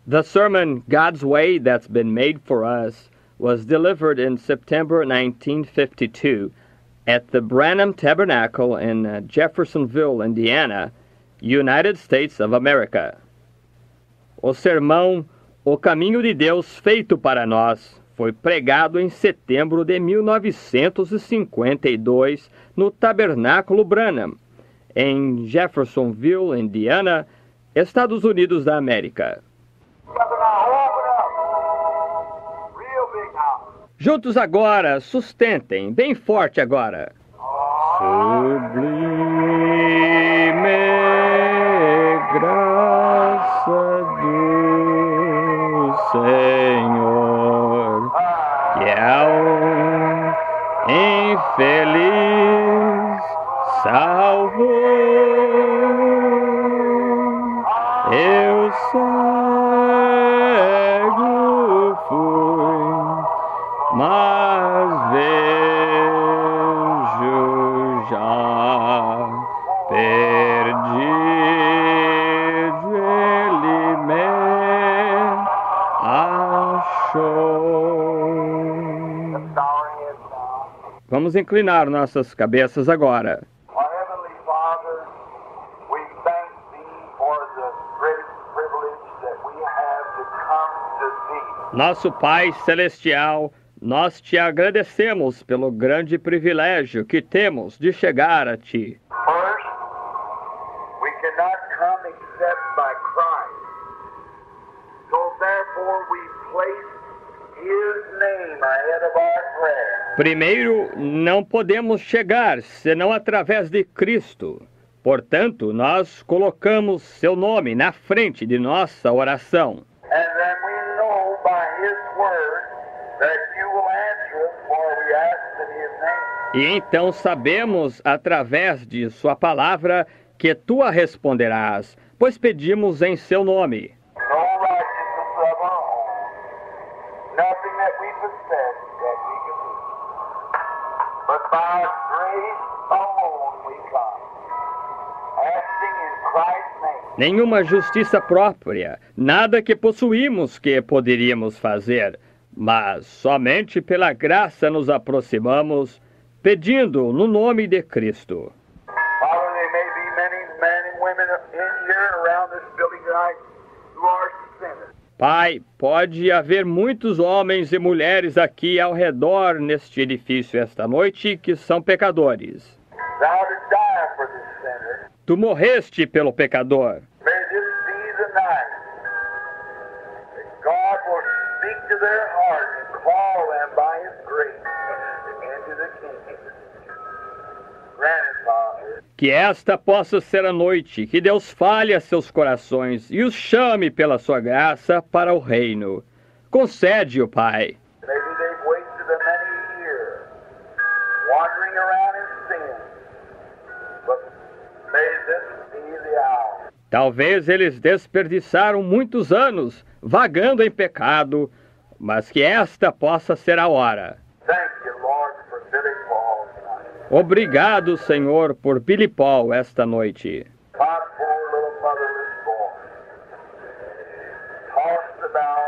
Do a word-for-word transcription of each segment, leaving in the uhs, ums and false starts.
The sermon, God's Way That's Been Made for Us, was delivered in September nineteen fifty-two at the Branham Tabernacle in uh, Jeffersonville, Indiana, United States of America. O sermão, O Caminho de Deus Feito para Nós, foi pregado em setembro de mil novecentos e cinquenta e dois no Tabernáculo Branham, em Jeffersonville, Indiana, Estados Unidos da América. Juntos agora, sustentem, bem forte agora. Sublime graça do Senhor, que é um infeliz salvou. Eu cego fui, mas vejo já, perdido ele me achou. Vamos inclinar nossas cabeças agora. Nosso Pai Celestial, nós te agradecemos pelo grande privilégio que temos de chegar a Ti. First, we cannot come except by Christ. So therefore we place His name ahead of our prayer. Primeiro, não podemos chegar senão através de Cristo. Portanto, nós colocamos seu nome na frente de nossa oração. And then we know by His word that you will answer us, for we ask in His name. E então sabemos, através de sua palavra, que tu a responderás, pois pedimos em seu nome. No righteousness of our own, nothing that we possess that we can do, but by grace alone we come, asking in Christ's name. Nenhuma justiça própria, nada que possuímos que poderíamos fazer, mas somente pela graça nos aproximamos, pedindo no nome de Cristo. Father, there may be many men and women in here and around this building tonight who are sinners. Pai, pode haver muitos homens e mulheres aqui ao redor neste edifício esta noite que são pecadores. Thou didst die for this sinner. Tu morreste pelo pecador. May this be the night that God will speak to their heart and call them by His grace into the kingdom. Grant it, Father. Que esta possa ser a noite que Deus fale a seus corações e os chame pela sua graça para o reino. Concede-o, Pai. Maybe they've wasted a many years wandering around in sin, but may this be the hour. Talvez eles desperdiçaram muitos anos vagando em pecado, mas que esta possa ser a hora. Thank you, Lord, for Billy Paul tonight. Obrigado, Senhor, por Billy Paul esta noite. My poor little motherless boy, tossed about.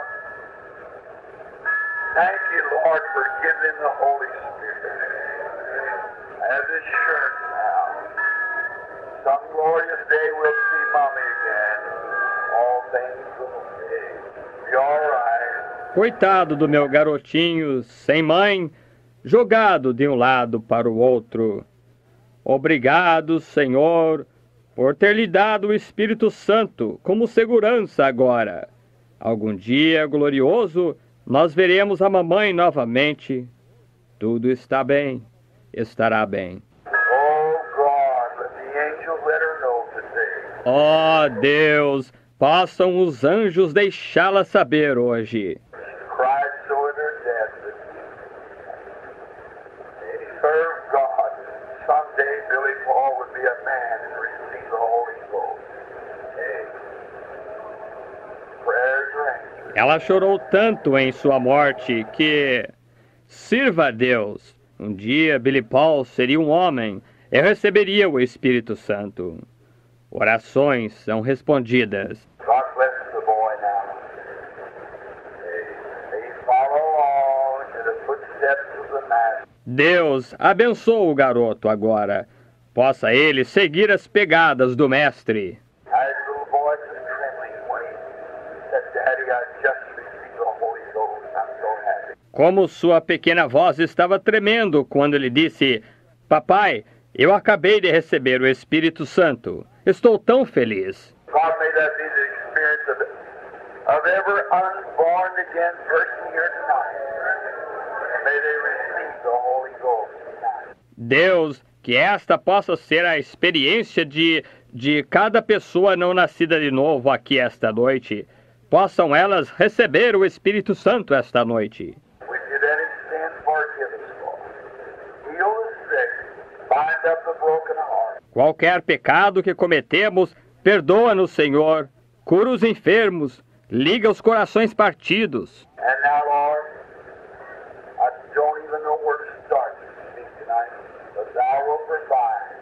Thank you, Lord, for giving him the Holy Spirit as assurance now. Some glorious day we'll see Mommy again. All things will be all right. Coitado do meu garotinho sem mãe, jogado de um lado para o outro. Obrigado, Senhor, por ter lhe dado o Espírito Santo como segurança agora. Algum dia glorioso, nós veremos a mamãe novamente. Tudo está bem, estará bem. Oh, God, let the angels let her know today. Ó Deus, possam os anjos deixá-la saber hoje. Cried so in her death that they served God. Someday Billy Paul would be a man and receive the Holy Ghost. Hey, prayers are answered. Ela chorou tanto em sua morte que, sirva a Deus, um dia Billy Paul seria um homem e receberia o Espírito Santo. Orações são respondidas. God bless the boy now. the Master. Deus abençoa o garoto agora. Possa ele seguir as pegadas do Mestre. His little voice was trembling when he said, Daddy, I just received the Holy Ghost. I'm so happy. Como sua pequena voz estava tremendo quando ele disse: Papai, eu acabei de receber o Espírito Santo. Estou tão feliz. God, may that be the experience of, of every unborn again person here tonight. May they receive the Holy Ghost tonight. Deus, que esta possa ser a experiência de, de cada pessoa não nascida de novo aqui esta noite. Possam elas receber o Espírito Santo esta noite. We did any sin, forgive us, Lord. Heal the sick, bind up the broken heart. Qualquer pecado que cometemos, perdoa-nos, Senhor. Cura os enfermos, liga os corações partidos. And now, Lord, I don't even know where to start to speak tonight, but Thou wilt provide.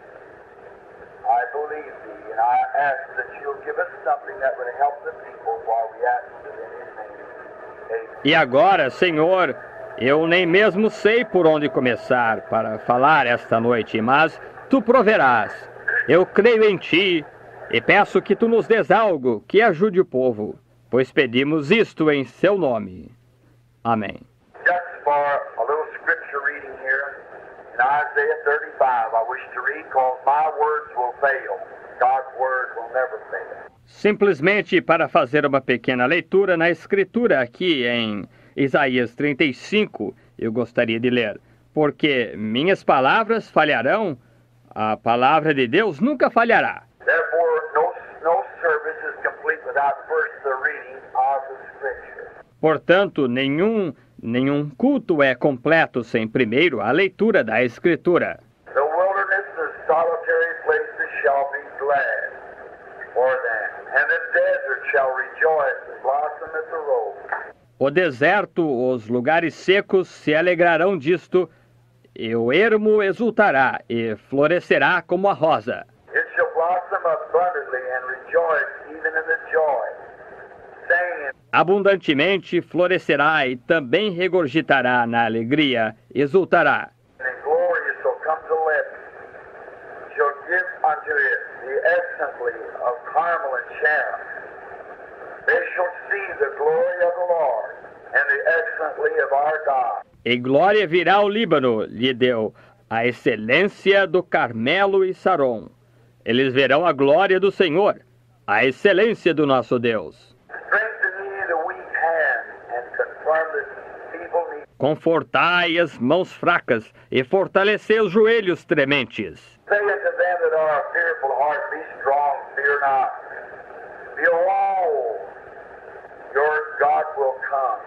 I believe Thee, and I ask that You'll give us something that would help the people while we ask it in His name. Amen. E agora, Senhor, eu nem mesmo sei por onde começar para falar esta noite, mas Tu proverás. Eu creio em Ti e peço que Tu nos des algo que ajude o povo, pois pedimos isto em Seu nome. Amém. Just for a little scripture reading here, in Isaiah thirty-five, I wish to read, because my words will fail. God's word will never fail. Simplesmente para fazer uma pequena leitura na Escritura aqui em Isaías trinta e cinco, eu gostaria de ler. Porque minhas palavras falharão, a palavra de Deus nunca falhará. Therefore, no, no service is complete without first the reading of the scripture. Portanto, nenhum, nenhum culto é completo sem primeiro a leitura da Escritura. The wilderness and the solitary places shall be glad for them, and the desert shall rejoice and blossom as a rose. O deserto, os lugares secos se alegrarão disto, e o ermo exultará e florescerá como a rosa. It shall blossom abundantly and rejoice even in the joy, saying, Abundantemente florescerá e também regurgitará na alegria, exultará. and glory shall come to lips, shall give unto it the excellently of Carmel and Sharon. They shall see the glory of the Lord and the excellently of our God. E glória virá ao Líbano, lhe deu a excelência do Carmelo e Saron. Eles verão a glória do Senhor, a excelência do nosso Deus. Strengthen ye the weak hand and confirm the feeble knee. Confortai as mãos fracas e fortalecei os joelhos trementes. Say unto them that are of fearful heart, be strong, fear not. Behold, your God will come.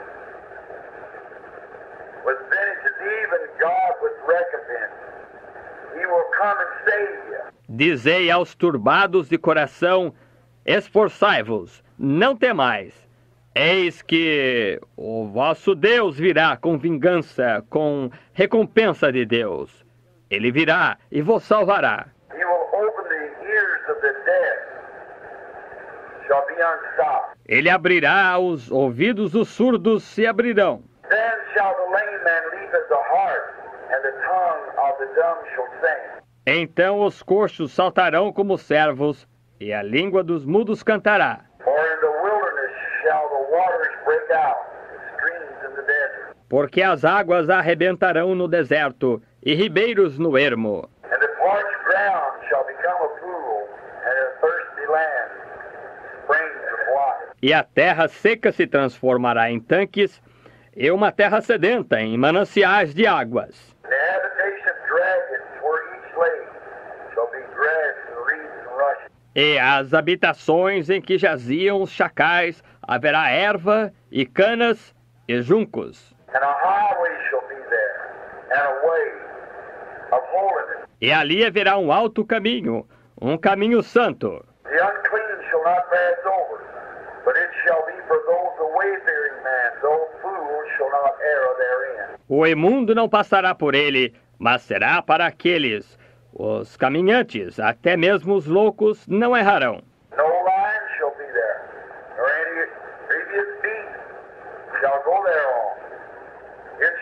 With vengeance, even God with recompense. He will come and save you. Dizei aos turbados de coração, esforçai-vos, não temais. Eis que o vosso Deus virá com vingança, com recompensa de Deus. Ele virá e vos salvará. He will open the ears of the dead, shall be unstopped. Ele abrirá os ouvidos dos surdos, se abrirão. Then shall the lame man leap as a hart, and the tongue of the dumb shall sing. Então os coxos saltarão como servos, e a língua dos mudos cantará. For in the wilderness shall the waters break out, and streams in the desert. Porque as águas arrebentarão no deserto, e ribeiros no ermo. And the parched ground shall become a pool, and a thirsty land springs of water. E a terra seca se transformará em tanques, e uma terra sedenta em mananciais de águas. The habitation of dragons where each lay shall be grass and reeds and rushes. E as habitações em que jaziam os chacais haverá erva e canas e juncos. And a highway shall be there, and a way of holiness. E ali haverá um alto caminho, um caminho santo. The unclean shall not pass over, but it shall be for those a wayfaring man, though fools shall not err therein. O imundo não passará por ele, mas será para aqueles, os caminhantes, até mesmo os loucos, não errarão. No lion shall be there, nor any previous beast shall go thereon. It shall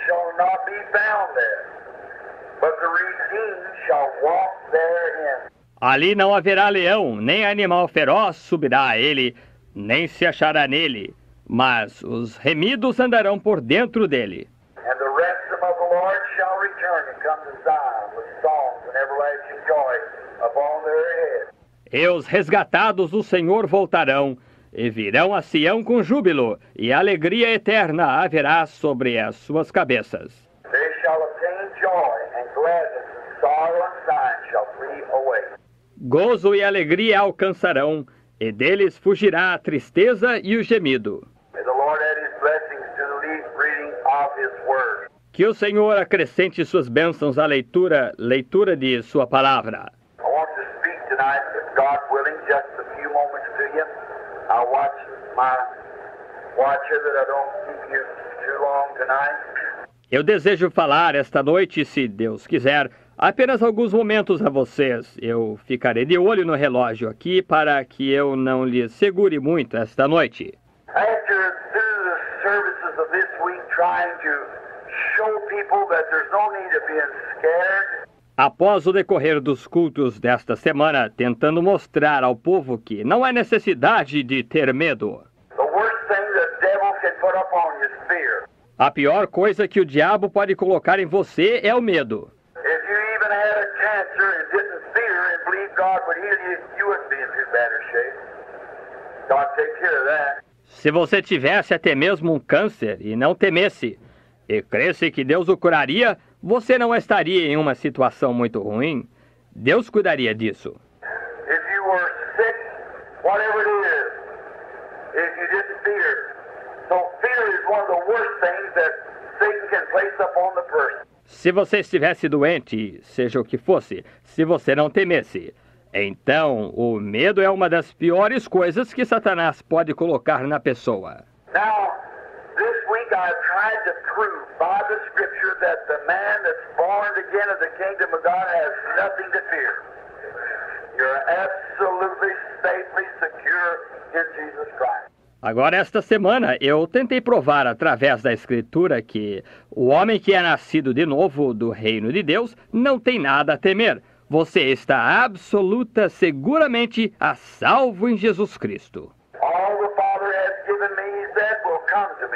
not be found there, but the redeemed shall walk therein. Ali não haverá leão, nem animal feroz subirá a ele, nem se achará nele, mas os remidos andarão por dentro dele. And the ransom of the Lord shall return and come to Zion with songs and everlasting joy upon their heads. E os resgatados do Senhor voltarão, e virão a Sião com júbilo, e alegria eterna haverá sobre as suas cabeças. They shall obtain joy and gladness, and sorrow and sighing shall flee away. Gozo e alegria alcançarão, e deles fugirá a tristeza e o gemido. May the Lord add his blessings to the le- reading of his word. Que o Senhor acrescente suas bênçãos à leitura, leitura de sua palavra. I want to speak tonight, if God willing, just a few moments to you. I'll watch my watcher that I don't keep you too long tonight. Eu desejo falar esta noite, se Deus quiser, apenas alguns momentos a vocês. Eu ficarei de olho no relógio aqui para que eu não lhe segure muito esta noite. After through the services of this week, trying to show people that there's no need of being scared. Após o decorrer dos cultos desta semana, tentando mostrar ao povo que não há necessidade de ter medo. The worst thing the devil can put up on you is fear. A pior coisa que o diabo pode colocar em você é o medo. If you even had a cancer and didn't fear and believe God would heal you, you wouldn't be in too bad a shape. God take care of that. Se você tivesse até mesmo um câncer e não temesse, e cresce que Deus o curaria, você não estaria em uma situação muito ruim. Deus cuidaria disso. If you were sick, whatever it is, if you didn't fear. So fear is one of the worst things that Satan can place upon the person. Se você estivesse doente, seja o que fosse, se você não temesse, então o medo é uma das piores coisas que Satanás pode colocar na pessoa. Now, this week I've tried to prove by the Scripture that the man that's born again of the kingdom of God has nothing to fear. You're absolutely safely secure in Jesus Christ. Agora, esta semana, eu tentei provar através da Escritura que o homem que é nascido de novo do reino de Deus não tem nada a temer. Você está absoluta, seguramente, a salvo em Jesus Cristo. All the Father has given me, he said, will come to me.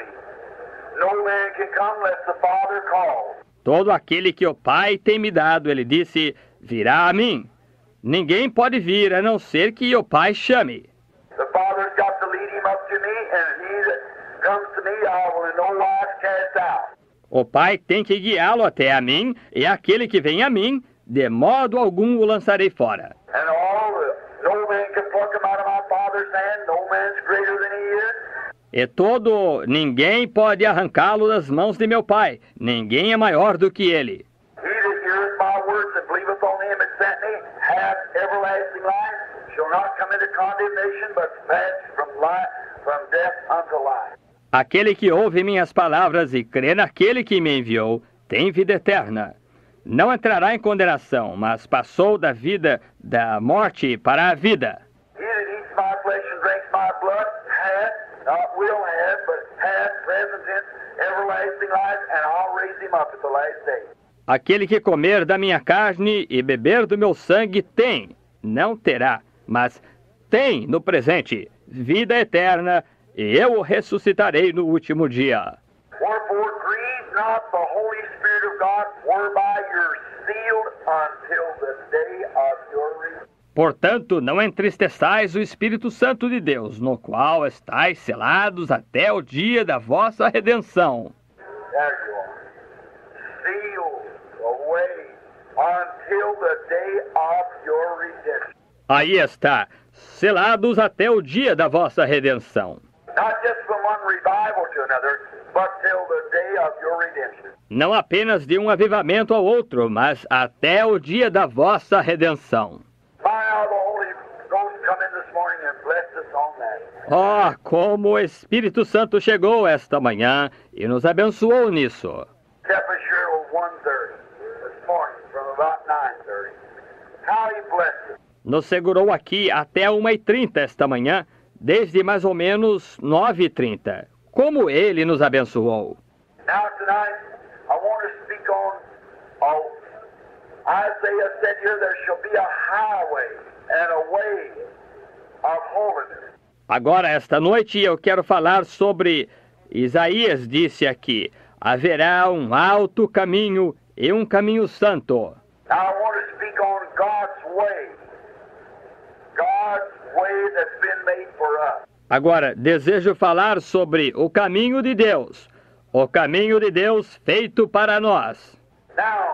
No man can come unless the Father calls. Todo aquele que o Pai tem me dado, ele disse, virá a mim. Ninguém pode vir a não ser que o Pai chame. The Father's got to lead him up to me, and he that comes to me I will in no wise cast out. O Pai tem que guiá-lo até a mim, e aquele que vem a mim, de modo algum o lançarei fora. And all the, no man can pluck him out of my Father's hand, no man's greater than he is. E todo, ninguém pode arrancá-lo das mãos de meu Pai, ninguém é maior do que ele. He that heareth my words and believeth on him that sent me hath everlasting life, shall not come into condemnation, but pass from life, from death unto life. Aquele que ouve minhas palavras e crê naquele que me enviou, tem vida eterna. Não entrará em condenação, mas passou da vida, da morte para a vida. He that eats my flesh and drinks my blood hath, not will have, but hath present tense everlasting life, and I'll raise him up at the last day. Aquele que comer da minha carne e beber do meu sangue tem, não terá, mas tem no presente vida eterna, e eu o ressuscitarei no último dia. Wherefore grieve not the Holy Spirit of God, whereby you're sealed until the day of your release. Portanto, não entristeçais o Espírito Santo de Deus, no qual estáis selados até o dia da vossa redenção. There you are. Sealed away until the day of your redemption. Aí está, selados até o dia da vossa redenção. Not just from one revival to another, but till the day of your redemption. Não apenas de um avivamento ao outro, mas até o dia da vossa redenção. My, how the Holy Ghost come in this morning and blessed us on that. Oh, como o Espírito Santo chegou esta manhã e nos abençoou nisso. Kept us here till one thirty this morning, from about nine thirty. How he blessed us. Nos segurou aqui até uma e trinta esta manhã, desde mais ou menos nove e trinta. Como ele nos abençoou. Now tonight, I want to speak on, oh, Isaiah said here, there shall be a highway and a way of holiness. Agora, esta noite, eu quero falar sobre Isaías disse aqui, haverá um alto caminho e um caminho santo. Now I want to speak on God's way. God's way that's been made for us. Agora, desejo falar sobre o caminho de Deus, o caminho de Deus feito para nós. Now,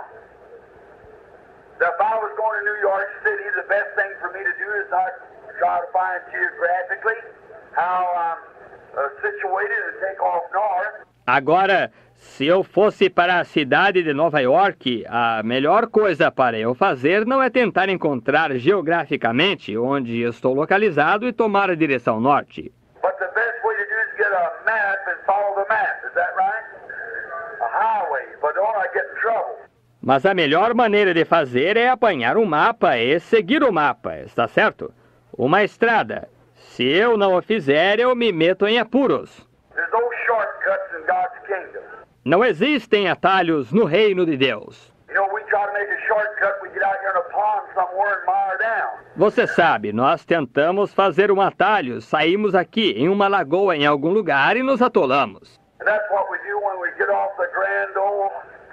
if I was going to New York City, the best thing for me to do is I try to find geographically how I'm uh, situated and take off north. Agora, se eu fosse para a cidade de Nova York, a melhor coisa para eu fazer não é tentar encontrar geograficamente onde estou localizado e tomar a direção norte. But the best way to do is get a map and follow the map. Is that right? A highway, but don't I get in trouble? Mas a melhor maneira de fazer é apanhar um mapa e seguir o mapa, está certo? Uma estrada. Se eu não o fizer, eu me meto em apuros. There's no shortcuts in God's kingdom. Não existem atalhos no reino de Deus. You know, we try to make a shortcut, we get out here in a pond somewhere and mire down. Você sabe, nós tentamos fazer um atalho, saímos aqui em uma lagoa em algum lugar e nos atolamos. And that's what we do when we get off the grand old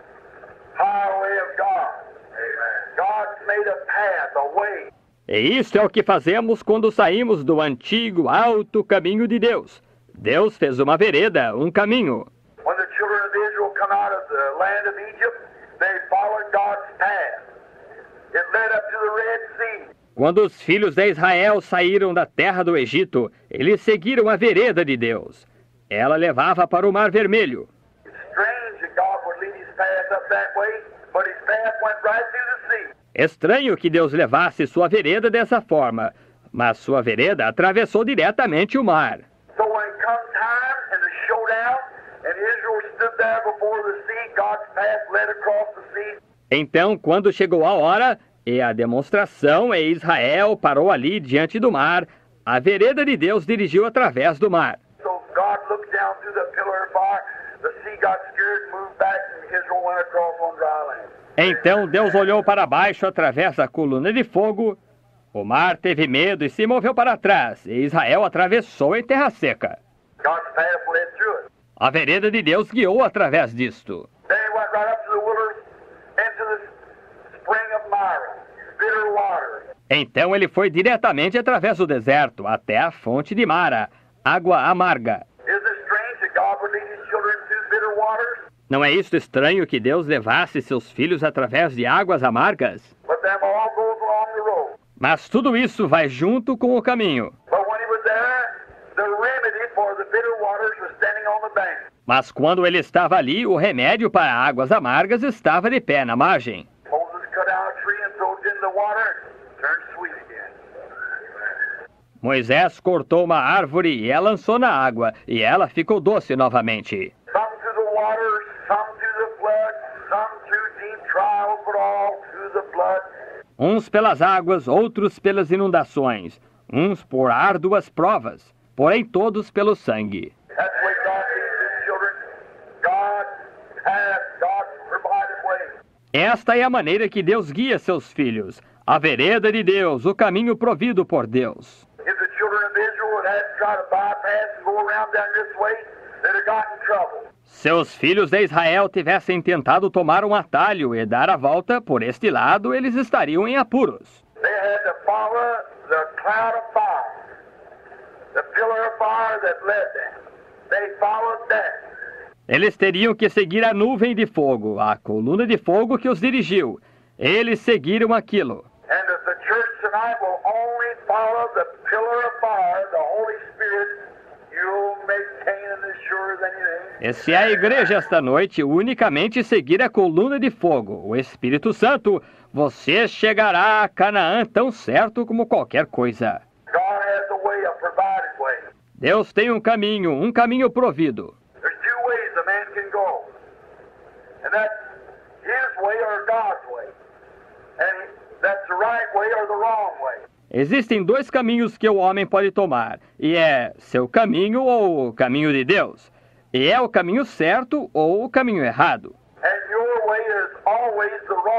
highway of God. Amen. God's made a path, a way. E isso é o que fazemos quando saímos do antigo alto caminho de Deus. Deus fez uma vereda, um caminho. When the children of Israel come out of the land of Egypt, they followed God's path. It led up to the Red Sea. Quando os filhos de Israel saíram da terra do Egito, eles seguiram a vereda de Deus. Ela levava para o Mar Vermelho. It's strange that God would lead his path up that way, but his path went right through the sea. Estranho que Deus levasse sua vereda dessa forma, mas sua vereda atravessou diretamente o mar. So when it come time and the showdown, and Israel stood there before the sea, God's path led across the sea. Então, quando chegou a hora e a demonstração, e Israel parou ali diante do mar, a vereda de Deus dirigiu através do mar. So God looked down through the pillar of fire, the sea got scared, moved back, and Israel went across on dry land. Então Deus olhou para baixo através da coluna de fogo, o mar teve medo e se moveu para trás, e Israel atravessou em terra seca. God's path led through it. A vereda de Deus guiou através disto. Then he went right up to the wilderness, into the spring of Mara, bitter water. Então ele foi diretamente através do deserto, até a fonte de Mara, água amarga. Isn't it strange that God would lead his children through bitter waters? Não é isto estranho que Deus levasse seus filhos através de águas amargas? But them all goes along the road. Mas tudo isso vai junto com o caminho. But when he was there, the remedy for the bitter waters was standing on the bank. Mas quando ele estava ali, o remédio para águas amargas estava de pé na margem. Moses cut down a tree and threw it in the water, turned sweet again. Moisés cortou uma árvore e a lançou na água, e ela ficou doce novamente. Some through the waters, some through the flood, some through deep trials, but all through the blood. Uns pelas águas, outros pelas inundações, uns por árduas provas, porém todos pelo sangue. That's the way God leads his children. God has God's provided way. Esta é a maneira que Deus guia seus filhos, a vereda de Deus, o caminho provido por Deus. If the children of Israel had had to try to bypass and go around down this way, they'd have got in trouble. Seus filhos de Israel tivessem tentado tomar um atalho e dar a volta por este lado, eles estariam em apuros. They had to follow the cloud of fire, the pillar of fire that led them. They followed that. Eles teriam que seguir a nuvem de fogo, a coluna de fogo que os dirigiu. Eles seguiram aquilo. And if the church tonight will only follow the pillar of fire, the Holy Spirit, you'll make Canaan as sure as anything. E se a igreja esta noite unicamente seguir a coluna de fogo, o Espírito Santo, você chegará a Canaã tão certo como qualquer coisa. God has a way, a provided way. Deus tem um caminho, um caminho provido. There's two ways a man can go. And that's his way or God's way. And that's the right way or the wrong way. Existem dois caminhos que o homem pode tomar, e é seu caminho ou o caminho de Deus. E é o caminho certo ou o caminho errado. And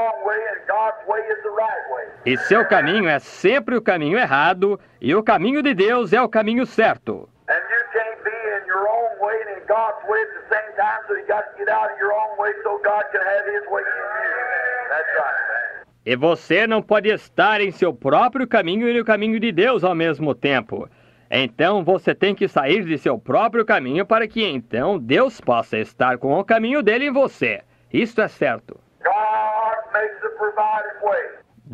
wrong way, and God's way is the right way. E seu caminho é sempre o caminho errado, e o caminho de Deus é o caminho certo. And you can't be in your own way and in God's way at the same time, so you got to get out of your own way so God can have His way in you. That's right, man. E você não pode estar em seu próprio caminho e no caminho de Deus ao mesmo tempo. Então você tem que sair de seu próprio caminho para que então Deus possa estar com o caminho dele em você. Isto é certo. God makes the provided way.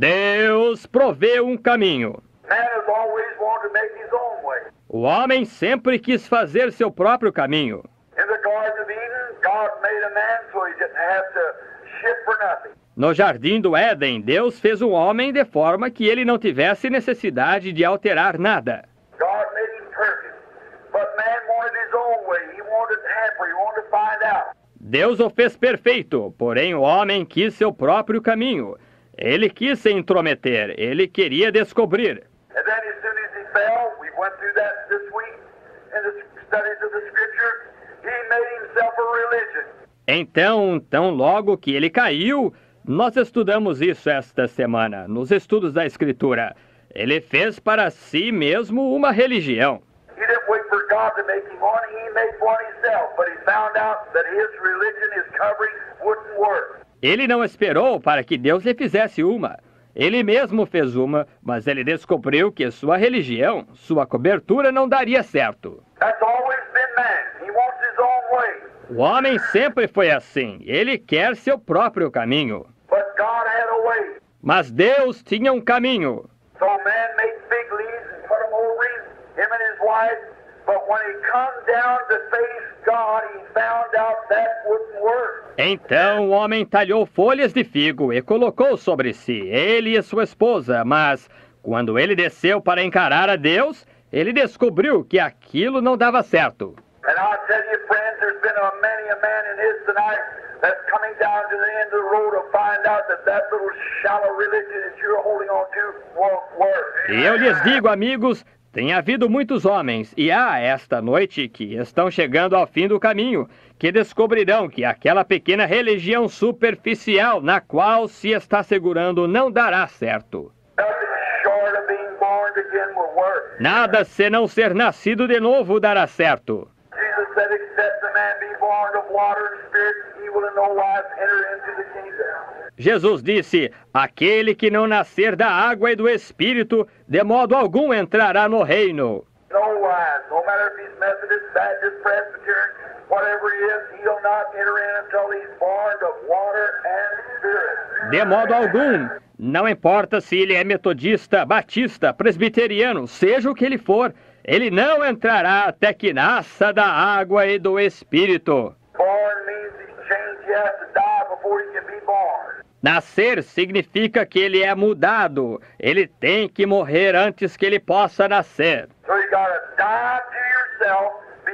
Deus provê um caminho. Man has always wanted to make his own way. O homem sempre quis fazer seu próprio caminho. In the Garden of Eden, God made a man so he didn't have to shift for nothing. No jardim do Éden, Deus fez um homem de forma que ele não tivesse necessidade de alterar nada. God made him perfect. But man wanted his own way. He wanted to hamper. He wanted to find out. Deus o fez perfeito, porém o homem quis seu próprio caminho. Ele quis se intrometer, ele queria descobrir. And then as soon as he fell, we went through that this week in the studies of the Scripture, he made himself a religion. Então, tão logo que ele caiu, nós estudamos isso esta semana, nos estudos da Escritura. Ele fez para si mesmo uma religião. He didn't wait for God to make him one, he made one himself, but he found out that his religion, his covering, wouldn't work. Ele não esperou para que Deus lhe fizesse uma. Ele mesmo fez uma, mas ele descobriu que sua religião, sua cobertura não daria certo. That's always been man. He wants his own way. O homem sempre foi assim. Ele quer seu próprio caminho. But God had a way. Mas Deus tinha um caminho. So man made fig leaves and put them over him, him and his wife. But when he come down to face God, he found out that wouldn't work. Então o homem talhou folhas de figo e colocou sobre si, ele e sua esposa. Mas quando ele desceu para encarar a Deus, ele descobriu que aquilo não dava certo. And I'll tell you, friends, there's been a many a man in his tonight that's coming down to the end of the road to find out that that little shallow religion that you're holding on to won't work. E eu lhes digo, amigos, tem havido muitos homens, e há esta noite, que estão chegando ao fim do caminho, que descobrirão que aquela pequena religião superficial na qual se está segurando não dará certo. Nothing short of being born again will work. Nada se não ser nascido de novo dará certo. Jesus said, except a man be born of water and spirit, he will in no wise enter into the kingdom. Jesus disse, aquele que não nascer da água e do Espírito, de modo algum entrará no reino. No wise, no matter if he's Methodist, Baptist, Presbyterian, whatever he is, he'll not enter in until he's born of water and spirit. De modo algum. Não importa se ele é metodista, batista, presbiteriano, seja o que ele for, ele não entrará até que nasça da água e do Espírito. Born means he's changed, he has to die before he can be born. Nascer significa que ele é mudado. Ele tem que morrer antes que ele possa nascer. So you gotta die to yourself, be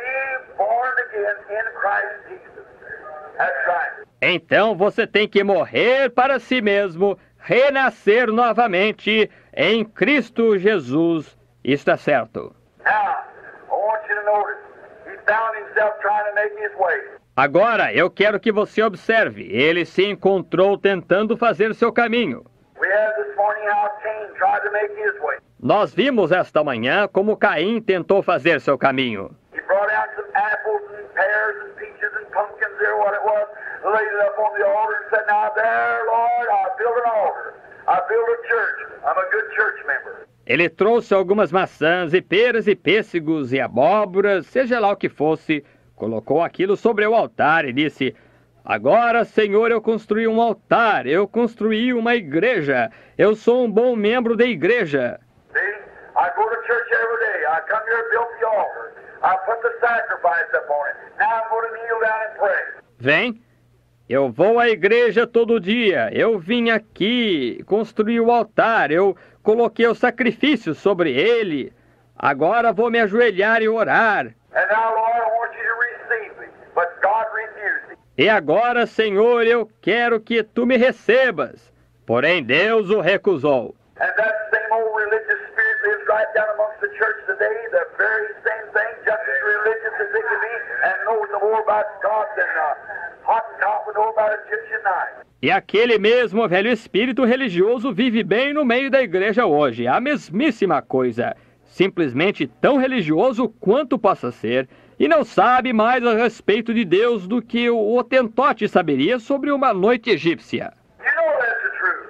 reborn again in Christ Jesus. That's right. Então você tem que morrer para si mesmo, renascer novamente em Cristo Jesus. Isto é certo. Now, I want you to notice, he found himself trying to make his way. Agora, eu quero que você observe. Ele se encontrou tentando fazer seu caminho. We have this morning how Cain tried to make his way. Nós vimos esta manhã como Caim tentou fazer seu caminho. He brought out some apples and pears and peaches and pumpkins there, what it was, laid it up on the altar and said, now there, Lord, I built an altar. I built a church. I'm a good church member. Ele trouxe algumas maçãs e peras e pêssegos e abóboras, seja lá o que fosse, colocou aquilo sobre o altar e disse, agora, Senhor, eu construí um altar, eu construí uma igreja, eu sou um bom membro da igreja. See, I go to church every day. I come here, built the altar. I put the sacrifice up on it. Now I'm going to kneel down and pray. Vem, eu vou à igreja todo dia, eu vim aqui, construí o altar, eu coloquei o sacrifício sobre ele, agora vou me ajoelhar e orar. And now, Lord, I want you to receive me. But God refused it. E agora, Senhor, eu quero que tu me recebas. Porém, Deus o recusou. And that same old religious spirit lives right down amongst the church today, the very same thing, just as religious as it can be, and knows more about God than uh, Hottentot would know about Egyptian knives. E aquele mesmo velho espírito religioso vive bem no meio da igreja hoje. A mesmíssima coisa. Simplesmente tão religioso quanto possa ser, e não sabe mais a respeito de Deus do que o Hotentote saberia sobre uma noite egípcia. You know that's the truth.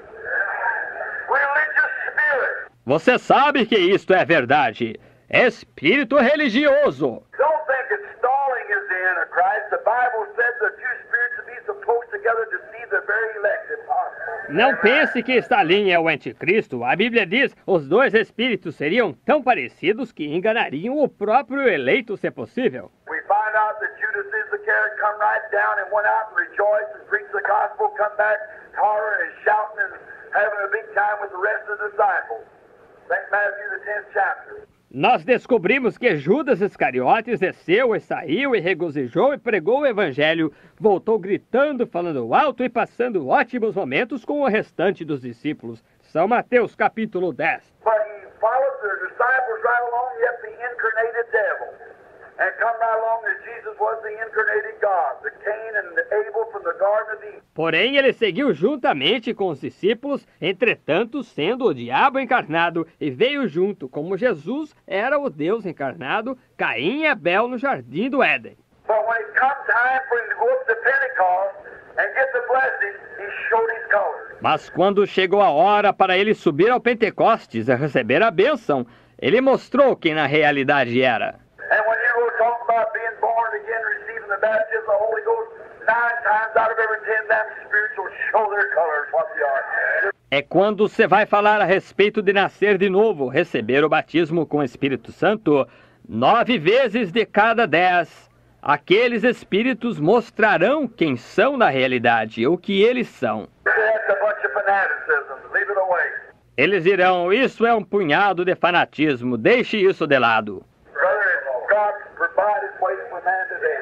Religious spirit. Você sabe que isto é verdade. Espírito religioso. Don't think that stalling is the Antichrist. The Bible says the two spirits will be supposed together to deceive the very elect if possible. Não pense que Stalin é o anticristo. A Bíblia diz os dois espíritos seriam tão parecidos que enganariam o próprio eleito, se possível. We find out that Judas Iscariot come right down and went out and rejoiced and preached the gospel, come back hollering and shouting and having a big time with the rest of the disciples. Saint Matthew, the tenth chapter. Nós descobrimos que Judas Iscariotes desceu e saiu e regozijou e pregou o evangelho, voltou gritando, falando alto e passando ótimos momentos com o restante dos discípulos. São Mateus capítulo dez. But he followed the disciples right along, yet the incarnated devil. And come right along as Jesus was the incarnated God, the Cain and the Abel from the Garden of Eden. Porém, ele seguiu juntamente com os discípulos, entretanto, sendo o diabo encarnado, e veio junto, como Jesus era o Deus encarnado, Caim e Abel no jardim do Éden. But when it come time for him to go up to Pentecost and get the blessing, he showed his colors. Mas quando chegou a hora para ele subir ao Pentecostes e receber a bênção, ele mostrou quem na realidade era. And when you go talk about being born again, receiving the baptism of the Holy Ghost, nine times out of every ten, them spirits will show their colors what they are. É quando você vai falar a respeito de nascer de novo, receber o batismo com o Espírito Santo, nove vezes de cada dez, aqueles espíritos mostrarão quem são na realidade, o que eles são. That's a bunch of fanaticism. Leave it away. Eles dirão, isso é um punhado de fanatismo, deixe isso de lado. Brother, God provided ways for man today.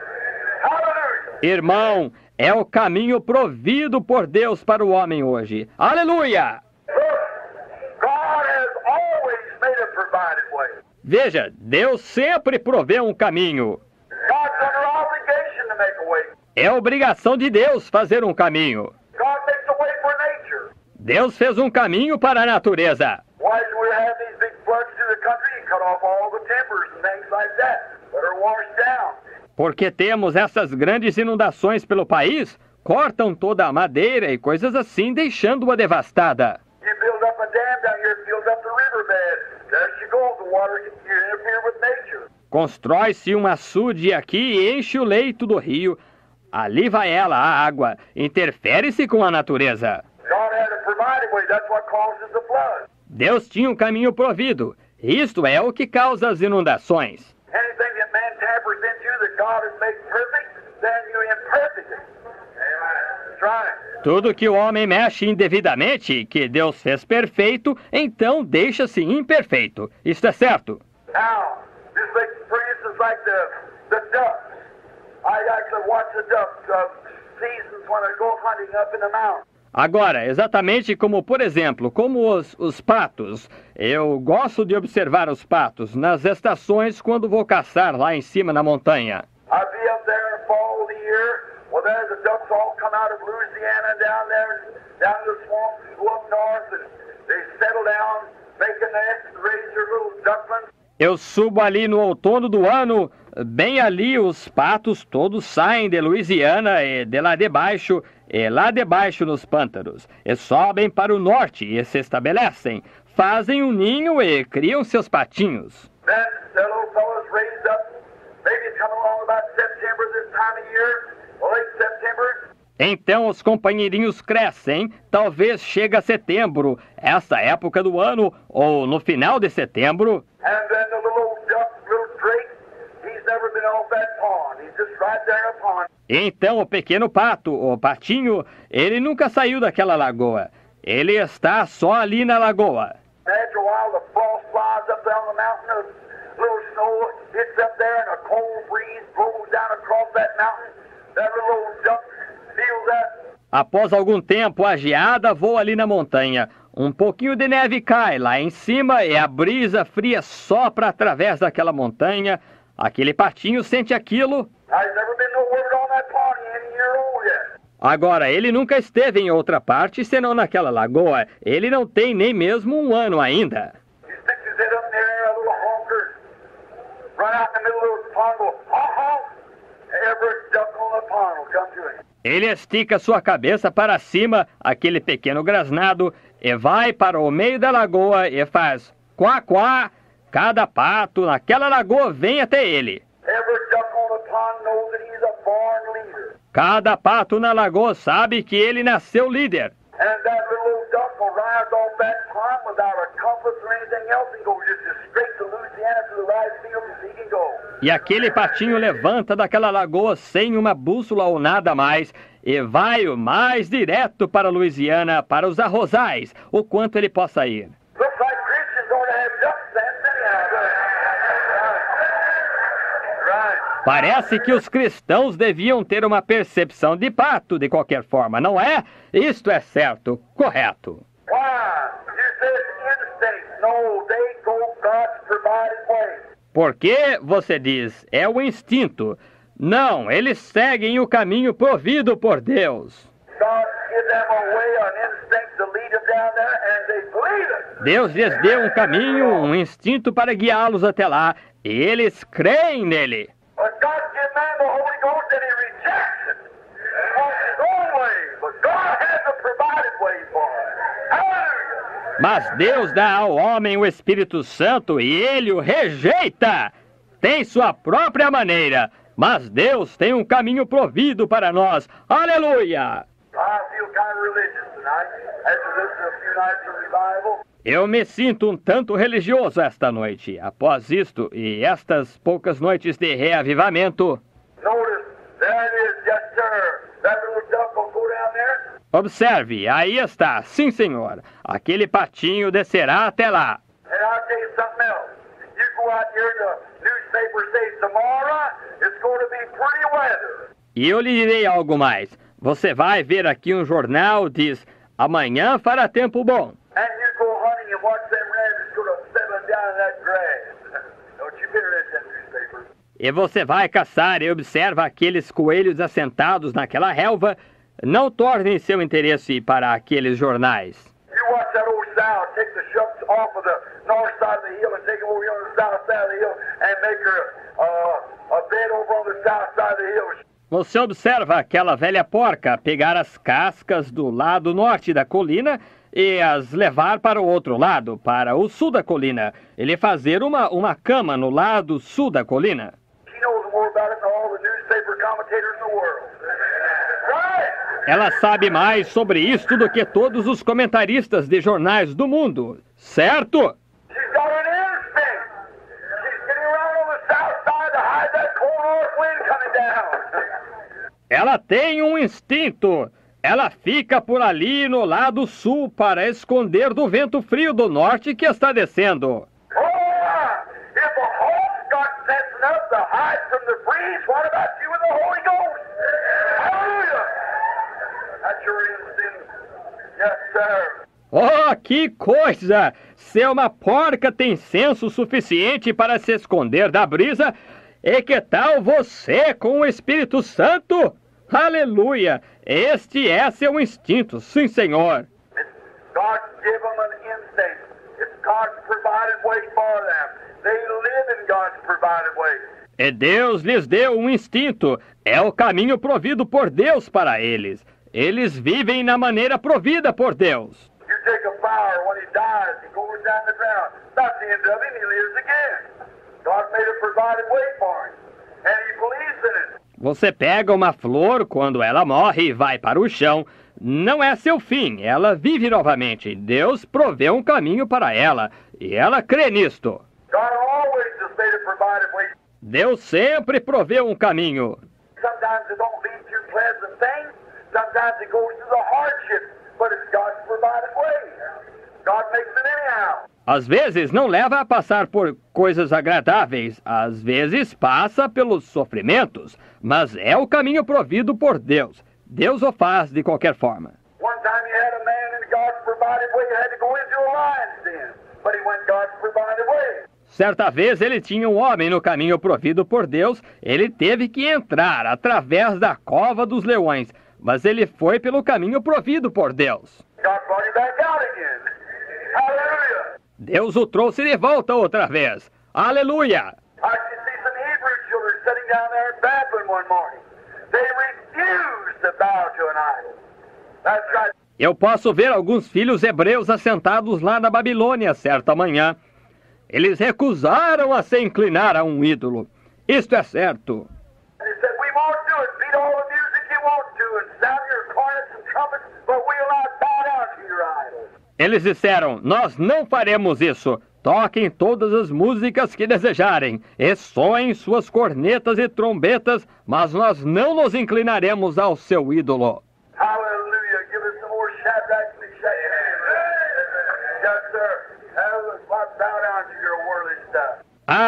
Hallelujah. Irmão, é o caminho provido por Deus para o homem hoje. Aleluia! Look, God has always made a provided way. Veja, Deus sempre provê um caminho. God's under obligation to make a way. É obrigação de Deus fazer um caminho. God makes a way for nature. Deus fez um caminho para a natureza. Why do we have these big floods through the country? You cut off all the timbers and things like that that are washed down. Porque temos essas grandes inundações pelo país, cortam toda a madeira e coisas assim, deixando-a devastada. You build up a dam down here, build up the riverbed. There you go, the water, you interfere with nature. Constrói-se um açude aqui e enche o leito do rio. Ali vai ela, a água. Interfere-se com a natureza. God had a provided way. That's what causes the flood. Deus tinha um caminho provido. Isto é o que causa as inundações. Anything that man tampers into that God has made perfect, then you imperfect it. Amen. Try it. Tudo que o homem mexe indevidamente, que Deus fez perfeito, então deixa-se imperfeito. Isto é certo. Now, just like, for instance, like the, the ducks. I actually watch the ducks uh, seasons when I go hunting up in the mountains. Agora, exatamente como, por exemplo, como os, os patos. Eu gosto de observar os patos nas estações quando vou caçar lá em cima na montanha. I'd be up there in the fall of the year. Well, there the ducks all come out of Louisiana down there, down to the swamps and go up north, and they settle down, make a nest, and raise their little ducklings. Eu subo ali no outono do ano, bem ali os patos todos saem de Louisiana e de lá de baixo, e lá de baixo nos pântanos, e sobem para o norte e se estabelecem, fazem um ninho e criam seus patinhos. Then the little fellows raised up, maybe come along about September this time of year, or late September. Então os companheirinhos crescem, talvez chegue a setembro, essa época do ano, ou no final de setembro. And then the little duck, little drake, he's never been off that pond. He's just right there upon. Então o pequeno pato, o patinho, ele nunca saiu daquela lagoa. Ele está só ali na lagoa. After a while, the frost flies up down the mountain, the little snow hits up there, and a cold breeze blows down across that mountain. That little duck feels that. Após algum tempo, a geada voa ali na montanha. Um pouquinho de neve cai lá em cima e a brisa fria sopra através daquela montanha. Aquele patinho sente aquilo. I've never been nowhere on that pond any year Agora, ele nunca esteve em outra parte senão naquela lagoa. Ele não tem nem mesmo um ano ainda. He sticks his head up in there, a little honker, run out in the middle of the pond, go, honk, honk. Every duck on the pond will come to him. Ele estica sua cabeça para cima, aquele pequeno grasnado, e vai para o meio da lagoa e faz quá, quá. Cada pato naquela lagoa vem até ele. Every duck on the pond knows that he's a born leader. Cada pato na lagoa sabe que ele nasceu líder. And that little old duck will rise off that pond without a compass or anything else and go just as straight to Louisiana to the rice field as he can go. E aquele patinho levanta daquela lagoa sem uma bússola ou nada mais e vai o mais direto para Louisiana, para os arrozais, o quanto ele possa ir. Looks like Christians ought to have duck sense anyhow. Right. Parece que os cristãos deviam ter uma percepção de pato, de qualquer forma, não é? Isto é certo, correto. Why? You said instinct. No, they go God's provided way. Por que, você diz, é o instinto? Não, eles seguem o caminho provido por Deus. God gives them a way, an instinct to lead them down there, and they believe it. Deus lhes deu um caminho, um instinto para guiá-los até lá, e eles creem nele. But God gives man the Holy Ghost and he rejects it. He wants his own way, but God has a provided way for him. Hallelujah. Mas Deus dá ao homem o Espírito Santo e ele o rejeita. Tem sua própria maneira, mas Deus tem um caminho provido para nós. Aleluia! I feel kind of religious tonight after this a few nights of revival. Eu me sinto um tanto religioso esta noite, após isto e estas poucas noites de reavivamento. Notice, there it is, yes sir. That little duck will go down there. Observe, aí está, sim senhor, aquele patinho descerá até lá. And I'll tell you something else. You go out here, the newspaper says tomorrow it's going to be pretty weather. E eu lhe direi algo mais. Você vai ver aqui um jornal, diz, amanhã fará tempo bom. And you go hunting and watch them rabbits go to settling down in that grass. Don't you be read that newspaper. E você vai caçar e observa aqueles coelhos assentados naquela relva. Não torne seu interesse para aqueles jornais. You watch that old sow take the shucks off of the north side of the hill and take them over here on the south side of the hill and make her uh, a bed over on the south side of the hill. Você observa aquela velha porca pegar as cascas do lado norte da colina e as levar para o outro lado, para o sul da colina. Ele fazer uma, uma cama no lado sul da colina. She knows more about it than all the newspaper commentators in the world. Right? Ela sabe mais sobre isto do que todos os comentaristas de jornais do mundo, certo? She's got an instinct. She's getting around on the south side to hide that cold north wind coming down. Ela tem um instinto. Ela fica por ali no lado sul para esconder do vento frio do norte que está descendo. Oh, if a hawk's got sense enough to hide from the breeze, what about you and the Holy Ghost? Hallelujah! That's your instinct. Yes, sir. Oh, que coisa! Se uma porca tem senso suficiente para se esconder da brisa, e que tal você com o Espírito Santo? Aleluia! Este é seu instinto, sim, Senhor. It's God's given them an instinct. It's God's provided way for them. They live in God's provided way. E Deus lhes deu um instinto. É o caminho provido por Deus para eles. Eles vivem na maneira provida por Deus. You take a flower, when he dies, he goes down the ground. That's the end of him, he lives again. God made a provided way for him. And he believes in it. Você pega uma flor quando ela morre e vai para o chão. Não é seu fim, ela vive novamente. Deus proveu um caminho para ela e ela crê nisto. God always has made a provided way. Deus sempre proveu um caminho. Sometimes it don't lead to pleasant things. Sometimes it goes through the hardship. But it's God's provided way. God makes it anyhow. Às vezes não leva a passar por coisas agradáveis, às vezes passa pelos sofrimentos, mas é o caminho provido por Deus. Deus o faz de qualquer forma. One time you had a man in God's provided way who had to go into a lion's den, but he went God's provided way. Certa vez ele tinha um homem no caminho provido por Deus, ele teve que entrar através da cova dos leões, mas ele foi pelo caminho provido por Deus. God brought him back out again. Hallelujah. Deus o trouxe de volta outra vez. Aleluia! I could see some Hebrew children sitting down there in Babylon one morning. They refused to bow to an idol. That's right. Eu posso ver alguns filhos hebreus assentados lá na Babilônia certa manhã. Eles recusaram a se inclinar a um ídolo. Isto é certo. And they said, we won't do it. Beat all the music you want to and sound your cornets and trumpets, but we'll not bow down to your idols. Eles disseram, nós não faremos isso. Toquem todas as músicas que desejarem, e soem suas cornetas e trombetas, mas nós não nos inclinaremos ao seu ídolo. Hallelujah. Give us some more Shadrach, Meshach, and Abednego. Yes, sir. Have us bow down to your worldly stuff.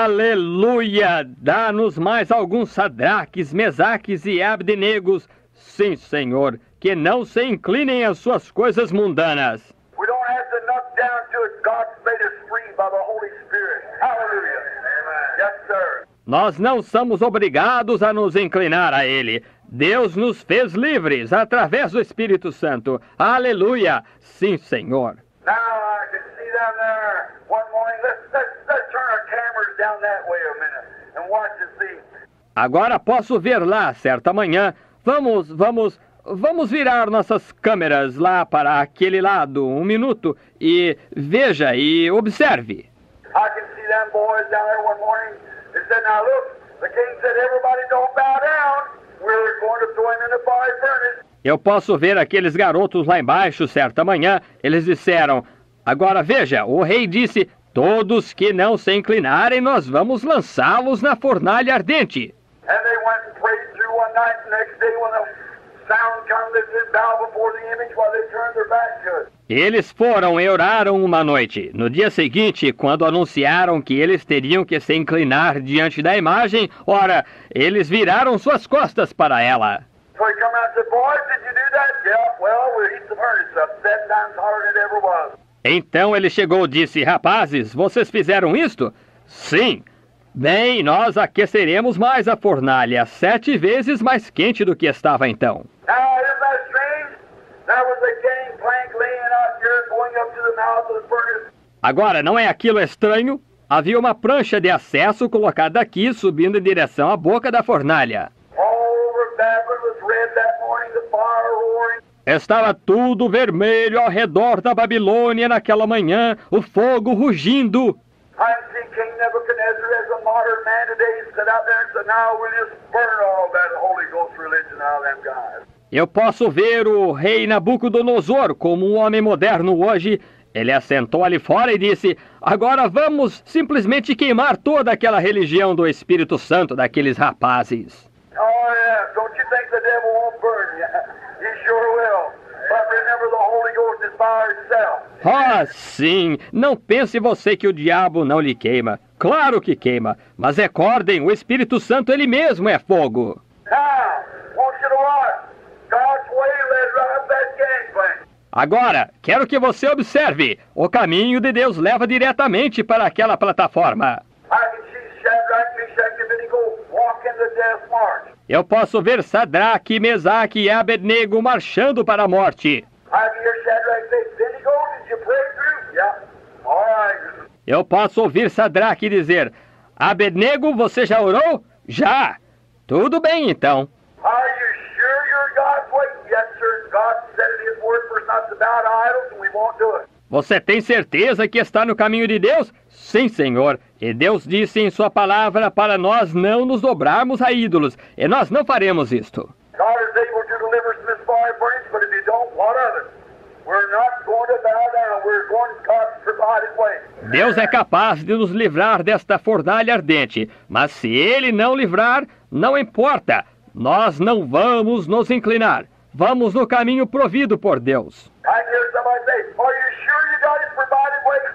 Aleluia! Dá-nos mais alguns Sadraques, Mesaques e Abdenegos. Sim, Senhor, que não se inclinem às suas coisas mundanas. We don't have to knock down to it. God's made us free by the Holy Spirit. Hallelujah. Amen. Yes, sir. Nós não somos obrigados a nos inclinar a Ele. Deus nos fez livres através do Espírito Santo. Aleluia! Sim, Senhor. Now I can see down there one morning. Let's, let's, let's turn our cameras down that way a minute and watch and see. Agora posso ver lá, certa manhã. Vamos, vamos, vamos virar nossas câmeras lá para aquele lado, um minuto, e veja e observe. I can see them boys down there one morning. They said, now look, the king said, everybody don't bow down. We're going to throw him in the fiery furnace. Eu posso ver aqueles garotos lá embaixo, certa manhã. Eles disseram, agora veja, o rei disse, todos que não se inclinarem, nós vamos lançá-los na fornalha ardente. And they went and prayed through one night, and the next day when the sound came, they did bow before the image while they turned their back to it. Eles foram e oraram uma noite. No dia seguinte, quando anunciaram que eles teriam que se inclinar diante da imagem, ora, eles viraram suas costas para ela. So he come out and said, boys, did you do that? Yeah, well, we'll heat the furnace up seven times hotter than it ever was. Então ele chegou e disse, rapazes, vocês fizeram isto? Sim. Bem, nós aqueceremos mais a fornalha, sete vezes mais quente do que estava então. Now, isn't that strange? That was a gang plank laying out here going up to the mouth of the furnace. Agora, não é aquilo estranho? Havia uma prancha de acesso colocada aqui, subindo em direção à boca da fornalha. All over Babylon was red that morning, the fire roaring. Estava tudo vermelho ao redor da Babilônia naquela manhã, o fogo rugindo. I see King Nebuchadnezzar as a modern man today sit out there and say, now we'll just burn all that Holy Ghost religion out of them guys. Eu posso ver o rei Nabucodonosor como um homem moderno hoje. Ele assentou ali fora e disse, agora vamos simplesmente queimar toda aquela religião do Espírito Santo daqueles rapazes. Oh yeah, don't you think the devil won't burn you? He sure will. But remember the Holy Ghost is fire itself. Ah, sim, não pense você que o diabo não lhe queima. Claro que queima, mas recordem, o Espírito Santo ele mesmo é fogo. Now, want you to watch. God's way led right up that gangplank. Agora, quero que você observe. O caminho de Deus leva diretamente para aquela plataforma. I can see Shadrach, Meshach, and Abednego walking the death march. Eu posso ver Sadraque, Mesaque e Abednego marchando para a morte. I can hear Shadrach say, Abednego, did you pray through? Yeah. All right. Eu posso ouvir Sadraque dizer, Abednego, você já orou? Já. Tudo bem, então. Are you sure you're God's way? Yes, sir. God said in His Word for us not to bow to idols, and we won't do it. Você tem certeza que está no caminho de Deus? Sim, Senhor. E Deus disse em sua palavra para nós não nos dobrarmos a ídolos. E nós não faremos isto. God is able to deliver us from this fire furnace, but if you don't, what of it? We're not going to bow down. We're going to God's provided way. Deus é capaz de nos livrar desta fornalha ardente. Mas se Ele não livrar, não importa. Nós não vamos nos inclinar. Vamos no caminho provido por Deus. I hear somebody say, are you sure you got His provided way?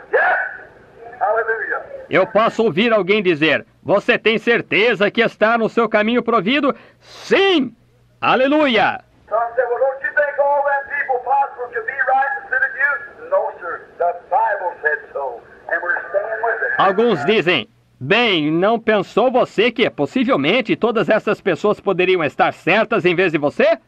Yes! Hallelujah. Eu posso ouvir alguém dizer, você tem certeza que está no seu caminho provido? Sim! Aleluia! Some say, well, don't you think all them people possible to be right instead of you? No, sir. The Bible said so. And we're staying with it. Alguns dizem, bem, não pensou você que possivelmente todas essas pessoas poderiam estar certas em vez de você?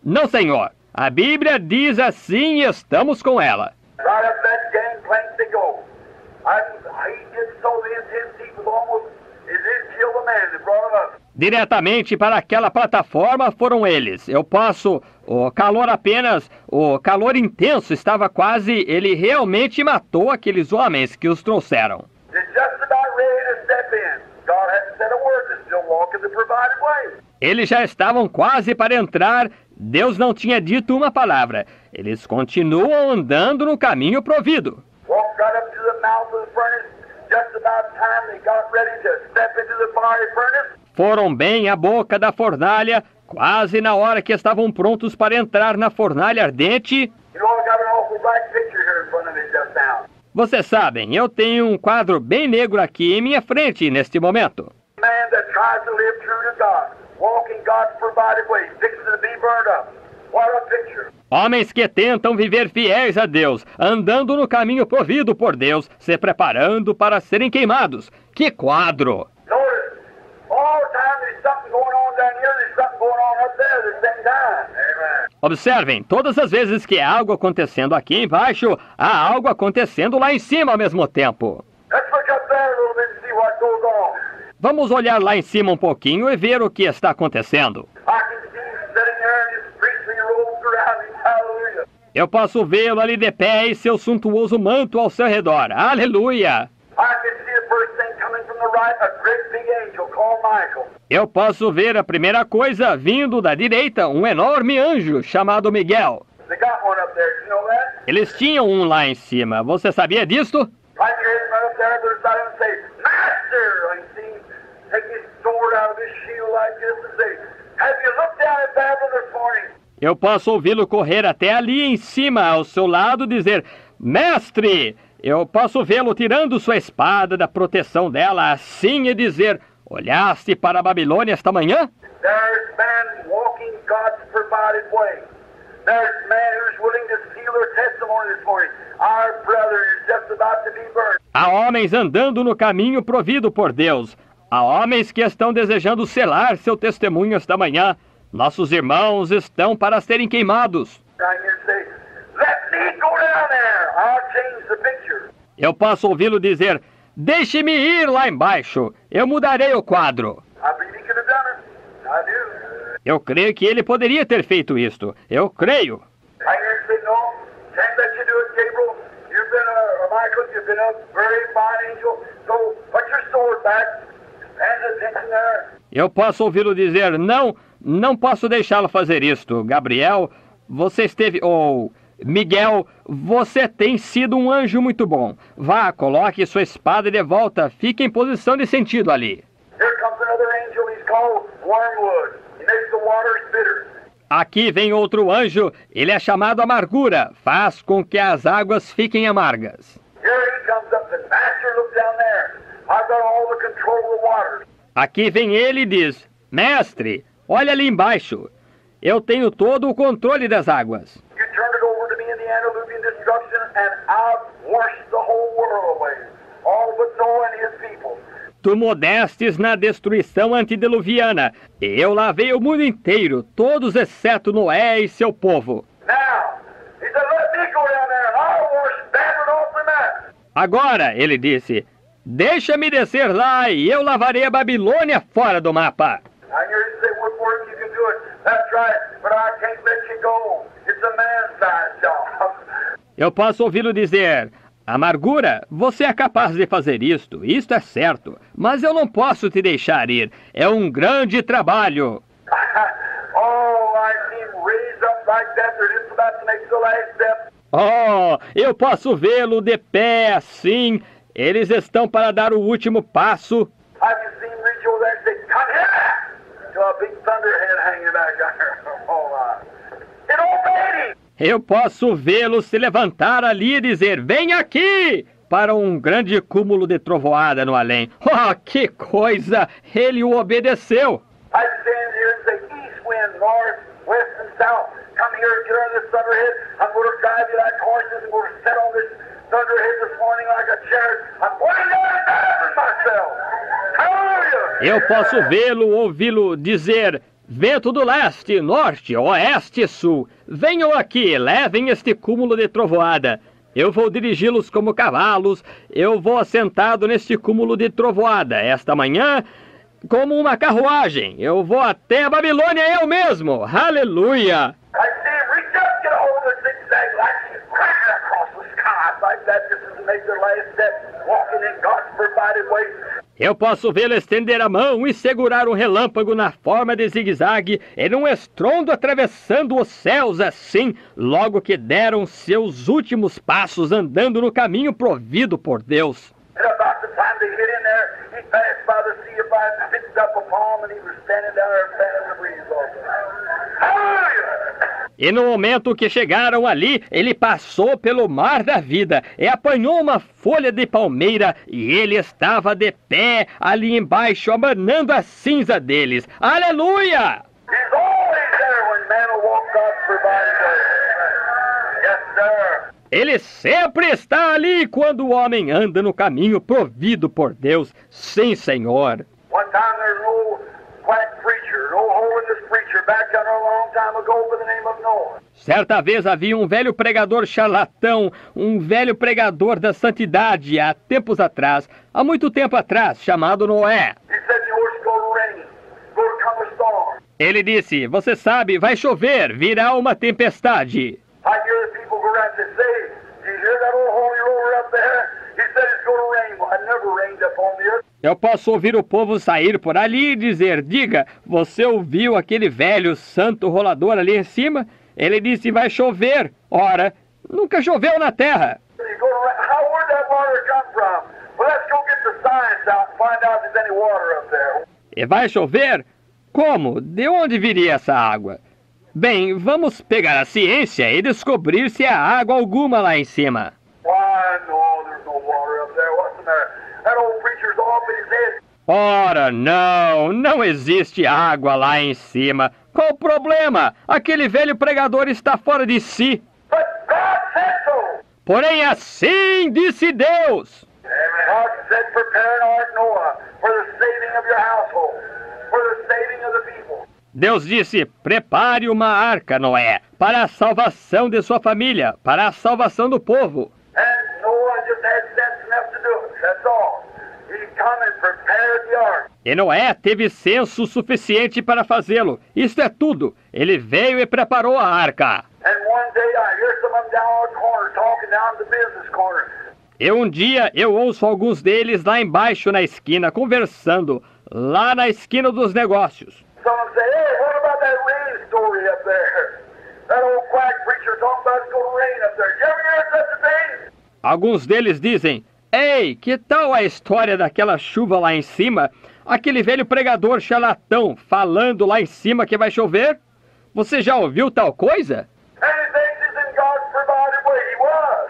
Não, senhor. A Bíblia diz assim e estamos com ela. Right up that gangplank they go. I, he did so the intense heat was almost, it did kill the man that brought him up. Diretamente para aquela plataforma foram eles. Eu posso... O calor apenas... O calor intenso estava quase... Ele realmente matou aqueles homens que os trouxeram. They're just about ready to step in. God hadn't said a word, they're still walking the provided way. Eles já estavam quase para entrar. Deus não tinha dito uma palavra. Eles continuam andando no caminho provido. Walked right up to the mouth of the furnace. Just about time they got ready to step into the fiery furnace. Foram bem à boca da fornalha, quase na hora que estavam prontos para entrar na fornalha ardente. You know, I got an awful bright picture here in front of me just now. Vocês sabem, eu tenho um quadro bem negro aqui em minha frente neste momento. Man that tries to live true to God, walking God's provided way, fixing to be burned up. What a picture. Homens que tentam viver fiéis a Deus, andando no caminho provido por Deus, se preparando para serem queimados. Que quadro! Notice, all the time there's something going on down here, there's something going on up there at the same time. Amen. Observem, todas as vezes que há algo acontecendo aqui embaixo, há algo acontecendo lá em cima ao mesmo tempo. Let's look up there a little bit and see what goes on. Vamos olhar lá em cima um pouquinho e ver o que está acontecendo. I can see him sitting there in his priestly robes around him. Hallelujah. Eu posso vê-lo ali de pé e seu suntuoso manto ao seu redor. Aleluia! I can see the first thing coming from the right, a great big angel called Michael. Eu posso ver a primeira coisa vindo da direita, um enorme anjo chamado Miguel. They got one up there, you know that? Eles tinham um lá em cima. Você sabia disto? Right your head right up there, other side and say, Master! I see him take his sword out of his shield like this and say, have you looked down at Babylon this morning? Eu posso ouvi-lo correr até ali em cima, ao seu lado, dizer, Mestre! Eu posso vê-lo tirando sua espada da proteção dela assim e dizer, olhaste para a Babilônia esta manhã? There's man walking God's provided way. There's man who's willing to seal their testimony this morning. Our brother is just about to be burned. Há homens andando no caminho provido por Deus. Há homens que estão desejando selar seu testemunho esta manhã. Nossos irmãos estão para serem queimados. Down here and say, let me go down there. I'll change the picture. Eu posso ouvi-lo dizer, deixe-me ir lá embaixo. Eu mudarei o quadro. I believe he could have done it. I do. Eu creio que ele poderia ter feito isto. Eu creio. Down here and say, no, can't let you do it, Gabriel. You've been a, a Michael, you've been a very fine angel. So put your sword back. Stand attention there. Eu posso ouvi-lo dizer, não, não posso deixá-lo fazer isto. Gabriel, você esteve... Ou, Miguel, você tem sido um anjo muito bom. Vá, coloque sua espada de volta. Fique em posição de sentido ali. Here comes another angel. He's called Wormwood. He makes the waters bitter. Aqui vem outro anjo. Ele é chamado amargura. Faz com que as águas fiquem amargas. Here he comes up and Master, look down there. I've got all the control of the waters. Aqui vem ele e diz, Mestre, olha ali embaixo. Eu tenho todo o controle das águas. You turned it over to me in the antediluvian destruction, and I've washed the whole world away. All but Noah and his people. Tu modestes na destruição antediluviana, e eu lavei o mundo inteiro, todos exceto Noé e seu povo. Now, he said, let me go down there, and I'll wash Babylon off the map. Agora, ele disse, deixa-me descer lá e eu lavarei a Babilônia fora do mapa. I hear you say, what work you can do it. That's right, but I can't let you go. It's a man-sized job. Eu posso ouvi-lo dizer, amargura, você é capaz de fazer isto, isto é certo, mas eu não posso te deixar ir, é um grande trabalho. Oh, I see him raised up like that. They're just about to make the last step. Oh, eu posso vê-lo de pé assim, eles estão para dar o último passo. I can see him reach over there and say, come here! To a big thunderhead hanging back there. Oh, my. It obeyed him. Eu posso vê-lo se levantar ali e dizer, vem aqui! Para um grande cúmulo de trovoada no além. Oh, que coisa! Ele o obedeceu. I stand here and say, east wind, north, west, and south. Come here and get on this thunderhead. I'm going to drive you like horses. I'm going to sit on this thunderhead this morning like a chariot. I'm going down and myself. Hallelujah! Eu posso vê-lo, ouvi-lo dizer, Vento do leste, norte, oeste e sul, venham aqui, levem este cúmulo de trovoada. Eu vou dirigi-los como cavalos, eu vou assentado neste cúmulo de trovoada. Esta manhã, como uma carruagem, eu vou até a Babilônia eu mesmo. Aleluia! I see, reach up, get a hold of the zigzag light, crack it across the sky like that, just to make their last step, walking in God's provided way. Eu posso vê-lo estender a mão e segurar um relâmpago na forma de zigue-zague e num estrondo atravessando os céus assim, logo que deram seus últimos passos andando no caminho provido por Deus. And about the time they hit in there, he passed by the sea of ice, picked up a palm, and he was standing down there fanning the breeze off. Hallelujah! E no momento que chegaram ali, ele passou pelo mar da vida e apanhou uma folha de palmeira e ele estava de pé ali embaixo, abanando a cinza deles. Aleluia! He's always there when man will walk God's provided way. Yes, sir. Ele sempre está ali quando o homem anda no caminho provido por Deus. Sim, Senhor. One time there's an old quack preacher, an old holiness preacher back down there a long time ago by the name of Noah. Certa vez havia um velho pregador charlatão, um velho pregador da santidade, há tempos atrás, há muito tempo atrás, chamado Noé. He said the ocean's going to rain, going to come a storm. Ele disse, você sabe, vai chover, virá uma tempestade. I hear the people go around and say, do you hear that old holy roller up there? He said it's going to rain. Well, it never rained up on the earth. Eu posso ouvir o povo sair por ali e dizer, diga, você ouviu aquele velho santo rolador ali em cima? Ele disse, vai chover. Ora, nunca choveu na terra. You go to ra- How, where'd that water come from? Well, let's go get the science out and find out if there's any water up there. E vai chover? Como? De onde viria essa água? Bem, vamos pegar a ciência e descobrir se há água alguma lá em cima. Why, no, there's no water up there. What's the matter? That old preacher's off in his head. Ora, não, não existe água lá em cima. Qual o problema? Aquele velho pregador está fora de si. But God said so. Porém, assim disse Deus. God said, prepare an ark, Noah, for the saving of your household, for the saving of the people. Deus disse, prepare uma arca, Noé, para a salvação de sua família, para a salvação do povo. And Noah just had sense enough to do it. That's all. He come and prepared the ark. E Noé teve senso suficiente para fazê-lo. Isto é tudo. Ele veio e preparou a arca. And one day I hear some of them down on the corner talking down the business corner. E um dia eu ouço alguns deles lá embaixo na esquina, conversando, lá na esquina dos negócios. Some of them say, hey, what about that rain story up there? That old quack preacher talking about it's going to rain up there. Did you ever hear such a thing? Alguns deles dizem, ei, que tal a história daquela chuva lá em cima? Aquele velho pregador charlatão falando lá em cima que vai chover? Você já ouviu tal coisa? And he thinks he's in God's provided way. He was.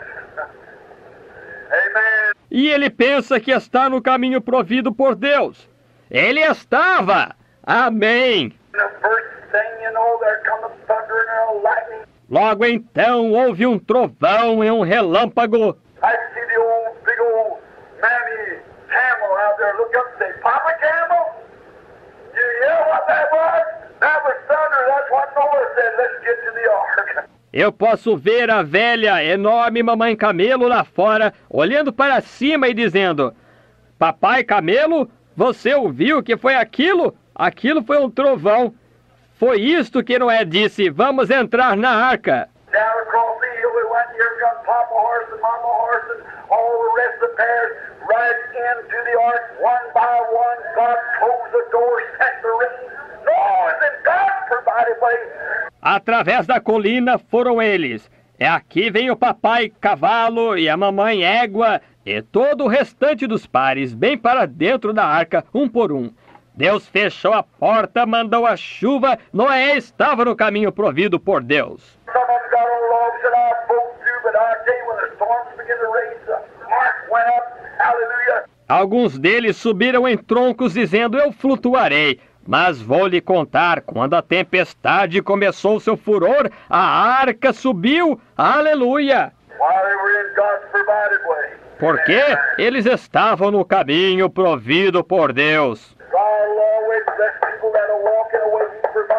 Amen. E ele pensa que está no caminho provido por Deus. Ele estava! Amém! And the first thing you know, there come a thunder and a lightning. Logo então houve um trovão e um relâmpago. I see the old, big old mammy camel out there look up and say, Papa Camel? You hear what that was? That was thunder. That's what Noah said. Let's get to the ark. Eu posso ver a velha, enorme mamãe camelo lá fora, olhando para cima e dizendo, Papai Camelo, você ouviu que foi aquilo? Aquilo foi um trovão. Foi isto que Noé disse, vamos entrar na arca. Down across the hill we went, here come Papa Horse and Mama Horse and all the rest of the pairs right into the ark, one by one. God closed the door, set the rain. Noah's in God's provided way. Através da colina foram eles. É aqui vem o papai cavalo e a mamãe égua e todo o restante dos pares bem para dentro da arca, um por um. Deus fechou a porta, mandou a chuva, Noé estava no caminho provido por Deus. Some of them got on logs that I boat through, but I tell you, when the storms begin to rage, the ark went up. Hallelujah. Alguns deles subiram em troncos dizendo, eu flutuarei. Mas vou lhe contar, quando a tempestade começou seu furor, a arca subiu. Aleluia! While they were in God's provided way. Porque eles estavam no caminho provido por Deus. God will always bless people that are walking away He provided.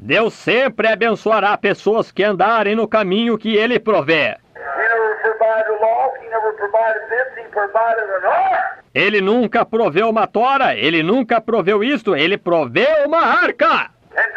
Deus sempre abençoará pessoas que andarem no caminho que Ele provê. Ele nunca proveu uma tora, Ele nunca proveu isto, Ele proveu uma arca.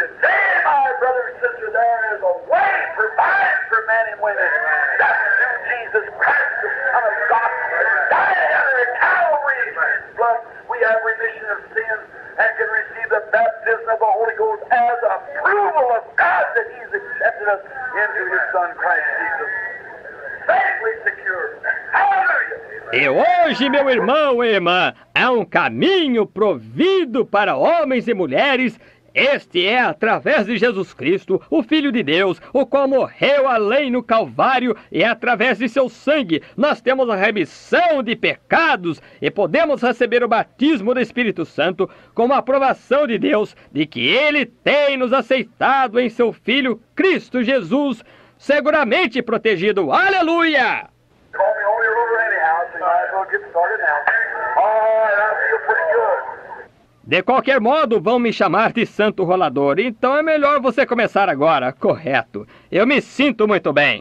E hoje, meu irmão e irmã, há um caminho provido para homens e mulheres. Este é através de Jesus Cristo, o Filho de Deus, o qual morreu além no Calvário, e através de seu sangue nós temos a remissão de pecados e podemos receber o batismo do Espírito Santo como a aprovação de Deus de que Ele tem nos aceitado em seu Filho Cristo Jesus, seguramente protegido. Aleluia! De qualquer modo, vão me chamar de Santo Rolador, então é melhor você começar agora, correto? Eu me sinto muito bem.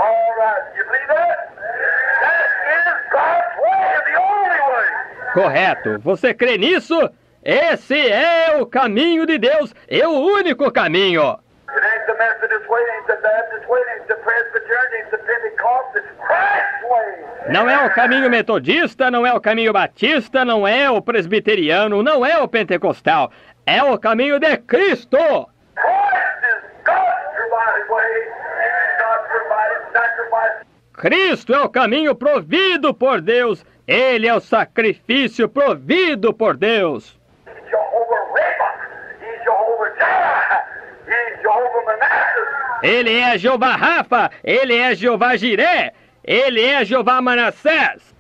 Correto, você crê nisso? Esse é o caminho de Deus, é o único caminho. Não é o caminho metodista, não é o caminho batista, não é o presbiteriano, não é o pentecostal. É o caminho de Cristo. Cristo é o caminho provido por Deus. Ele é o sacrifício provido por Deus. Ele é Jeová Rafa, ele é Jeová Jiré, ele é Jeová Manassés.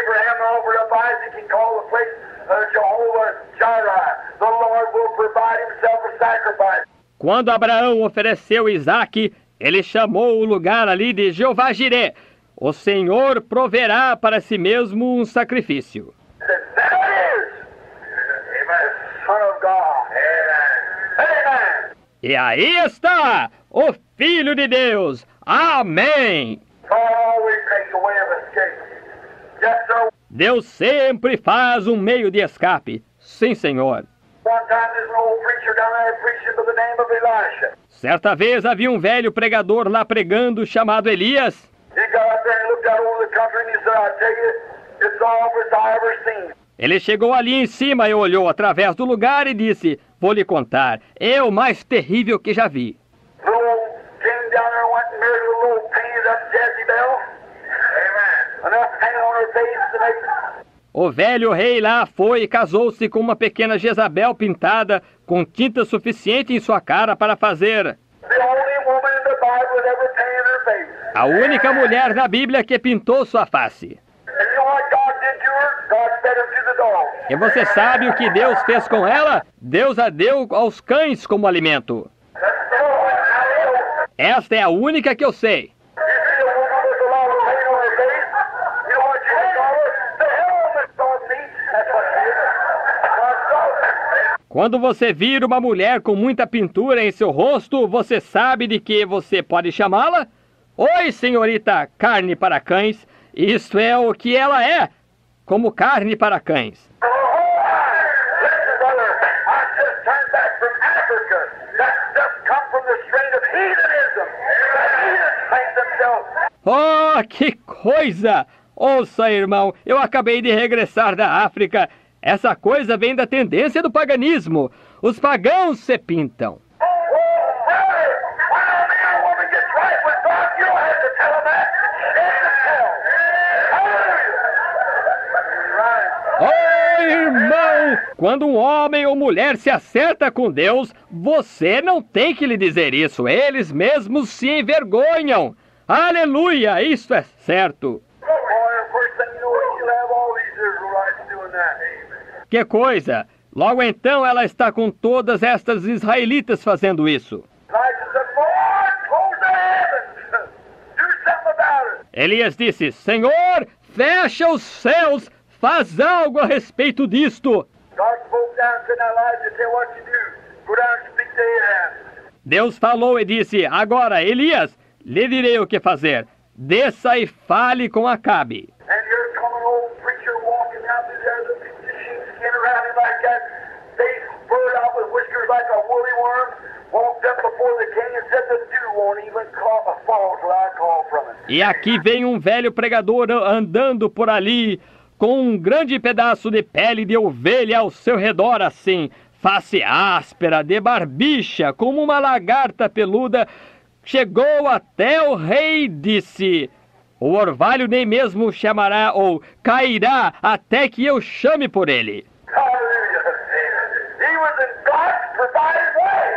Quando Abraão ofereceu Isaque, ele chamou o lugar ali de Jeová Jiré. O Senhor proverá para si mesmo um sacrifício. E aí está o Filho de Deus. Amém. Deus sempre faz um meio de escape. Sim, Senhor. Certa vez havia um velho pregador lá pregando chamado Elias. Ele chegou ali em cima e olhou através do lugar e disse: vou lhe contar, é o mais terrível que já vi. O velho rei lá foi e casou-se com uma pequena Jezabel pintada com tinta suficiente em sua cara para fazer a única mulher na Bíblia que pintou sua face. E você sabe o que Deus fez com ela? Deus a deu aos cães como alimento. Esta é a única que eu sei. Quando você vira uma mulher com muita pintura em seu rosto, você sabe de que você pode chamá-la? Oi, senhorita carne para cães. Isto é o que ela é, como carne para cães. Oh, que coisa! Ouça, irmão, eu acabei de regressar da África. Essa coisa vem da tendência do paganismo. Os pagãos se pintam. Oh, irmão! Quando um homem ou mulher se acerta com Deus, você não tem que lhe dizer isso. Eles mesmos se envergonham. Aleluia! Isso é certo. Que coisa! Logo então ela está com todas estas israelitas fazendo isso. Elias disse: Senhor, fecha os céus, faz algo a respeito disto. Deus falou e disse: agora, Elias, lhe direi o que fazer. Desça e fale com Acabe. And here come an old preacher walking out through there, the sheepskin around him like that, face furred out with whiskers like a woolly worm, walked up before the king and said the dew won't even call, fall till I call from it. E aqui vem um velho pregador andando por ali, com um grande pedaço de pele de ovelha ao seu redor, assim, face áspera, de barbicha, como uma lagarta peluda. Chegou até o rei e disse: o orvalho nem mesmo chamará ou cairá até que eu chame por ele. Hallelujah. He was in God's provided way.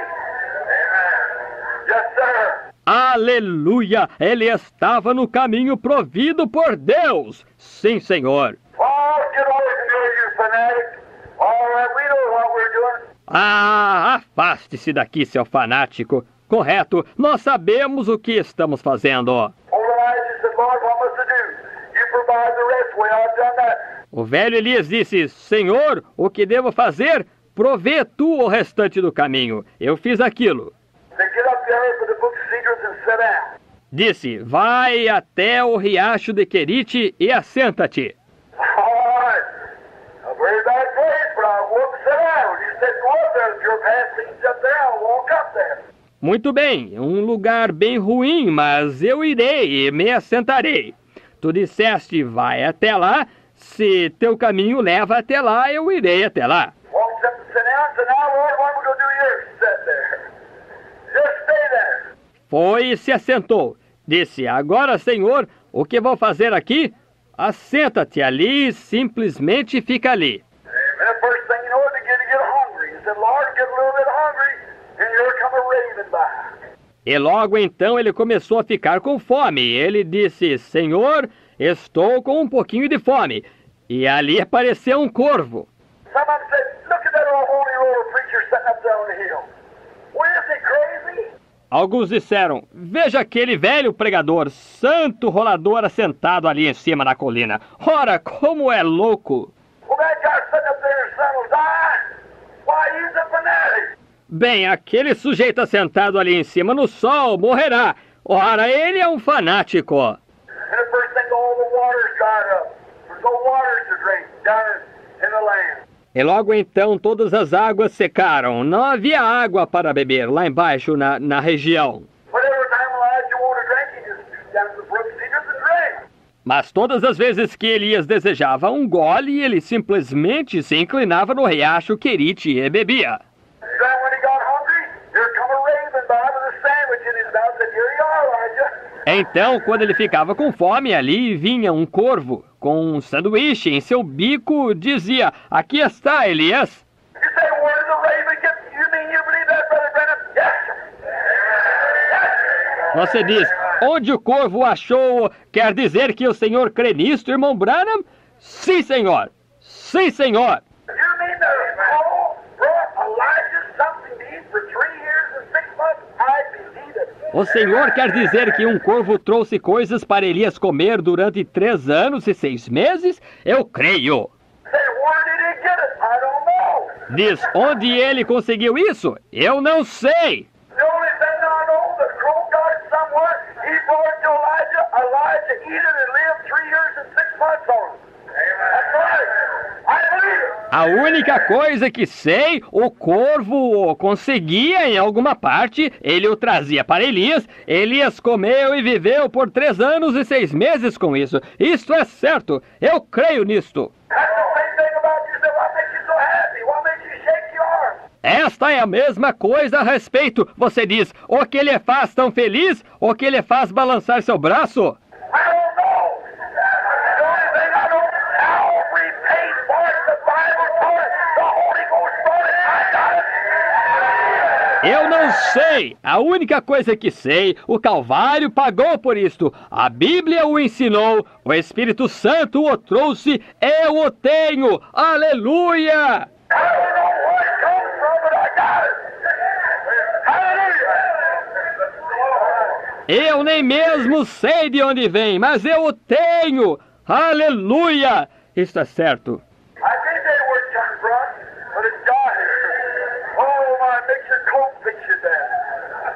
Amen. Yes, sir. Aleluia! Ele estava no caminho provido por Deus. Sim, Senhor. Oh, get away from here, you fanatic. All right, we know what we're doing. Ah, afaste-se daqui, seu fanático. Correto, nós sabemos o que estamos fazendo. Old Elijah said, Lord, what must I do? You provide the rest. Well, I've done that. O velho Elias disse: Senhor, o que devo fazer? Provê tu o restante do caminho. Eu fiz aquilo. Then get up there for the book of Cedars and sit down. Disse: vai até o riacho de Querite e assenta-te. All right. A very bad place, but I won't sit down. You said go up there. If your path leads up there, I'll walk up there. Muito bem, um lugar bem ruim, mas eu irei e me assentarei. Tu disseste: vai até lá. Se teu caminho leva até lá, eu irei até lá. Walked up and sit down and said, now, Lord, what am I going to do here? Sit there. Just stay there. Foi e se assentou. Disse: agora, Senhor, o que vou fazer aqui? Assenta-te ali e simplesmente fica ali. And the first thing you know, they get to get hungry. He said, Lord, get a little bit hungry, and here come a raven by. E logo então ele começou a ficar com fome. Ele disse: Senhor, estou com um pouquinho de fome. E ali apareceu um corvo. Somebody said, look at that old holy roller preacher sitting up there on the hill. Well, is he crazy? Alguns disseram: veja aquele velho pregador, santo rolador assentado ali em cima na colina. Ora, como é louco! Well, that guy sitting up there in sun will die. Why, he's a fanatic. Bem, aquele sujeito assentado ali em cima no sol morrerá. Ora, ele é um fanático. And the first thing, all the water's dried up. There's no water to drink down in the land. E logo então todas as águas secaram. Não havia água para beber lá embaixo na, na região. But every time Elijah wanted to drink, he just stooped down to the brook and he just drink. Mas todas as vezes que Elias desejava um gole, ele simplesmente se inclinava no riacho Querite e bebia. Then when he got hungry, here come a raven by with a sandwich in his mouth and said, here you are, Elijah. Então, quando ele ficava com fome, ali vinha um corvo com um sanduíche em seu bico, dizia: aqui está, Elias. You say, where did the raven get? You mean you believe that, Brother Brennan? Yes, sir. Você diz: onde o corvo achou? Quer dizer que o senhor crê nisto, irmão Branham? Sim, senhor. Sim, senhor. You mean the call brought Elijah something to eat for three years and six months? I believe it. O senhor quer dizer que um corvo trouxe coisas para Elias comer durante três anos e seis meses? Eu creio. Say, where did he get it? I don't know. Diz: onde ele conseguiu isso? Eu não sei. The only thing I know, the crow got it somewhere. He brought it to Elijah. Elijah ate it and lived three years and six months on it. That's right. I believe it. A única coisa que sei, o corvo o conseguia em alguma parte, ele o trazia para Elias, Elias comeu e viveu por três anos e seis meses com isso. Isto é certo, eu creio nisto. That's the same thing about you. Say, what makes you so happy? What makes you shake your arm? Esta é a mesma coisa a respeito. Você diz: o que lhe faz tão feliz, o que lhe faz balançar seu braço? I don't know. The only thing I know, Calvary paid for it. The Bible told it. The Holy Ghost brought it. I got it. Eu não sei. A única coisa que sei, o Calvário pagou por isto. A Bíblia o ensinou, o Espírito Santo o trouxe, eu o tenho. Aleluia! I don't know where it comes from, but I got it. Hallelujah. Eu nem mesmo sei de onde vem, mas eu o tenho. Aleluia! Está certo. I can't tell you where it comes from, but it's God here. Oh, my, it makes your coat fit you down.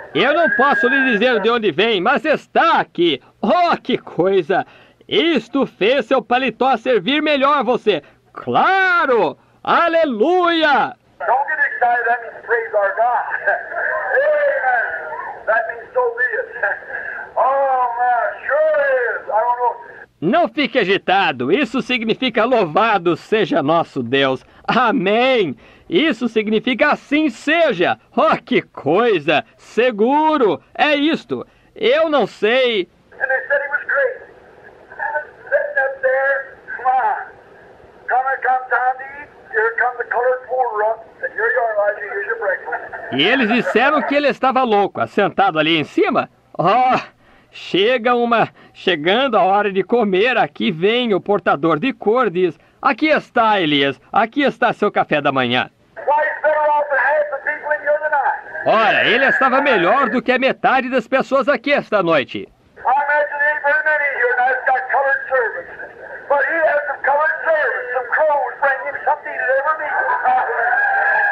Eu não posso lhe dizer de onde vem, mas está aqui. Oh, que coisa! Isto fez seu paletó servir melhor a você. Claro! Aleluia! Don't get excited, that means praise our God. Amen. That means so be it. Oh, man, sure is. I don't know. Não fique agitado, isso significa louvado seja nosso Deus. Amém! Isso significa assim seja. Oh, que coisa! Seguro! É isto. Eu não sei. And they said he was great. Sitting up there, come on. Come, come time to eat. Here come the colored poor and here you are, Elijah, here's your breakfast. E eles disseram que ele estava louco, assentado ali em cima. Oh, chega uma... Chegando a hora de comer, aqui vem o portador de cor, diz... Aqui está, Elias, aqui está seu café da manhã. Why, he's better off than half the people in here tonight. Ora, ele estava melhor do que a metade das pessoas aqui esta noite. I imagine there ain't very many here now that's got colored servants. But he has some colored servants, some crows bring him something to ever meet.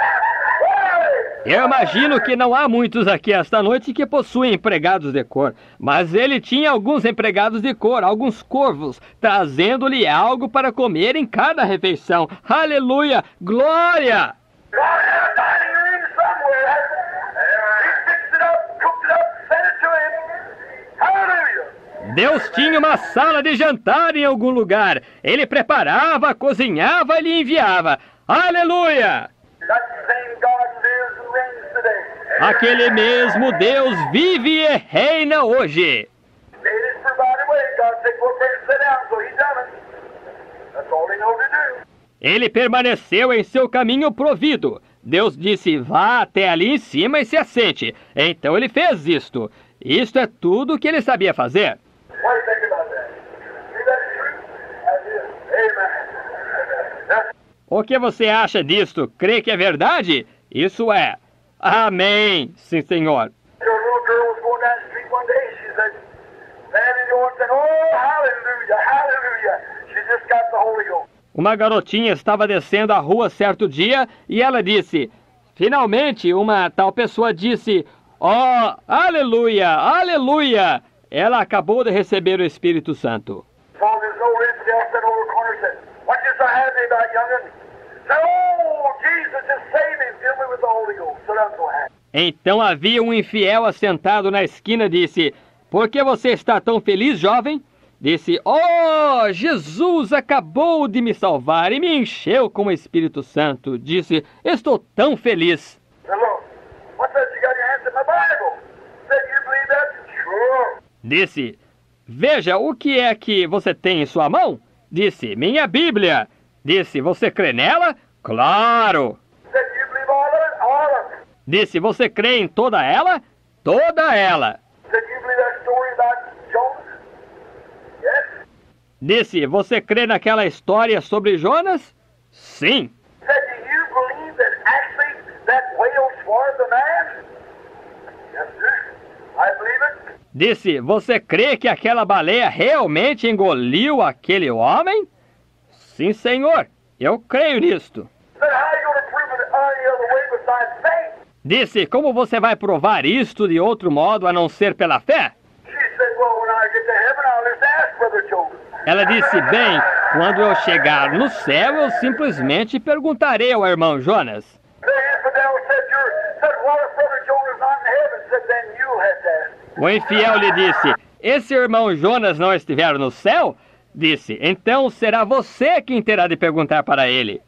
Eu imagino que não há muitos aqui esta noite que possuem empregados de cor, mas ele tinha alguns empregados de cor, alguns corvos, trazendo-lhe algo para comer em cada refeição. Aleluia! Glória! God had a dining room somewhere. He fixed it up, cooked it up, sent it to him. Hallelujah! Deus tinha uma sala de jantar em algum lugar. Ele preparava, cozinhava e lhe enviava. Aleluia! That same God lives and reigns today. Aquele mesmo Deus vive e reina hoje. Made his provided way. God said, go up there and sit down, so he done it. That's all he know to do. Ele permaneceu em seu caminho provido. Deus disse, vá até ali em cima e se assente. Então ele fez isto. Isto é tudo o que ele sabia fazer. What do you think about that? See that true? That is. Amen. That's O que você acha disto? Crê que é verdade? Isso é. Amém, sim, senhor. Your little girl was going down the street one day. She said, standing there and said, oh, hallelujah, hallelujah. She just got the Holy Ghost. Uma garotinha estava descendo a rua certo dia e ela disse... Finalmente, uma tal pessoa disse... Oh, aleluia, aleluia. Ela acabou de receber o Espírito Santo. So there's no reason to stand over the corner and said, what you so happy about, young'un? Said, oh, Jesus just saved me, filled me with the Holy Ghost. So I'm so happy. Então havia um infiel assentado na esquina, disse... Por que você está tão feliz, jovem? Disse... Oh, Jesus acabou de me salvar e me encheu com o Espírito Santo. Disse... Estou tão feliz. Said, look, what's that you got in your hands in my Bible? Said, you believe that? Sure. Disse... Veja, o que é que você tem em sua mão? Disse... Minha Bíblia. Disse... Você crê nela? Claro. Said, you believe all of it? All of it. Disse... Você crê em toda ela? Toda ela. Said, you believe that story about Jonas? Yes. Disse... Você crê naquela história sobre Jonas? Sim. Said, do you believe that actually that whale swallowed the man? Yes, sir. I believe it. Disse, você crê que aquela baleia realmente engoliu aquele homem? Sim, senhor, eu creio nisto. Said, how are you going to prove it any other way besides faith? Disse, como você vai provar isto de outro modo a não ser pela fé? She said, well, when I get to heaven, I'll just ask Brother Joseph. Ela disse, bem, quando eu chegar no céu, eu simplesmente perguntarei ao irmão Jonas. The infidel said, you're, said, what if Brother Jonah's not in heaven? Said, then you have to ask. O infiel lhe disse, esse irmão Jonas não estiver no céu? Disse, então será você quem terá de perguntar para ele.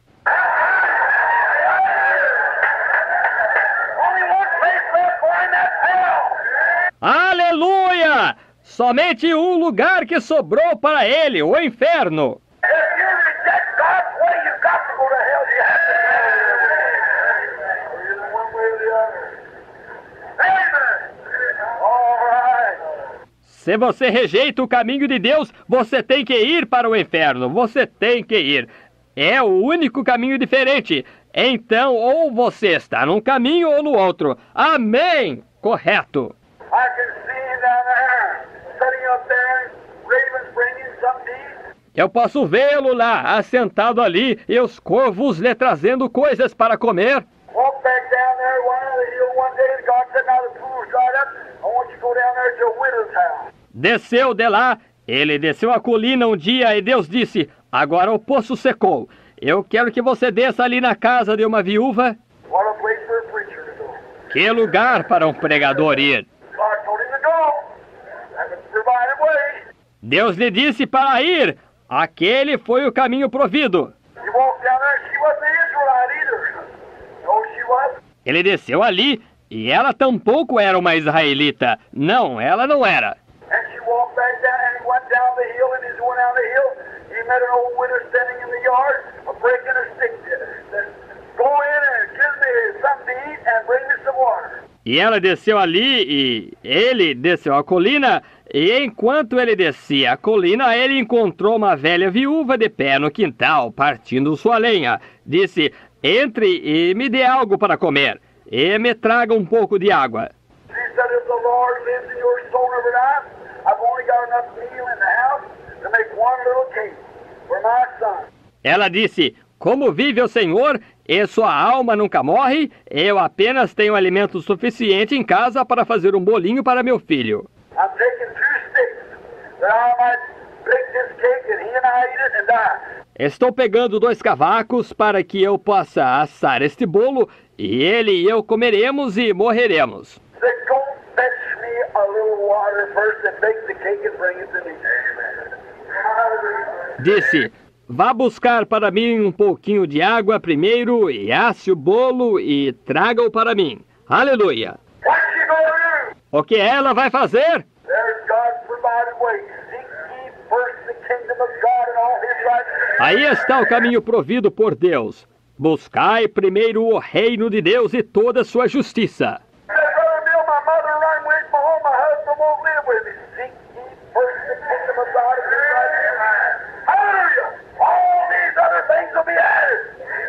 Only one place left for him, that's hell. Aleluia! Somente um lugar que sobrou para ele, o inferno. If you reject God's way, you've got to go to hell. You have to go. Either one way or the other. Amen. All right. Se você rejeita o caminho de Deus, você tem que ir para o inferno. Você tem que ir. É o único caminho diferente. Então, ou você está num caminho ou no outro. Amém! Correto. I can see him down there, sitting up there, ravens bringing some meat. Eu posso vê-lo lá, assentado ali, e os corvos lhe trazendo coisas para comer. Walked back down there one of the hill one day, and God said, now the pool's dried up. go down there to a widow's house. Desceu de lá, ele desceu a colina um dia e Deus disse, agora o poço secou. Eu quero que você desça ali na casa de uma viúva. What a place for a preacher to go. Que lugar para um pregador ir. God told him to go. That was the provided way. Deus lhe disse para ir. Aquele foi o caminho provido. He walked down there, she wasn't an Israelite either. No, she wasn't. Ele desceu ali e ela tampouco era uma israelita. Não, ela não era. And she walked back down and went down the hill, and as he went down the hill, he met an old widow standing in the yard, a breaking a stick. Said, go in and give me something to eat and bring me some water. E ela desceu ali e ele desceu a colina. E enquanto ele descia a colina, ele encontrou uma velha viúva de pé no quintal, partindo sua lenha. Disse, entre e me dê algo para comer, e me traga um pouco de água. She said, if the Lord lives and your soul never dies, I've only got enough meal in the house to make one little cake for my son. Ela disse, como vive o Senhor e sua alma nunca morre, eu apenas tenho alimento suficiente em casa para fazer um bolinho para meu filho. I'm taking two sticks that I might bake this cake and he and I eat it and die. Estou pegando dois cavacos para que eu possa assar este bolo, e ele e eu comeremos e morreremos. Said, go fetch me a little water first and bake the cake and bring it to me. Amen. Disse, vá buscar para mim um pouquinho de água primeiro, e asse o bolo e traga-o para mim. Aleluia! What's she gonna do? O que ela vai fazer? There's God's provided way. Seek ye first the kingdom of God and all his righteousness. Aí está o caminho provido por Deus. Buscai primeiro o reino de Deus e toda a sua justiça. Said, Brother Bill, my mother run away from home, my husband won't live with me. Seek ye first the kingdom of God and his righteousness. Hallelujah! All these other things will be added.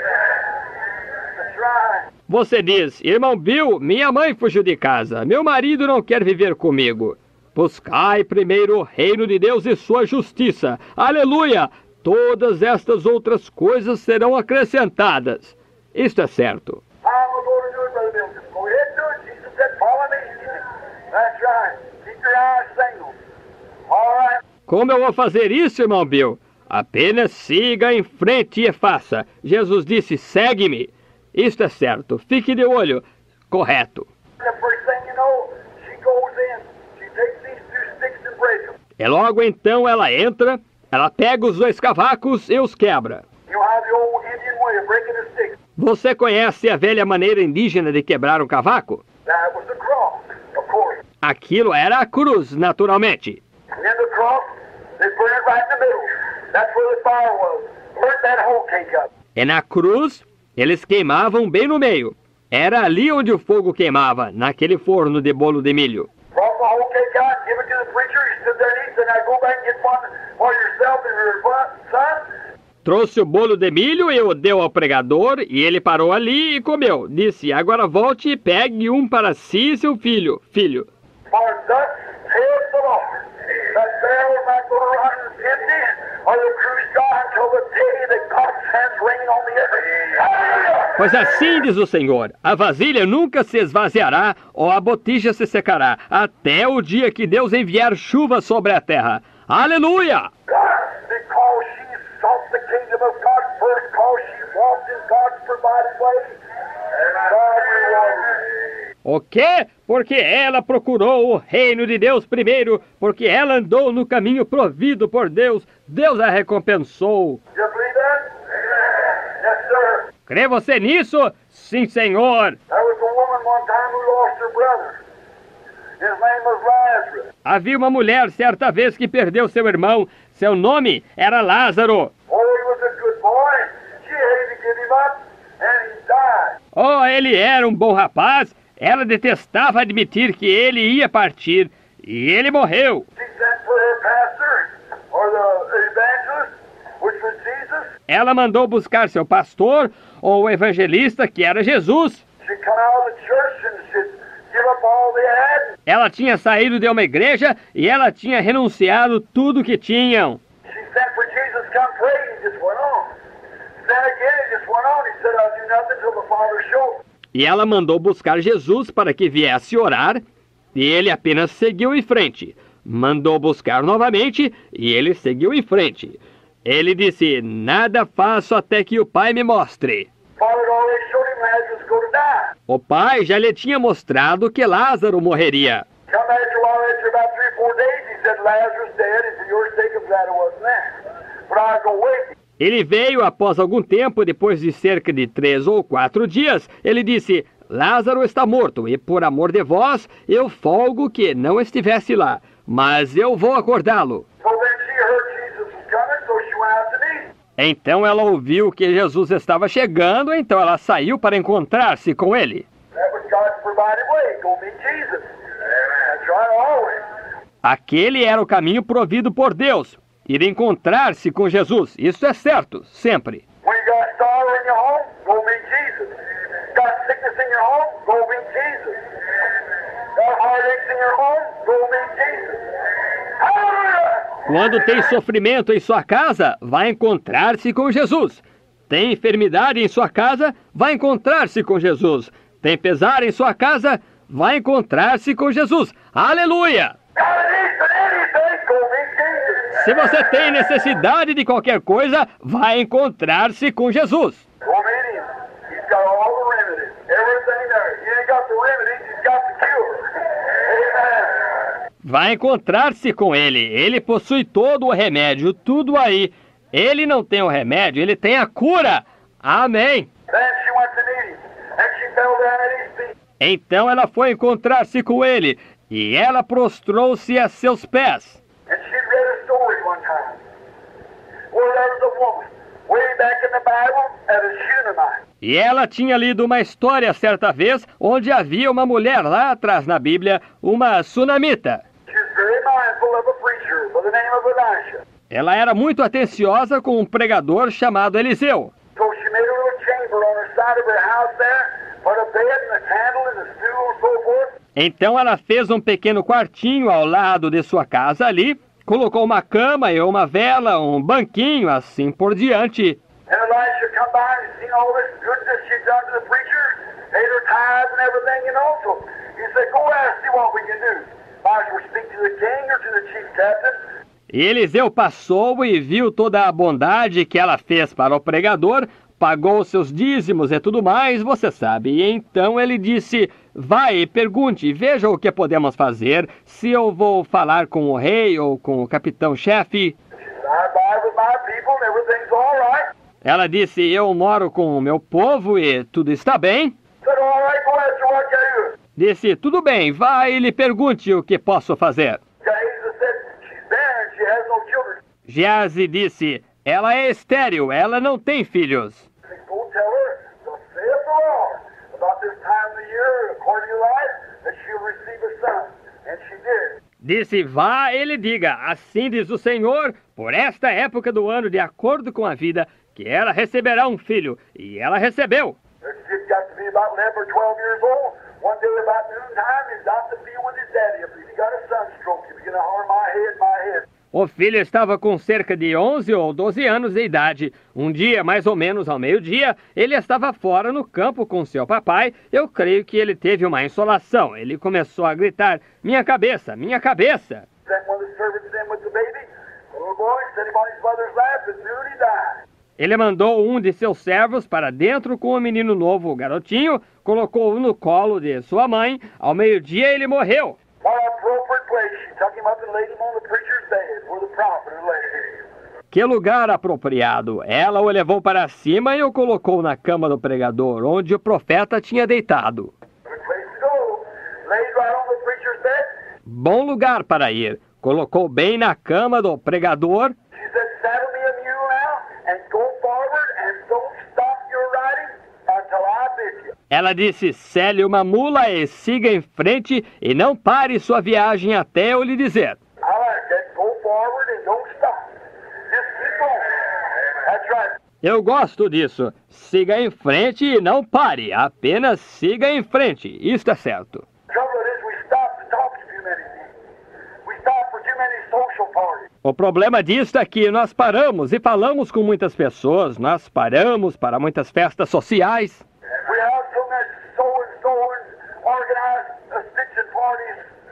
That's right. Você diz, irmão Bill, minha mãe fugiu de casa, meu marido não quer viver comigo. Buscai primeiro o reino de Deus e sua justiça. Aleluia! Todas estas outras coisas serão acrescentadas. Isto é certo. How am I going to do it, Brother Bill? Just go ahead and do it. Jesus said, follow me. That's right. Keep your eyes single. All right. Como eu vou fazer isso, irmão Bill? Apenas siga em frente e faça. Jesus disse, segue-me. Isto é certo. Fique de olho. Correto. The first thing you know, she goes in. She takes these two sticks and breaks them. E logo então ela entra, ela pega os dois cavacos e os quebra. You know how the old Indian way of breaking a stick? Você conhece a velha maneira indígena de quebrar um cavaco? That was the cross, of course. Aquilo era a cruz, naturalmente. And then the cross, they burn it right in the middle. That's where the fire was. Burnt that whole cake up. E na cruz, eles queimavam bem no meio. Era ali onde o fogo queimava, naquele forno de bolo de milho. Brought the whole cake out, give it to the preacher. He stood there and he said, now go back and get one for yourself and your son. Trouxe o bolo de milho e o deu ao pregador, e ele parou ali e comeu. Disse, agora volte e pegue um para si e seu filho. Filho. For thus saith the Lord, that barrel is not going to run empty, or the cruse dry until the day that God sends rain on the earth. Hallelujah! Pois assim diz o Senhor, a vasilha nunca se esvaziará, ou a botija se secará, até o dia que Deus enviar chuva sobre a terra. Aleluia! Because she sought the kingdom of God first, because she walked in God's provided way, and God rewarded her. O quê? Porque ela procurou o reino de Deus primeiro, porque ela andou no caminho provido por Deus, Deus a recompensou. You believe that? Yes, sir. Crê você nisso? Sim, Senhor. There was a woman one time who lost her brother. His name was Lazarus. Havia uma mulher certa vez que perdeu seu irmão. Seu nome era Lázaro. Oh, he was a good boy. She hated to give him up, and he died. Oh, ele era um bom rapaz. Ela detestava admitir que ele ia partir. E ele morreu. She sent for her pastor, or the evangelist, which was Jesus. Ela mandou buscar seu pastor, ou o evangelista, que era Jesus. She come out of the church and she'd give up all they had. Ela tinha saído de uma igreja e ela tinha renunciado tudo que tinham. She sent for Jesus to come pray, and he just went on. Sent again, he just went on. He said, I'll do nothing till the Father shows. E ela mandou buscar Jesus para que viesse orar. E ele apenas seguiu em frente. Mandou buscar novamente e ele seguiu em frente. Ele disse, nada faço até que o Pai me mostre. O Pai já lhe tinha mostrado que Lázaro morreria. Ele veio após algum tempo, depois de cerca de três ou quatro dias. Ele disse, Lázaro está morto, e por amor de vós, eu folgo que não estivesse lá, mas eu vou acordá-lo. Então ela ouviu que Jesus estava chegando, então ela saiu para encontrar-se com ele. Aquele era o caminho provido por Deus, ir encontrar-se com Jesus. Isso é certo, sempre. Quando tem sofrimento em sua casa, vai encontrar-se com Jesus. Tem enfermidade em sua casa, vai encontrar-se com Jesus. Tem pesar em sua casa, vai encontrar-se com Jesus. Aleluia! Se você tem necessidade de qualquer coisa, vai encontrar-se com Jesus. Vai encontrar-se com ele. Ele possui todo o remédio, tudo aí. Ele não tem o remédio, ele tem a cura. Amém. Então ela foi encontrar-se com ele, e ela prostrou-se a seus pés. E ela tinha lido uma história certa vez, onde havia uma mulher lá atrás na Bíblia, uma sunamita. Ela era muito atenciosa com um pregador chamado Eliseu. Então ela fez um pequeno quartinho ao lado de sua casa ali, colocou uma cama e uma vela, um banquinho, assim por diante. E Eliseu passou e viu toda a bondade que ela fez para o pregador, pagou seus dízimos e tudo mais, você sabe. E então ele disse, vai e pergunte, veja o que podemos fazer, se eu vou falar com o rei ou com o capitão-chefe. Ela disse, eu moro com o meu povo e tudo está bem. Disse, tudo bem, vai e lhe pergunte o que posso fazer. Geazi disse, ela é estéril, ela não tem filhos. Disse, vá e lhe diga, assim diz o Senhor, por esta época do ano, de acordo com a vida, que ela receberá um filho. E ela recebeu. O filho estava com cerca de onze ou doze anos de idade. Um dia, mais ou menos ao meio-dia, ele estava fora no campo com seu papai. Eu creio que ele teve uma insolação. Ele começou a gritar, minha cabeça, minha cabeça. Ele mandou um de seus servos para dentro com o menino novo, o garotinho, colocou-o no colo de sua mãe. Ao meio-dia ele morreu. Que lugar apropriado! Ela o levou para cima e o colocou na cama do pregador, onde o profeta tinha deitado. Bom lugar para ir. Colocou bem na cama do pregador. Ela disse, sele uma mula e siga em frente e não pare sua viagem até eu lhe dizer. Eu gosto disso. Siga em frente e não pare. Apenas siga em frente. Isto é certo. O problema disso é que nós paramos e falamos com muitas pessoas. Nós paramos para muitas festas sociais.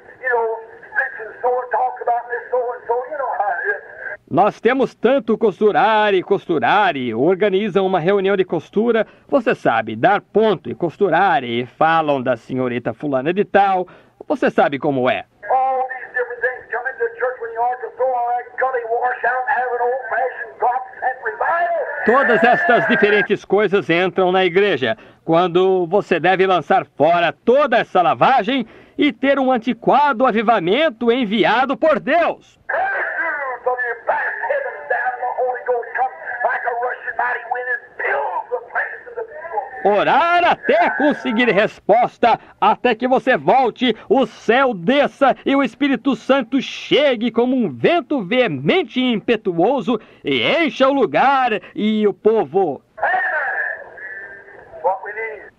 Nós temos tanto costurar e costurar e organizam uma reunião de costura, você sabe, dar ponto e costurar e falam da senhorita fulana de tal, você sabe como é. All these different things come into the church when you ought to throw all that gully wash out and have an old-fashioned God-sent revival. Todas estas diferentes coisas entram na igreja, quando você deve lançar fora toda essa lavagem e ter um antiquado avivamento enviado por Deus. So you back heaven down and the Holy Ghost comes like a rushing mighty wind and fills the place of the people. Orar até conseguir resposta, até que você volte, o céu desça e o Espírito Santo chegue como um vento veemente e impetuoso e encha o lugar e o povo. Amen. What we need.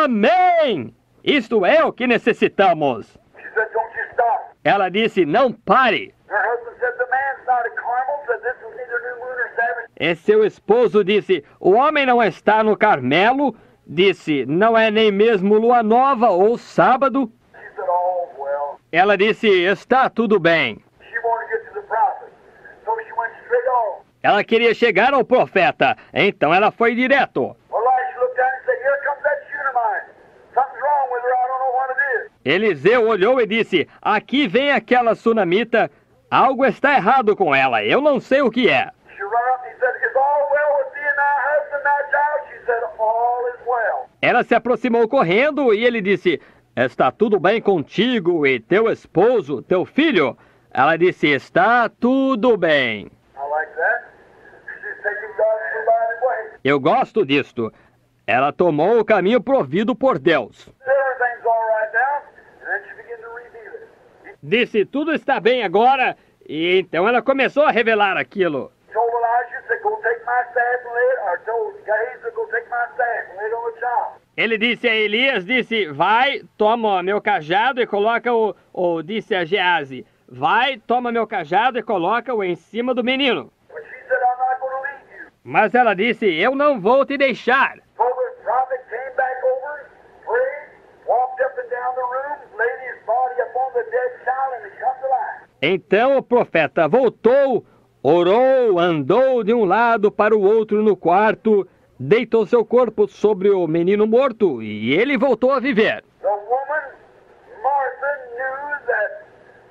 Amém! Isto é o que necessitamos. She said, don't you stop. Ela disse, não pare. Her husband said, the man's not a Carmel, said this was neither new moon nor Sabbath. E seu esposo disse, o homem não está no Carmelo. Disse, não é nem mesmo lua nova ou sábado. She said, all's well. Ela disse, está tudo bem. She wanted to get to the prophet, so she went straight on. Ela queria chegar ao profeta, então ela foi direto. Well, Elisha looked down and said, here comes that Shunammite. Something's wrong with her, I don't know what it is. Eliseu olhou e disse, aqui vem aquela sunamita, algo está errado com ela, eu não sei o que é. She ran up and he said, is all well with thee and thy husband, thy child? She said, all is well. Ela se aproximou correndo e ele disse, está tudo bem contigo e teu esposo, teu filho? Ela disse, está tudo bem. I like that. She's taking God's provided way. Eu gosto disto. Ela tomou o caminho provido por Deus. Everything's all right now. And then she began to reveal it. Disse, tudo está bem agora. E então ela começou a revelar aquilo. He told Elijah, said, go take my staff and lay it, or told Gehazi, go take my staff and lay it on the child. Ele disse a Elias, disse, vai, toma meu cajado e coloca o... Ou disse a Geazi, vai, toma meu cajado e coloca-o em cima do menino. But she said, I'm not going to leave you. Mas ela disse, eu não vou te deixar. So the prophet came back over, prayed, walked up and down the room, laid his body upon the dead child, and he come to life. Então o profeta voltou, orou, andou de um lado para o outro no quarto, deitou seu corpo sobre o menino morto e ele voltou a viver. The woman, Martha, knew that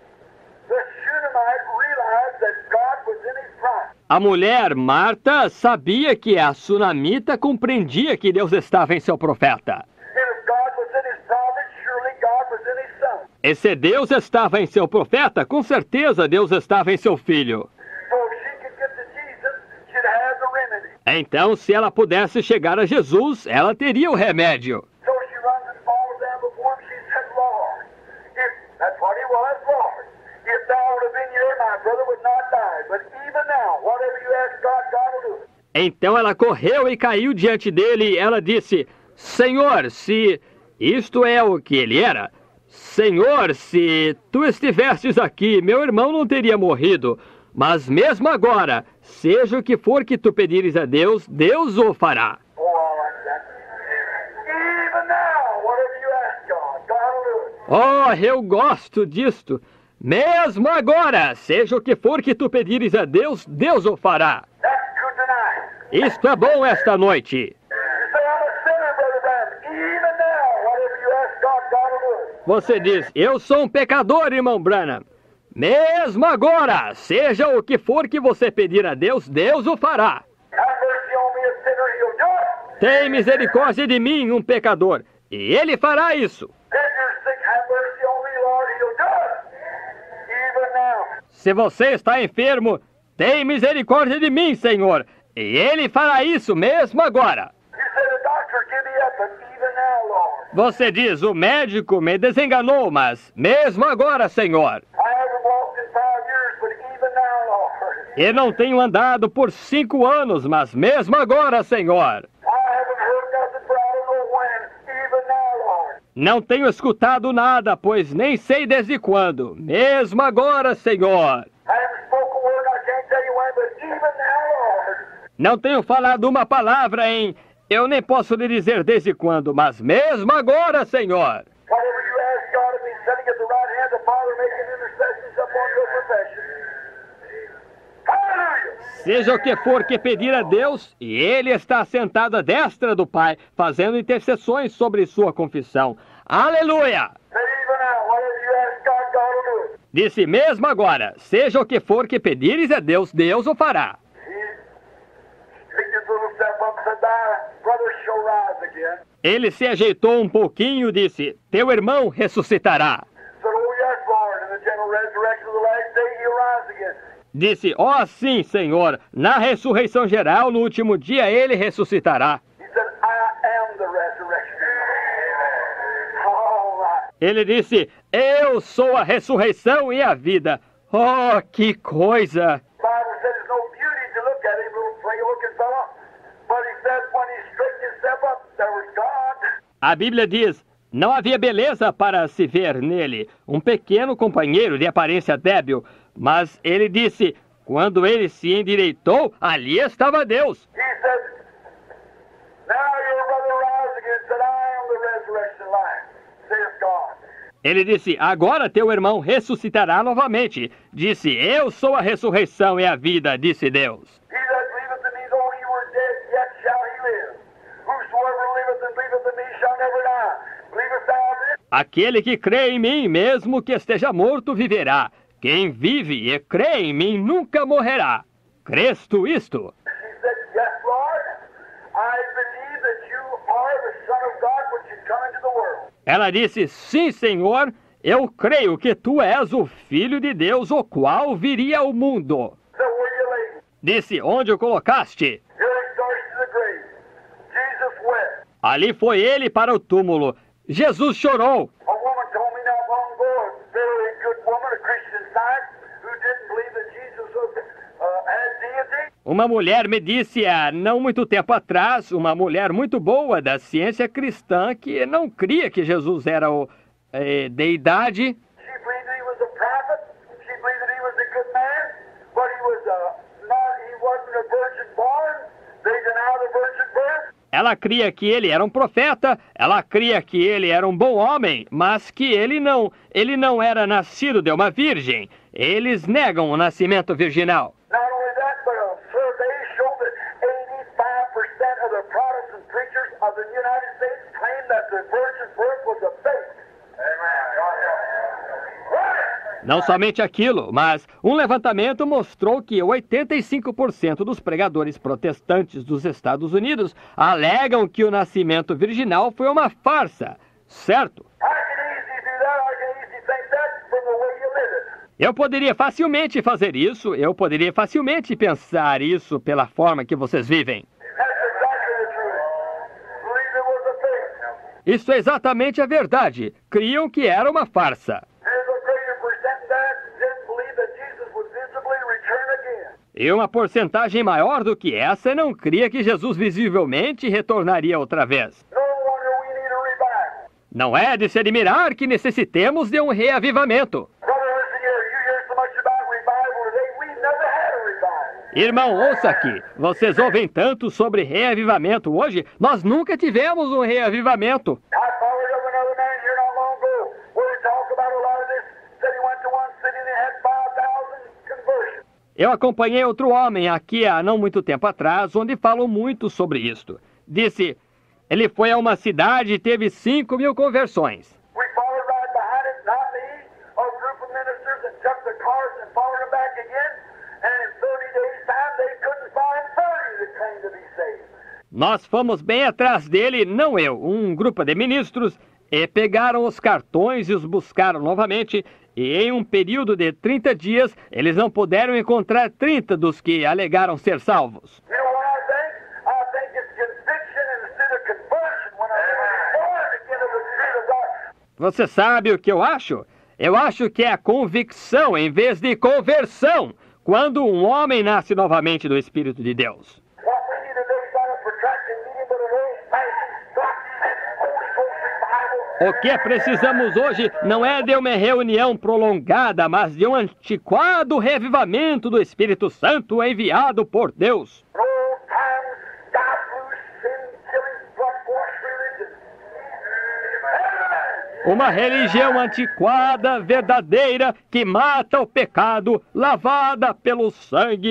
the Shunammite realized that God was in his promise. A mulher, Marta, sabia que a sunamita compreendia que Deus estava em seu profeta. And if God was in his prophet, surely God was in his son. E se Deus estava em seu profeta, com certeza Deus estava em seu filho. So if she could get to Jesus, she'd have the remedy. Então, se ela pudesse chegar a Jesus, ela teria o remédio. So she runs and falls down before him. She said, Lord, if that's what he was, Lord, if thou would have been here, my brother would not die. But even now, whatever you ask God, God will do it. Então ela correu e caiu diante dele e ela disse, Senhor, se isto é o que ele era, Senhor, se tu estivestes aqui, meu irmão não teria morrido. Mas mesmo agora, seja o que for que tu pedires a Deus, Deus o fará. Oh, I like that. Even now, whatever you ask God, God will do it. Oh, eu gosto disto. Mesmo agora, seja o que for que tu pedires a Deus, Deus o fará. That's good tonight. Isto é bom esta noite. You say, I'm a sinner, Brother Branham. Even now, whatever you ask God, God will do it. Você diz, eu sou um pecador, irmão Branham. Mesmo agora, seja o que for que você pedir a Deus, Deus o fará. Have mercy on me, a sinner, he'll do it. Tem misericórdia de mim, um pecador, e ele fará isso. If you're sick, have mercy on me, Lord, he'll do it. Even now. Se você está enfermo, tem misericórdia de mim, Senhor, e ele fará isso mesmo agora. You say the doctor give me up, but even now, Lord. Você diz, o médico me desenganou, mas mesmo agora, Senhor. I haven't walked in five years, but even now, Lord. Eu não tenho andado por cinco anos, mas mesmo agora, Senhor. I haven't heard nothing, but I don't know when. Even now, Lord. Não tenho escutado nada, pois nem sei desde quando. Mesmo agora, Senhor. I haven't spoken a word, I can't tell you when, but even now, Lord. Não tenho falado uma palavra em... Eu nem posso lhe dizer desde quando, mas mesmo agora, Senhor. Whatever you ask God of me, sitting at the right hand of the Father, making intercessions upon your profession. Hallelujah! Seja o que for que pedir a Deus, e ele está sentado à destra do Pai, fazendo intercessões sobre sua confissão. Aleluia! Said even now, whatever you ask God, God will do it. Disse mesmo agora, seja o que for que pedires a Deus, Deus o fará. He picked his little step up and said, thy brother shall rise again. Ele se ajeitou um pouquinho e disse, teu irmão ressuscitará. Said, oh yes, Lord, in the general resurrection of the last day he'll rise again. Disse, ó oh, sim, Senhor, na ressurreição geral, no último dia, ele ressuscitará. He said, I am the resurrection. All right. Ele disse, eu sou a ressurreição e a vida. Oh, que coisa! The Bible said there's no beauty to look at him, little frail-looking fellow. But he said when he straightened himself up, there was God. A Bíblia diz, não havia beleza para se ver nele, um pequeno companheiro de aparência débil, mas ele disse, quando ele se endireitou, ali estava Deus. He said, now your brother rise again, said, I am the resurrection and life, saith God. Ele disse, agora teu irmão ressuscitará novamente. Disse, eu sou a ressurreição e a vida, disse Deus. He that believeth in me, though he were dead, yet shall he live. Whosoever liveth and believeth in me shall never die. Believest thou this? Aquele que crê em mim, mesmo que esteja morto, viverá. Quem vive e crê em mim nunca morrerá. Crês tu isto? He said, yes, Lord. I believe that you are the Son of God which is come into the world. Ela disse, sim, Senhor, eu creio que tu és o Filho de Deus, o qual viria ao mundo. So where you laid? Disse, onde o colocaste? Here he starts to the grave. Jesus wept. Ali foi ele para o túmulo. Jesus chorou. A woman told me not long ago, a very good woman, a Christian science, who didn't believe that Jesus was, uh, had deity. Uma mulher me disse há não muito tempo atrás, uma mulher muito boa da ciência cristã, que não cria que Jesus era o eh, deidade. She believed that he was a prophet. She believed that he was a good man, but he was uh, not. He wasn't a virgin born. They deny the virgin birth. Ela cria que ele era um profeta, ela cria que ele era um bom homem, mas que ele não, ele não era nascido de uma virgem. Eles negam o nascimento virginal. Not only that, but a survey showed that eighty-five percent of the Protestant preachers of the United States claim that the virgin birth was a fake. Amen. God help. Right. Não somente aquilo, mas um levantamento mostrou que oitenta e cinco por cento dos pregadores protestantes dos Estados Unidos alegam que o nascimento virginal foi uma farsa, certo? I can easily do that. I can easily think that from the way you live it. Eu poderia facilmente fazer isso, eu poderia facilmente pensar isso pela forma que vocês vivem. That's exactly the truth. Believe it was a fake. Isso é exatamente a verdade. Criam que era uma farsa. There's a greater percent that didn't believe that Jesus would visibly return again. E uma porcentagem maior do que essa não cria que Jesus visivelmente retornaria outra vez. No wonder we need a revival. Não é de se admirar que necessitemos de um reavivamento. Brother, listen here. You hear so much about revival today. We never had a revival. Irmão, ouça aqui. Vocês ouvem tanto sobre reavivamento hoje? Nós nunca tivemos um reavivamento. I followed up another man here not long ago where he talked about a lot of this. Said he went to one city and they had five thousand conversions. Eu acompanhei outro homem aqui há não muito tempo atrás, onde falam muito sobre isto. Disse, ele foi a uma cidade e teve cinco mil conversões. We followed right behind it, not me, a group of ministers that took the cars and followed them back again. And in thirty days' time, they couldn't find thirty that came to be saved. Nós fomos bem atrás dele, não eu, um grupo de ministros, e pegaram os cartões e os buscaram novamente, e em um período de trinta dias, eles não puderam encontrar trinta dos que alegaram ser salvos. You know what I think? I think it's conviction instead of conversion when I'm born again of the Spirit of God. Você sabe o que eu acho? Eu acho que é a convicção em vez de conversão, quando um homem nasce novamente do Espírito de Deus. What we need today is not a protracted meeting, but an old-fashioned, drop-dead, Holy Ghost revival. O que precisamos hoje não é de uma reunião prolongada, mas de um antiquado revivamento do Espírito Santo enviado por Deus. An old-time, sky-blue, sin-killing, blood-washed religion. Amen. Uma religião antiquada, verdadeira, que mata o pecado, lavada pelo sangue.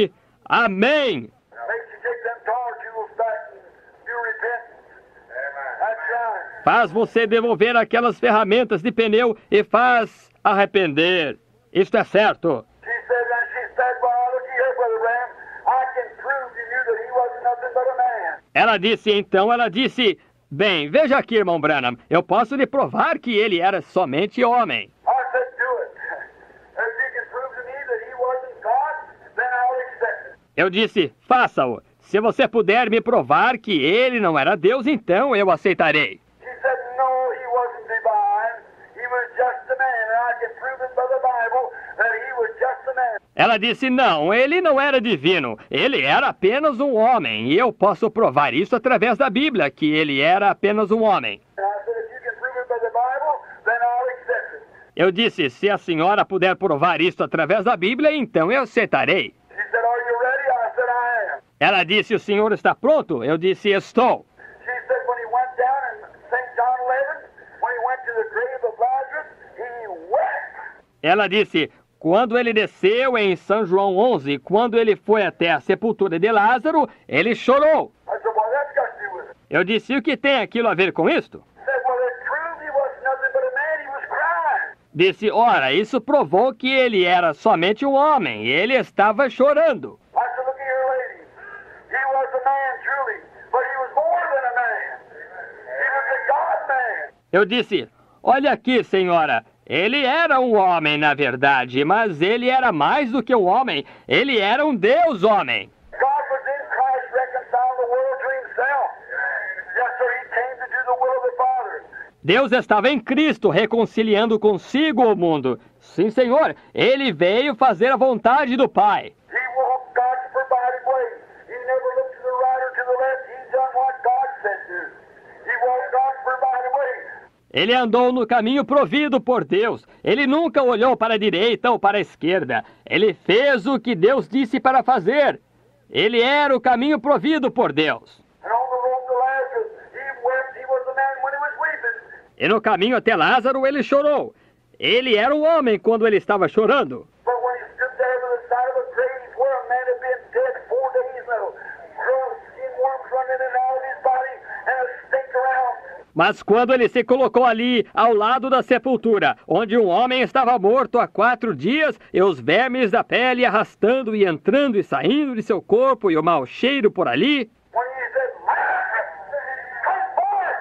Amém. Makes you take them power tools back and do repentance. That's right. Faz você devolver aquelas ferramentas de pneu e faz arrepender. Isto é certo. She said, and she said, well, look here, Brother Branham, I can prove to you that he wasn't nothing but a man. Ela disse, então, ela disse, bem, veja aqui, irmão Branham, eu posso lhe provar que ele era somente homem. I said, do it. If you can prove to me that he wasn't God, then I'll accept it. Eu disse, faça-o. Se você puder me provar que ele não era Deus, então eu aceitarei. She said, no, he wasn't divine. He was just a man, and I can prove it by the Bible that he was just a man. Ela disse, não, ele não era divino, ele era apenas um homem, e eu posso provar isso através da Bíblia, que ele era apenas um homem. And I said, if you can prove it by the Bible, then I'll accept it. Eu disse, se a senhora puder provar isso através da Bíblia, então eu aceitarei. She said, are you ready? I said, I am. Ela disse, o senhor está pronto? Eu disse, estou. She said, when he went down in Saint John eleven, when he went to the grave of Lazarus, he wept. Ela disse, quando ele desceu em São João onze, quando ele foi até a sepultura de Lázaro, ele chorou. I said, well, that's got to do with it. Eu disse, o que tem aquilo a ver com isto? She said, well, it proved he wasn't nothing but a man. He was crying. Disse, ora, isso provou que ele era somente um homem, e ele estava chorando. I said, look here, lady. He was a man, truly, but he was more than a man. He was a God-man. Eu disse, olha aqui, senhora, ele era um homem, na verdade, mas ele era mais do que um homem, ele era um Deus homem. God was in Christ reconciling the world to himself. Yes, sir, he came to do the will of the Father. Deus estava em Cristo, reconciliando consigo o mundo. Sim, Senhor, ele veio fazer a vontade do Pai. He walked God's provided way. He never looked to the right or to the left. He done what God said to. He walked God's provided way. Ele andou no caminho provido por Deus. Ele nunca olhou para a direita ou para a esquerda. Ele fez o que Deus disse para fazer. Ele era o caminho provido por Deus. And on the road to Lazarus, he wept. He was a man when he was weeping. E no caminho até Lázaro, ele chorou. Ele era um homem quando ele estava chorando. But when he stood there by the side of a grave where a man had been dead four days now, growing skin worms running in and out of his body and a stink around. Mas quando ele se colocou ali, ao lado da sepultura, onde um homem estava morto há quatro dias, e os vermes da pele arrastando e entrando e saindo de seu corpo, e o mau cheiro por ali, When he said, Lazarus, come forth!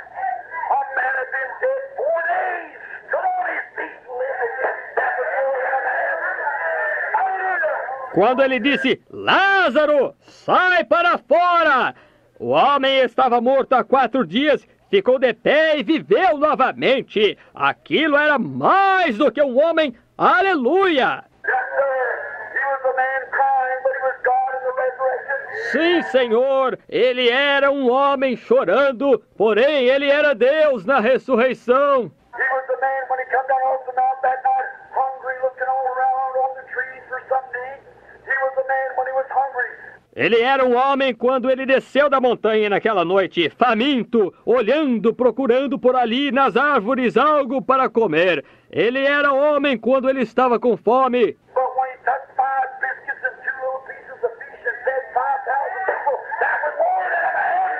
A man had been dead four days. Come on, his feet and live again. That was more than a man. Hallelujah! quando ele disse, Lázaro, sai para fora! O homem estava morto há quatro dias, ficou de pé e viveu novamente. Aquilo era mais do que um homem. Aleluia! Yes, sir. He was a man crying, but he was God in the resurrection. Sim, Senhor, ele era um homem chorando, porém ele era Deus na ressurreição. He was the man when he come down off the mount that night, hungry, looking all around on the trees for something to eat. He was the man when he was hungry. Ele era um homem quando ele desceu da montanha naquela noite, faminto, olhando, procurando por ali nas árvores algo para comer. Ele era homem quando ele estava com fome. But when he touched five biscuits and two little pieces of fish and fed five thousand people, that was more than a man.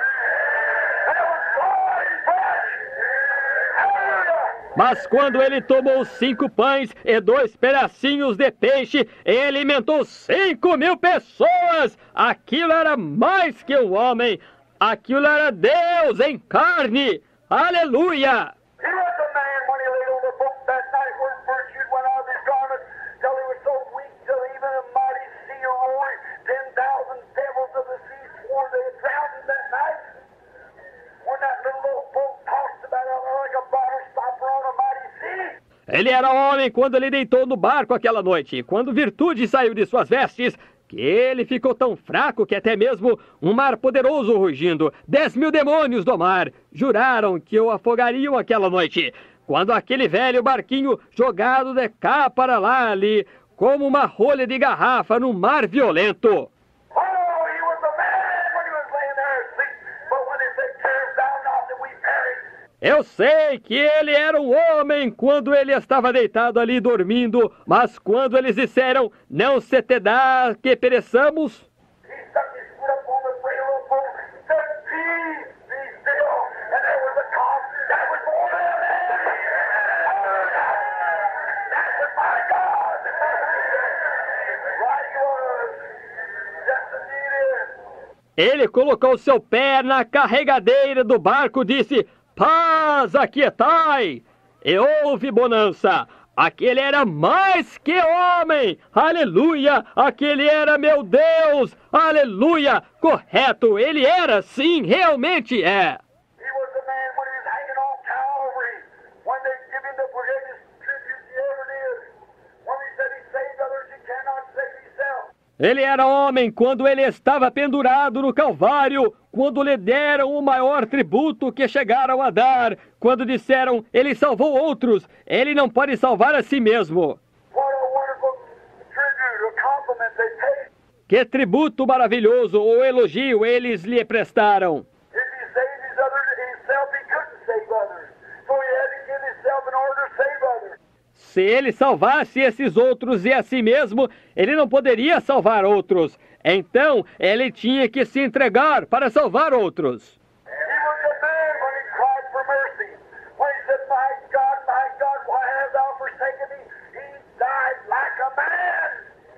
And it was God in flesh. Hallelujah! Mas quando ele tomou cinco pães e dois pedacinhos de peixe e alimentou cinco mil pessoas, aquilo era mais que um homem. Aquilo era Deus em carne. Aleluia! He was a man when he laid on the book that night where virtue went out of his garments till he was so weak till even a mighty sea roaring, ten thousand devils of the sea swore they had drowned him that night. When that little old boat tossed about out there like a bottle stopper on a mighty sea. Ele era homem quando ele deitou no barco aquela noite, quando virtude saiu de suas vestes, que ele ficou tão fraco que até mesmo um mar poderoso rugindo, dez mil demônios do mar, juraram que o afogariam aquela noite, quando aquele velho barquinho jogado de cá para lá ali, como uma rolha de garrafa no mar violento. Oh, he was a man when he was laying there asleep, but when he said, "Carest thou not that we perish?" Eu sei que ele era um homem quando ele estava deitado ali dormindo, mas quando eles disseram, não se te dá que pereçamos, He Ele colocou seu pé na carregadeira do barco e disse: paz, aquietai! E houve bonança. Aquele era mais que homem. Aleluia! Aquele era meu Deus. Aleluia! Correto, ele era, sim, realmente é. He was the man when he was hanging on Calvary, when they give him the greatest tribute he ever did. When he said he saved others, he cannot save himself. Ele era homem quando ele estava pendurado no Calvário, quando lhe deram o maior tributo que chegaram a dar, quando disseram, ele salvou outros, ele não pode salvar a si mesmo. What a wonderful tribute or compliment they paid. Que tributo maravilhoso ou elogio eles lhe prestaram. If he saved his others himself, he couldn't save others. So he had to give himself in order to save others. Se ele salvasse esses outros e a si mesmo, ele não poderia salvar outros. Então, ele tinha que se entregar para salvar outros. He was a man when he cried for mercy. When he said, my God, my God, why hast thou forsaken me? He died like a man.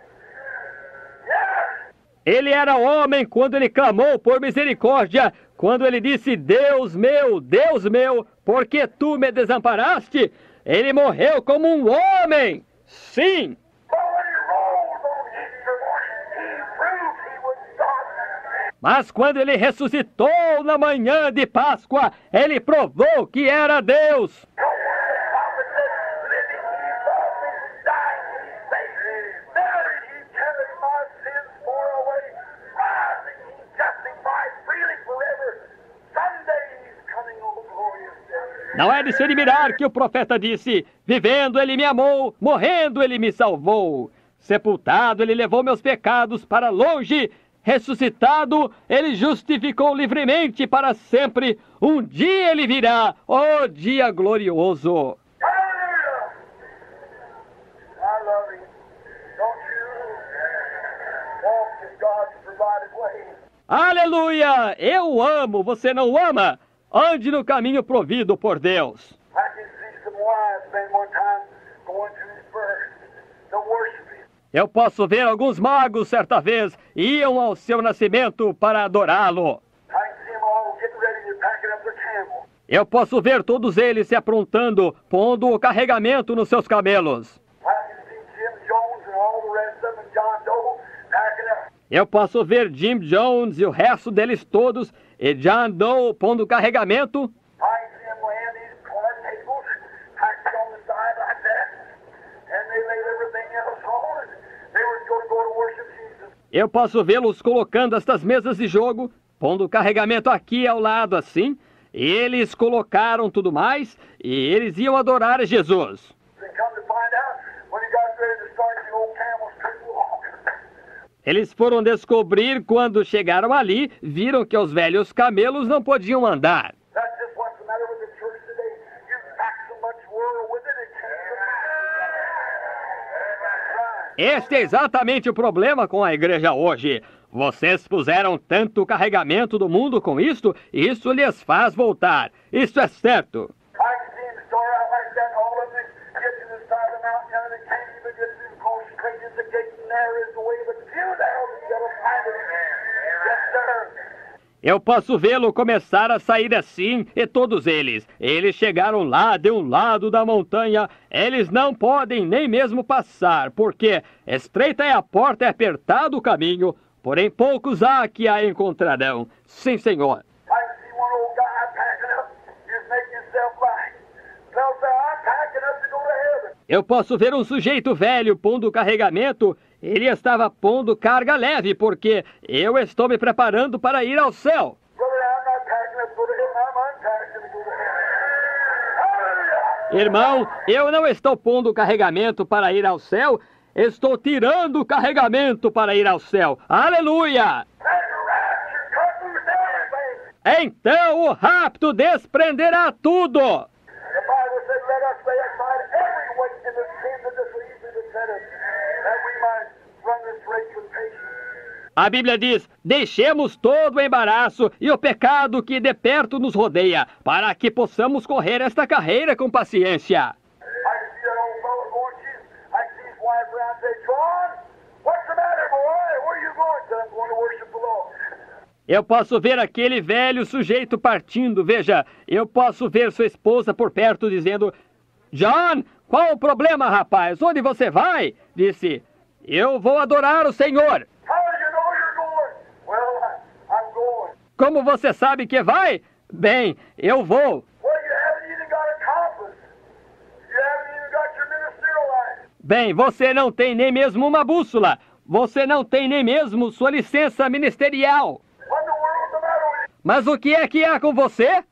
Yes! Ele era homem quando ele clamou por misericórdia, quando ele disse, Deus meu, Deus meu, por que tu me desamparaste? Ele morreu como um homem, sim. But when he rose on Easter morning, he proved he was God. Mas quando ele ressuscitou na manhã de Páscoa, ele provou que era Deus. No wonder the prophet said, living he loved me, dying he saved me, buried he carried my sins far away, rising he justified freely forever. Someday he's coming on the glorious day. Não é de se admirar que o profeta disse, vivendo ele me amou, morrendo ele me salvou. Sepultado ele levou meus pecados para longe, ressuscitado ele justificou livremente para sempre. Um dia ele virá, ó dia glorioso. Hallelujah! I love him. Don't you walk in God's provided way. Aleluia! Eu amo, você não ama? Ande no caminho provido por Deus. I can see some wise men one time going to his birth to worship him. Eu posso ver alguns magos, certa vez, iam ao seu nascimento para adorá-lo. I can see them all getting ready to pack it up their camel. Eu posso ver todos eles se aprontando, pondo o carregamento nos seus camelos. I can see Jim Jones and all the rest of them, John Doe, packing up. Eu posso ver Jim Jones e o resto deles todos, e John Doe pondo o carregamento. I can see them laying these card tables packed on the side like that, and they laid everything else on, and they were going to go to worship Jesus. Eu posso vê-los colocando estas mesas de jogo, pondo o carregamento aqui ao lado assim. E eles colocaram tudo mais, e eles iam adorar a Jesus. They come to find out when he got ready to start, the old camels couldn't walk. Eles foram descobrir quando chegaram ali, viram que os velhos camelos não podiam andar. That's just what's the matter with the church today. You pack so much world with it, it can't. Right. Este é exatamente o problema com a igreja hoje. Vocês puseram tanto carregamento do mundo com isto, e isso lhes faz voltar. Isso é certo. I can see him start out like that, all of them get to the side of the mountain, and they can't even get to him, because straight is the gate, and narrow is the way, but few there that'll find it. Yes, sir. Eu posso vê-lo começar a sair assim, e todos eles. Eles chegaram lá de um lado da montanha. Eles não podem nem mesmo passar, porque estreita é a porta e apertado o caminho, porém poucos há que a encontrarão. Sim, Senhor. I can see one old guy packing up, just making himself like. They'll say, I'm packing up to go to heaven. Eu posso ver um sujeito velho pondo carregamento. Ele estava pondo carga leve, porque eu estou me preparando para ir ao céu. Brother, I'm not packing up to go to heaven, I'm unpacking to go to heaven. Hallelujah! Irmão, eu não estou pondo carregamento para ir ao céu, estou tirando o carregamento para ir ao céu. Aleluia! That's the rapture, cut loose everything. Então o rapto desprenderá tudo. The Bible said, let us lay aside every weight and the sin that does easily beset us, that we might run this race with patience. A Bíblia diz, deixemos todo o embaraço e o pecado que de perto nos rodeia, para que possamos correr esta carreira com paciência. I can see that old fellow going, Jesus. I can see his wife around and say, John, what's the matter, boy? Where are you going? He said, I'm going to worship the Lord. Eu posso ver aquele velho sujeito partindo. Veja, eu posso ver sua esposa por perto dizendo: John, qual o problema, rapaz? Onde você vai? Disse: eu vou adorar o Senhor. Como você sabe que vai? Bem, eu vou. Bem, você não tem nem mesmo uma bússola. Você não tem nem mesmo sua licença ministerial. Mas o que é que há com você?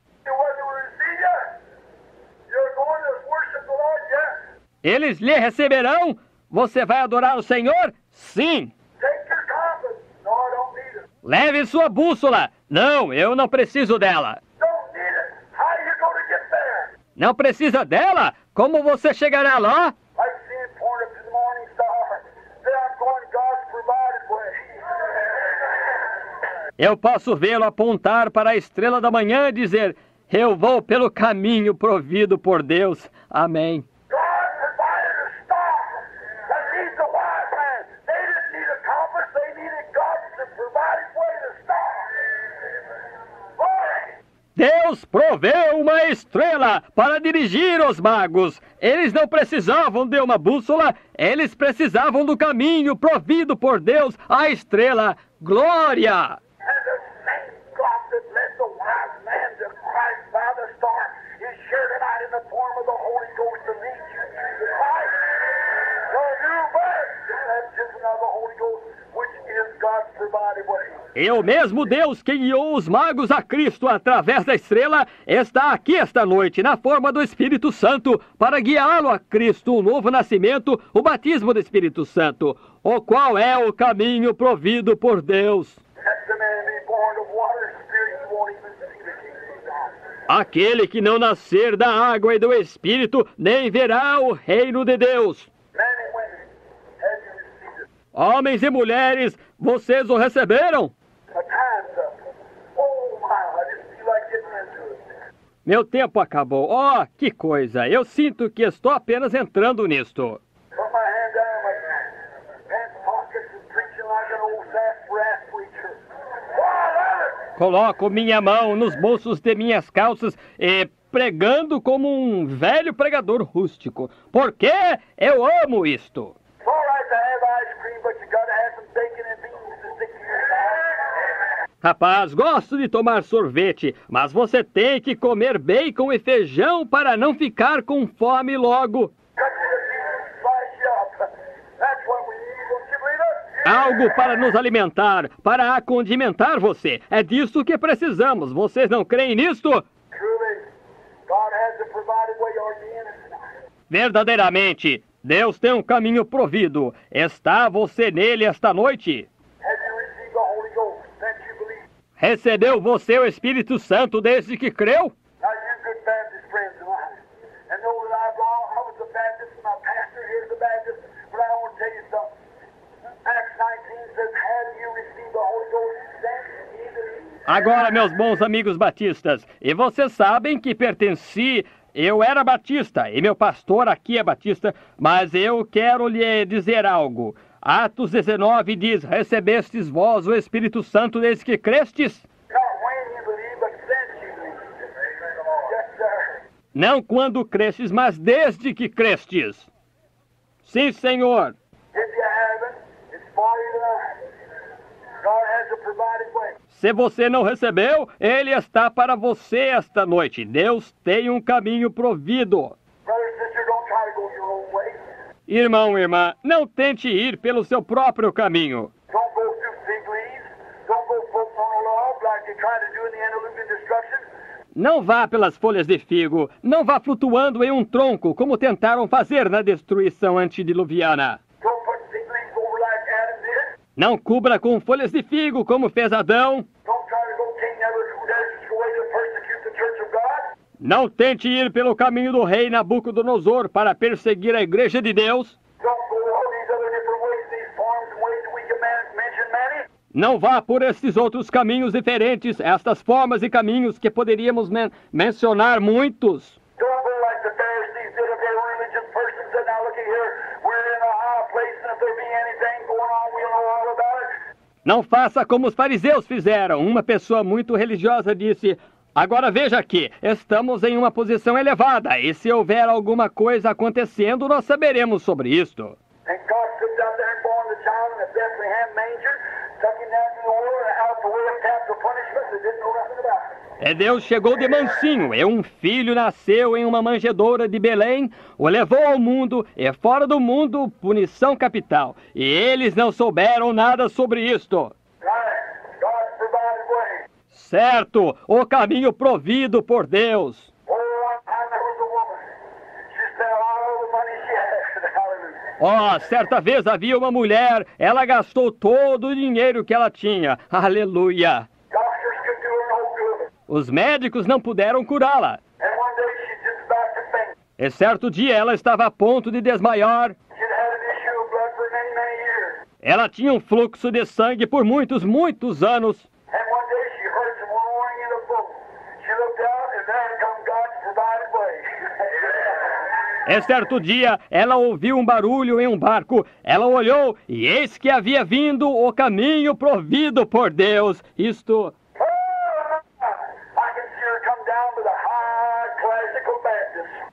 Eles lhe receberão? Você vai adorar o Senhor? Sim. Leve sua bússola. Não, eu não preciso dela. Não precisa dela? Como você chegará lá? Eu posso vê-lo apontar para a estrela da manhã e dizer: eu vou pelo caminho provido por Deus. Amém. Deus proveu uma estrela para dirigir os magos. Eles não precisavam de uma bússola, eles precisavam do caminho provido por Deus, a estrela. Glória! E o mesmo Deus que guiou os magos a Cristo através da estrela está aqui esta noite, na forma do Espírito Santo, para guiá-lo a Cristo, o novo nascimento, o batismo do Espírito Santo, o qual é o caminho provido por Deus. Aquele que não nascer da água e do Espírito, nem verá o reino de Deus. Homens e mulheres, vocês o receberam? Meu tempo acabou. Oh, que coisa! Eu sinto que estou apenas entrando nisto. Coloco minha mão nos bolsos de minhas calças e pregando como um velho pregador rústico. Porque eu amo isto. Rapaz, gosto de tomar sorvete, mas você tem que comer bacon e feijão para não ficar com fome logo. Algo para nos alimentar, para acondimentar você. É disso que precisamos. Vocês não creem nisto? Verdadeiramente, Deus tem um caminho provido. Está você nele esta noite? Recebeu você o Espírito Santo desde que creu? Agora, meus bons amigos batistas, e vocês sabem que pertenci, eu era batista, e meu pastor aqui é batista, mas eu quero lhe dizer algo. Atos dezenove diz: recebestes vós o Espírito Santo desde que crestes? Não quando crestes, mas desde que crestes. Sim, Senhor. Se você não recebeu, ele está para você esta noite. Deus tem um caminho provido. Irmão, irmã, não tente ir pelo seu próprio caminho. Não vá pelas folhas de figo. Não vá flutuando em um tronco, como tentaram fazer na destruição antediluviana. Não cubra com folhas de figo, como fez Adão. Não tente ir pelo caminho do rei Nabucodonosor para perseguir a igreja de Deus. Não vá por esses outros caminhos diferentes, estas formas e caminhos que poderíamos men mencionar muitos. Não faça como os fariseus fizeram. Uma pessoa muito religiosa disse: agora veja aqui, estamos em uma posição elevada, e se houver alguma coisa acontecendo, nós saberemos sobre isto. And God stood out there and born the child in the Bethlehem manger, took him down to the world and out the way of capital punishment that didn't know nothing about it. É, Deus chegou de mansinho, e um filho nasceu em uma manjedoura de Belém, o levou ao mundo, e fora do mundo, punição capital. E eles não souberam nada sobre isto. Right. God provided way. Certo, o caminho provido por Deus. Oh, one time there was a woman. She spent all the money she had. Hallelujah. Oh, certa vez havia uma mulher, ela gastou todo o dinheiro que ela tinha. Aleluia. Doctors could do her no good. Os médicos não puderam curá-la. And one day she's just about to faint. E certo dia ela estava a ponto de desmaiar. She'd had an issue of blood for many, many years. Ela tinha um fluxo de sangue por muitos, muitos anos. And one day she heard some roaring in a boat. She looked out and there come God's provided way. E certo dia ela ouviu um barulho em um barco. Ela olhou e eis que havia vindo o caminho provido por Deus. Isto... I can see her come down to the high classical Baptist.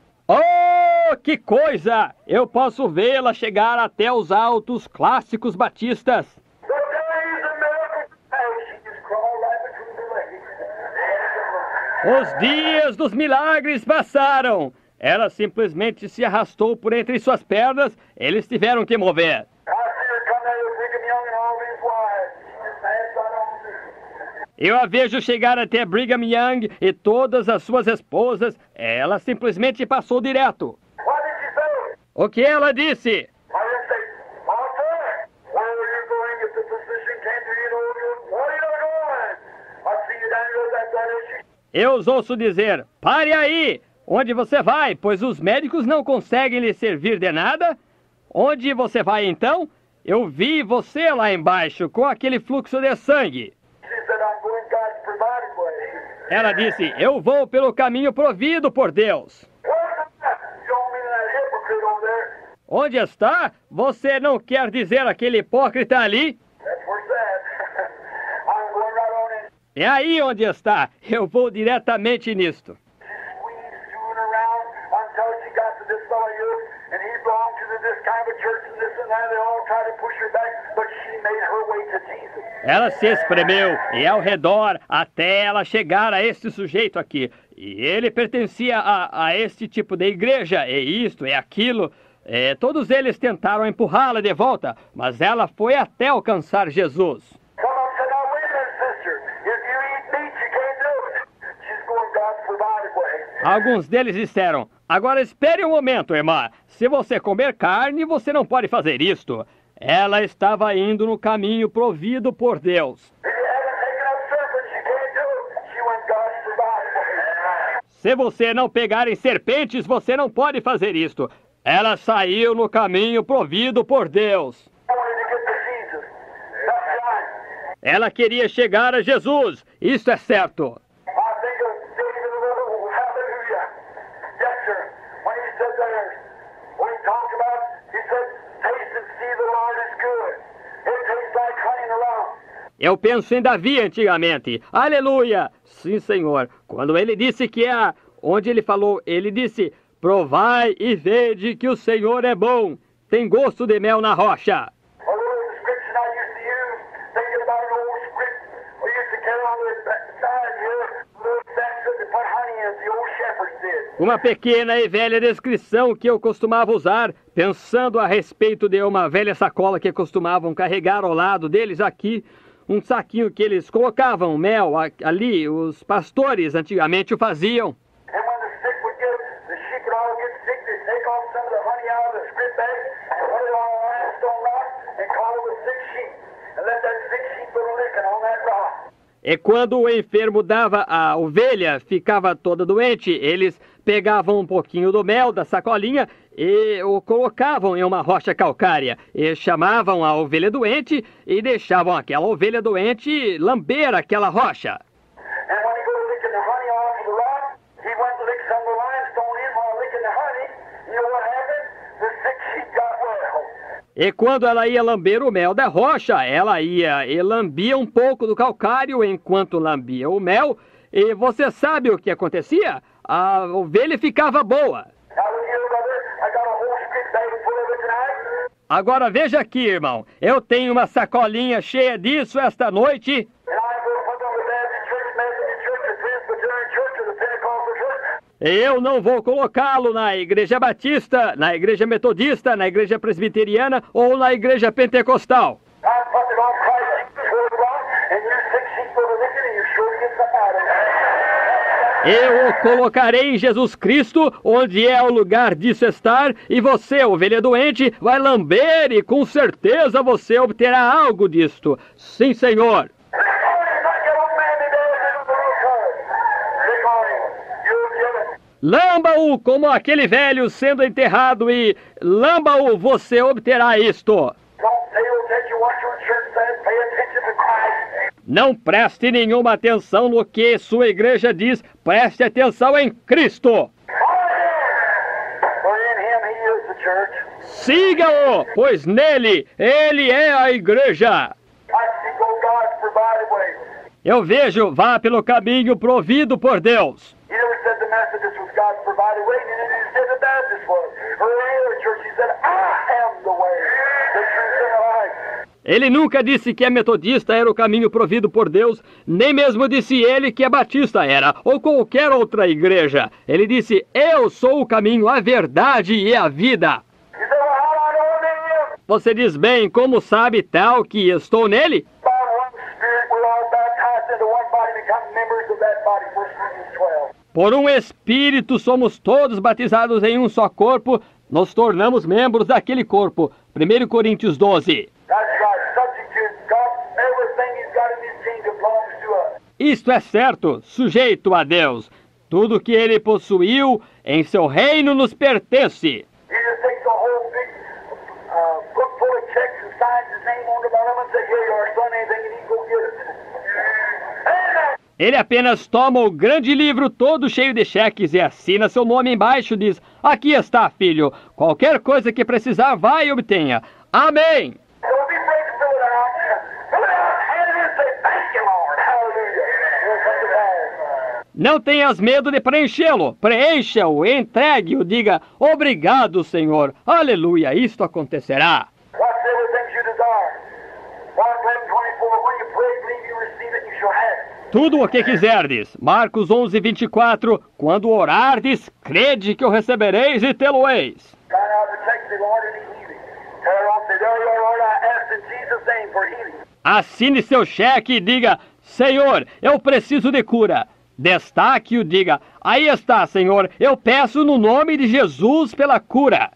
Oh, que coisa! Eu posso vê-la chegar até os altos clássicos batistas. The days of miracles past, she just crawled right between the legs. Os dias dos milagres passaram. Ela simplesmente se arrastou por entre suas pernas. Eles tiveram que mover. I see her come there with Brigham Young and all his wives. She just passed right on through. Eu a vejo chegar até Brigham Young e todas as suas esposas. Ela simplesmente passou direto. What did she say? O que ela disse? I didn't say, Martha, where are you going if the physician came to you? You- Where are you going? I see you down here with that blood issue. Eu os ouço dizer: pare aí! Onde você vai? Pois os médicos não conseguem lhe servir de nada. Onde você vai então? Eu vi você lá embaixo com aquele fluxo de sangue. She said, I'm going God's provided way. Ela disse: eu vou pelo caminho provido por Deus. Where's that? You don't mean that hypocrite over there? Onde está? Você não quer dizer aquele hipócrita ali? That's where it's at. I'm going right on in. É aí onde está. Eu vou diretamente nisto. She squeezed screwing around until she got to this fellow here, and he belonged to the, this kind of a church and this and that. They all tried to push her back, but she made her way to Jesus. Ela se espremeu e ao redor até ela chegar a este sujeito aqui. E ele pertencia a, a este tipo de igreja, e isto, e aquilo. É, todos eles tentaram empurrá-la de volta, mas ela foi até alcançar Jesus. Someone said, now wait a minute, sister. If you eat meat, you can't do it. She's going God's provided way. Alguns deles disseram: agora espere um momento, irmã. Se você comer carne, você não pode fazer isto. Ela estava indo no caminho provido por Deus. If you haven't taken up serpents, you can't do it. She went God's provided way. Se você não pegar em serpentes, você não pode fazer isto. Ela saiu no caminho provido por Deus. I wanted to get to Jesus. That's right. Ela queria chegar a Jesus. Isso é certo. I think of David a little. Hallelujah. Yes, sir. When he said there, when he talked about, he said, taste and see the Lord is good. It tastes like honey in the rock. Eu penso em Davi antigamente. Aleluia! Sim, Senhor. Quando ele disse que é onde ele falou, ele disse: provai e vede que o Senhor é bom. Tem gosto de mel na rocha. A little description I used to use, thinking about an old script we used to carry on the side here, little baskets to put honey in, as the old shepherds did. Uma pequena e velha descrição que eu costumava usar, pensando a respeito de uma velha sacola que costumavam carregar ao lado deles aqui, um saquinho que eles colocavam mel a- ali, os pastores antigamente o faziam. And when the sick would get, the sheep would all get sick, they'd take off some of the honey out of the script bag, put it on a limestone rock, and call it a sick sheep, and let that sick sheep go licking on that rock. E quando o enfermo dava, a ovelha ficava toda doente, eles pegavam um pouquinho do mel da sacolinha e o colocavam em uma rocha calcária. E chamavam a ovelha doente e deixavam aquela ovelha doente lamber aquela rocha. And when he go licking the honey off of the rock, he went to lick some of the limestone in while licking the honey. You know what happened? The sick sheep got well. E quando ela ia lamber o mel da rocha, ela ia e lambia um pouco do calcário enquanto lambia o mel. E você sabe o que acontecia? A ovelha ficava boa. Agora veja aqui, irmão. Eu tenho uma sacolinha cheia disso esta noite. Eu não vou colocá-lo na igreja batista, na igreja metodista, na igreja presbiteriana ou na igreja pentecostal. Eu o colocarei em Jesus Cristo, onde é o lugar disso estar, e você, ovelha doente, vai lamber e com certeza você obterá algo disto. Sim, Senhor. Lamba-o como aquele velho sendo enterrado e lamba-o, você obterá isto. Não preste nenhuma atenção no que sua igreja diz, preste atenção em Cristo. Siga-o, pois nele, ele é a igreja. Eu vejo, vá pelo caminho provido por Deus. Ele nunca disse que a metodista era o caminho provido por Deus, nem mesmo disse ele que a batista era, ou qualquer outra igreja. Ele disse, eu sou o caminho, a verdade e a vida. Você diz bem, como sabe tal que estou nele? Por um Espírito somos todos batizados em um só corpo, nos tornamos membros daquele corpo. primeiro Coríntios doze. Isto é certo, sujeito a Deus. Tudo que ele possuiu em seu reino nos pertence. Ele apenas toma o grande livro todo cheio de cheques e assina seu nome embaixo e diz, aqui está, filho, qualquer coisa que precisar, vai e obtenha. Amém! Não tenhas medo de preenchê-lo, preencha-o, entregue-o, diga, obrigado, Senhor, aleluia, isto acontecerá. Tudo o que quiserdes. Marcos onze, vinte e quatro. Quando orardes, crede que o recebereis e tê-lo-eis. Assine seu cheque e diga, Senhor, eu preciso de cura. Destaque-o, diga, aí está, Senhor, eu peço no nome de Jesus pela cura.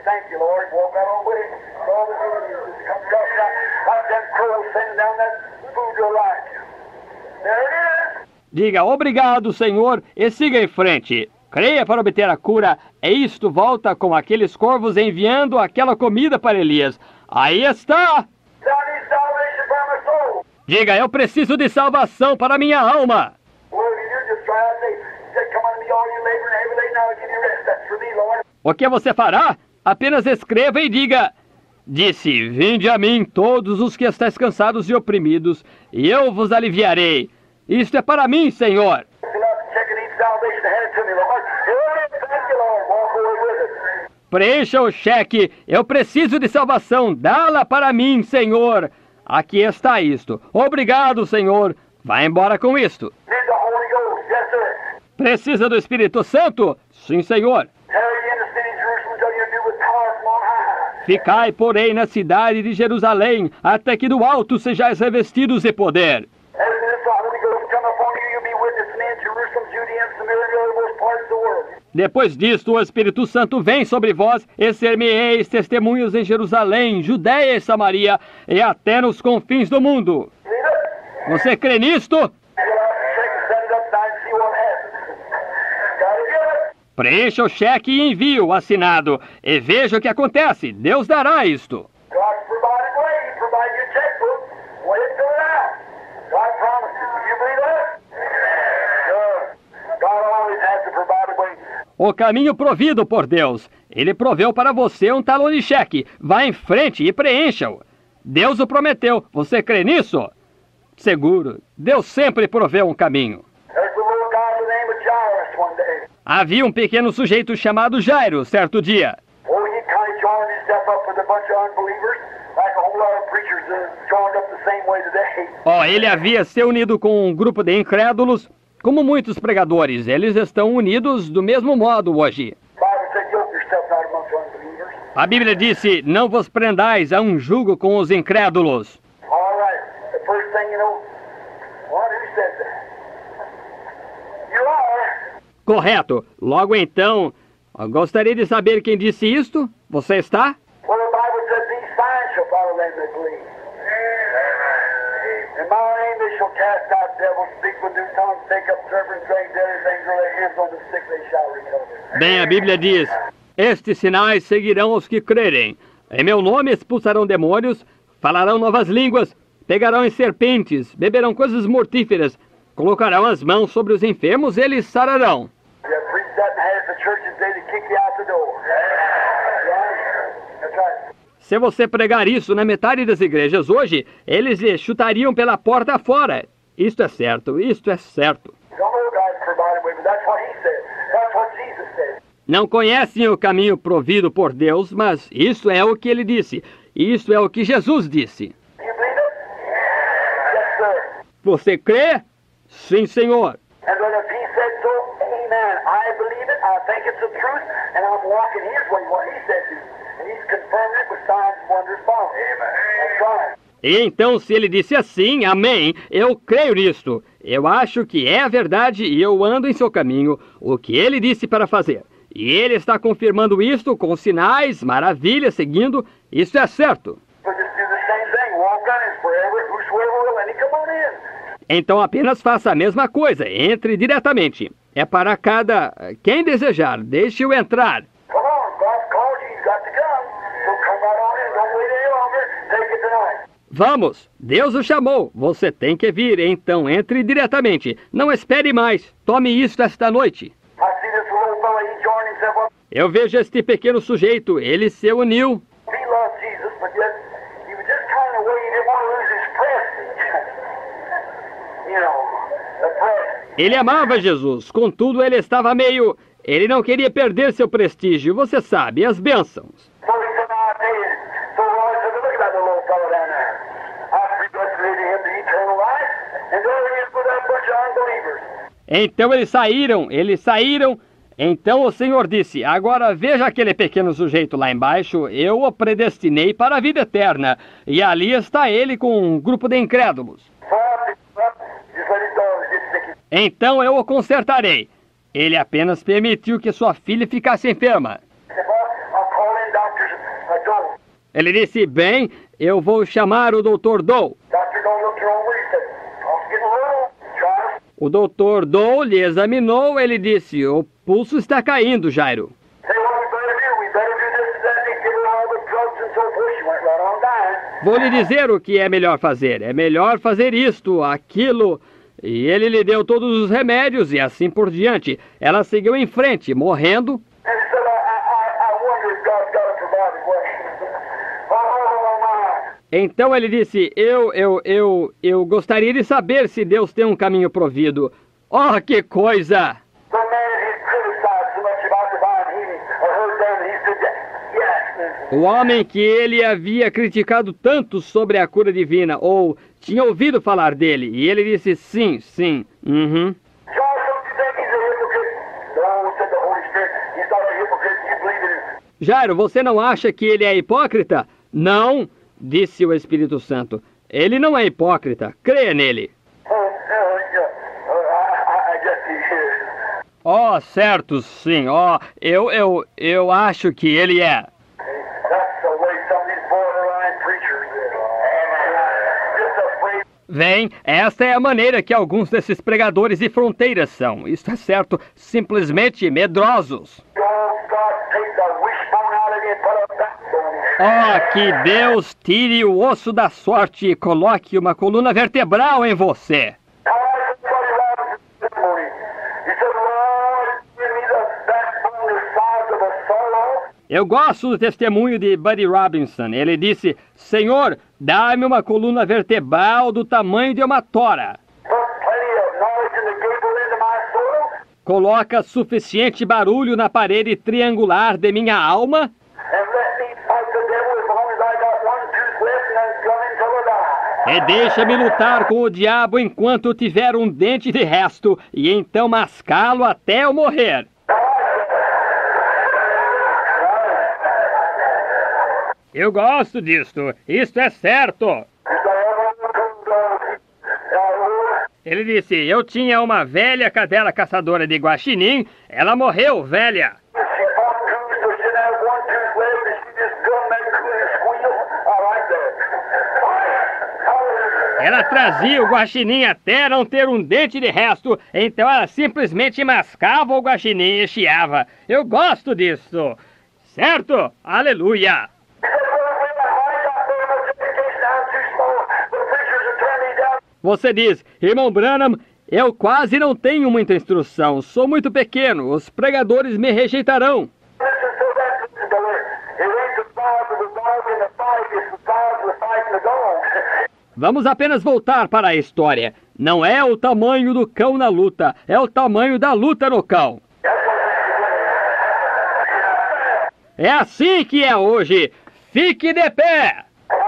Diga, obrigado, Senhor, e siga em frente. Creia para obter a cura, e isto volta com aqueles corvos enviando aquela comida para Elias. Aí está! Diga, eu preciso de salvação para minha alma. O que você fará? Apenas escreva e diga, disse, vinde a mim todos os que estáis cansados e oprimidos, e eu vos aliviarei. Isto é para mim, Senhor. Preencha o cheque. Eu preciso de salvação. Dá-la para mim, Senhor. Aqui está isto. Obrigado, Senhor. Vá embora com isto. Precisa do Espírito Santo? Sim, Senhor. Ficai, porém, na cidade de Jerusalém, até que do alto sejais revestidos de poder. Depois disto, o Espírito Santo vem sobre vós, e ser-me-eis testemunhos em Jerusalém, Judeia e Samaria, e até nos confins do mundo. Você crê nisto? Preencha o cheque e envie-o assinado, e veja o que acontece. Deus dará isto. o caminho provido por Deus. Ele proveu para você um talão de cheque. Vá em frente e preencha-o. Deus o prometeu. Você crê nisso? Seguro. Deus sempre proveu um caminho. Havia um pequeno sujeito chamado Jairo, certo dia. Oh, ele havia se unido com um grupo de incrédulos, como muitos pregadores. Eles estão unidos do mesmo modo hoje. A Bíblia disse, não vos prendais a um jugo com os incrédulos. Correto. Logo então, eu gostaria de saber quem disse isto. Você está? Bem, a Bíblia diz, estes sinais seguirão os que crerem. Em meu nome expulsarão demônios, falarão novas línguas, pegarão em serpentes, beberão coisas mortíferas, colocarão as mãos sobre os enfermos e eles sararão. Se você pregar isso na metade das igrejas hoje, eles lhe chutariam pela porta fora. Isto é certo, isto é certo. Não conhecem o caminho provido por Deus, mas isso é o que ele disse. Isso é o que Jesus disse. Você crê? Sim, Senhor. E então, se ele disse assim, amém, eu creio nisto. Eu acho que é a verdade e eu ando em seu caminho, o que ele disse para fazer. E ele está confirmando isto com sinais, maravilhas, seguindo. Isso é certo. Então apenas faça a mesma coisa, entre diretamente. É para cada... Quem desejar, deixe-o entrar. Vamos, Deus o chamou, você tem que vir, então entre diretamente. Não espere mais, tome isto esta noite. Eu vejo este pequeno sujeito, ele se uniu. Ele amava Jesus, contudo ele estava meio... Ele não queria perder seu prestígio, você sabe, as bênçãos. Então eles saíram, eles saíram. Então o Senhor disse, agora veja aquele pequeno sujeito lá embaixo, eu o predestinei para a vida eterna. E ali está ele com um grupo de incrédulos. Então eu o consertarei. Ele apenas permitiu que sua filha ficasse enferma. Ele disse, bem, eu vou chamar o doutor Doe. O doutor Doe lhe examinou, ele disse, o pulso está caindo, Jairo. Vou lhe dizer o que é melhor fazer. É melhor fazer isto, aquilo... E ele lhe deu todos os remédios e assim por diante. Ela seguiu em frente, morrendo. Então ele disse, eu, eu, eu, eu gostaria de saber se Deus tem um caminho provido. Oh, que coisa! O homem que ele havia criticado tanto sobre a cura divina, ou tinha ouvido falar dele, e ele disse sim, sim, uhum. Jairo, você não acha que ele é hipócrita? Não, disse o Espírito Santo. Ele não é hipócrita, creia nele. Oh, certo, sim, oh, eu, eu, eu acho que ele é. Vem, esta é a maneira que alguns desses pregadores de fronteiras são. Isso é certo, simplesmente medrosos. Oh, que Deus tire o osso da sorte e coloque uma coluna vertebral em você. Eu gosto do testemunho de Buddy Robinson. Ele disse, Senhor, dá-me uma coluna vertebral do tamanho de uma tora. Coloca suficiente barulho na parede triangular de minha alma e deixa-me lutar com o diabo enquanto tiver um dente de resto e então mascá-lo até eu morrer. Eu gosto disto. Isto é certo. Ele disse, eu tinha uma velha cadela caçadora de guaxinim. Ela morreu, velha. Ela trazia o guaxinim até não ter um dente de resto, então ela simplesmente mascava o guaxinim e chiava. Eu gosto disso. Certo? Aleluia! Você diz, irmão Branham, eu quase não tenho muita instrução, sou muito pequeno, os pregadores me rejeitarão. Vamos apenas voltar para a história. Não é o tamanho do cão na luta, é o tamanho da luta no cão. É assim que é hoje. Fique de pé!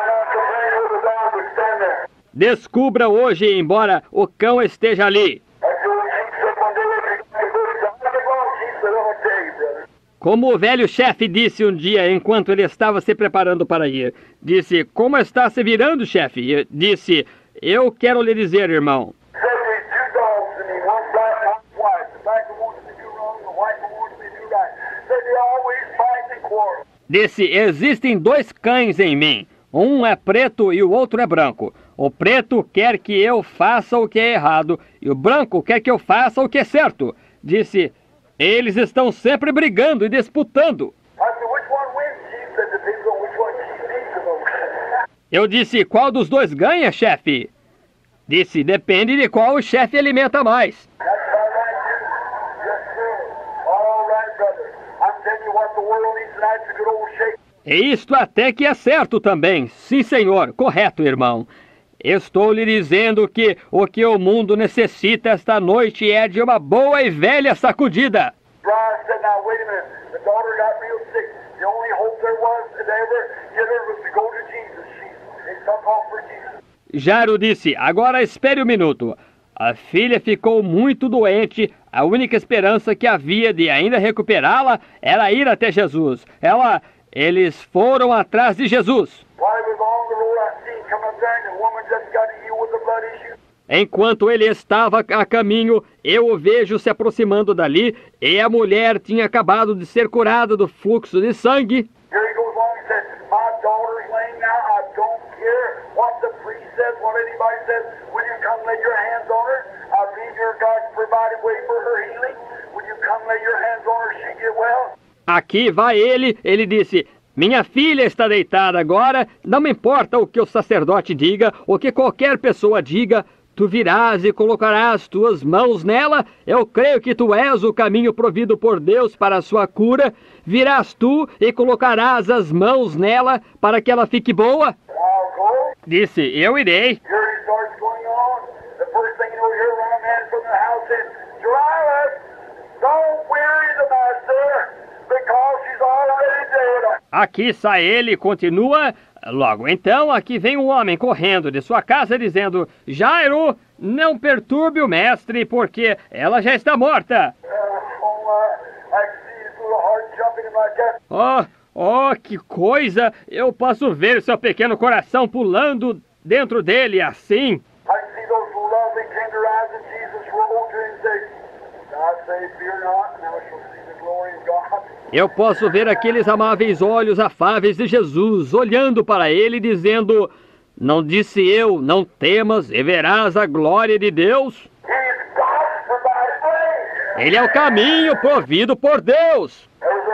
Descubra hoje, embora o cão esteja ali. Como o velho chefe disse um dia, enquanto ele estava se preparando para ir. Disse, como está se virando, chefe? E disse, eu quero lhe dizer, irmão. Disse, existem dois cães em mim. Um é preto e o outro é branco. O preto quer que eu faça o que é errado e o branco quer que eu faça o que é certo. Disse, eles estão sempre brigando e disputando. Eu disse, qual dos dois ganha, chefe? Disse, depende de qual o chefe alimenta mais. E isto até que é certo também. Sim, senhor. Correto, irmão. Estou lhe dizendo que o que o mundo necessita esta noite é de uma boa e velha sacudida. Jairo disse, agora espere um minuto. A filha ficou muito doente. A única esperança que havia de ainda recuperá-la era ir até Jesus. Ela... Eles foram atrás de Jesus. Enquanto ele estava a caminho, eu o vejo se aproximando dali, e a mulher tinha acabado de ser curada do fluxo de sangue. Aqui vai ele, ele disse, minha filha está deitada agora, não me importa o que o sacerdote diga, o que qualquer pessoa diga, tu virás e colocarás tuas mãos nela, eu creio que tu és o caminho provido por Deus para a sua cura, virás tu e colocarás as mãos nela para que ela fique boa? Disse, eu irei. Aqui sai ele e continua. Logo então, aqui vem um homem correndo de sua casa dizendo, Jairo, não perturbe o mestre, porque ela já está morta. Oh, oh, que coisa! Eu posso ver seu pequeno coração pulando dentro dele assim. Eu posso ver aqueles amáveis olhos afáveis de Jesus, olhando para ele, dizendo, não disse eu, não temas e verás a glória de Deus? Ele é o caminho provido por Deus.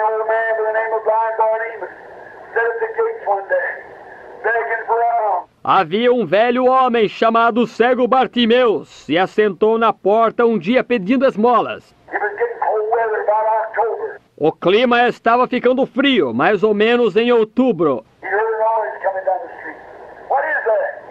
Havia um velho homem chamado cego Bartimeu, se assentou na porta um dia pedindo esmolas. O clima estava ficando frio, mais ou menos em outubro. He heard a noise coming down the street. What is that?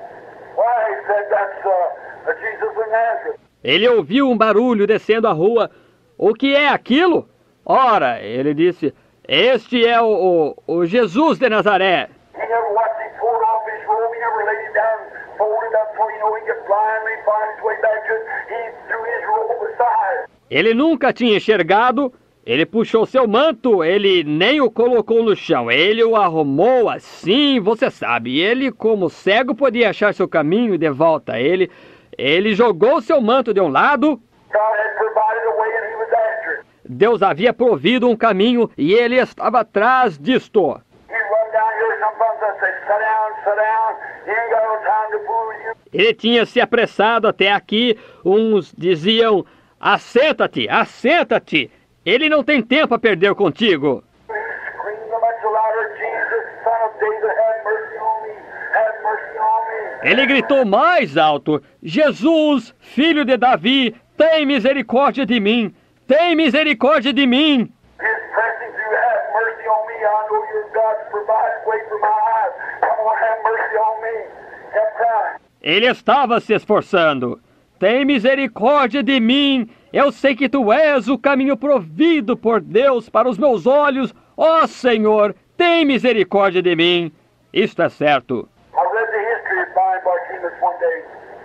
Why, he said, that's uh, Jesus of Nazareth. Ele ouviu um barulho descendo a rua. O que é aquilo? Ora, ele disse, este é o, o, o Jesus de Nazaré. He never watched him pull off his robe. He never laid it down, folded up so you know he could blindly find his way back to it. He threw his robe aside. Ele nunca tinha enxergado, ele puxou seu manto, ele nem o colocou no chão, ele o arrumou assim, você sabe. Ele, como cego, podia achar seu caminho de volta. Ele, ele jogou seu manto de um lado. God had provided a way and he was after it. Deus havia provido um caminho e ele estava atrás disto. He'd run down here, sometimes I say, sit down, sit down. He ain't got no time to fool you. Ele tinha se apressado até aqui, uns diziam, assenta-te, assenta-te. Ele não tem tempo a perder contigo. He screamed much louder, Jesus, son of David, have mercy on me, have mercy on me. Ele gritou mais alto, Jesus, filho de Davi, tem misericórdia de mim, tem misericórdia de mim. He's pressing through, have mercy on me. I know your God's provided way for my eyes. Come on, have mercy on me. Kept crying. Ele estava se esforçando. Tem misericórdia de mim. Eu sei que tu és o caminho provido por Deus para os meus olhos. Ó oh, Senhor, tem misericórdia de mim. Isto é certo. I read the history of blind Bartimaeus one day.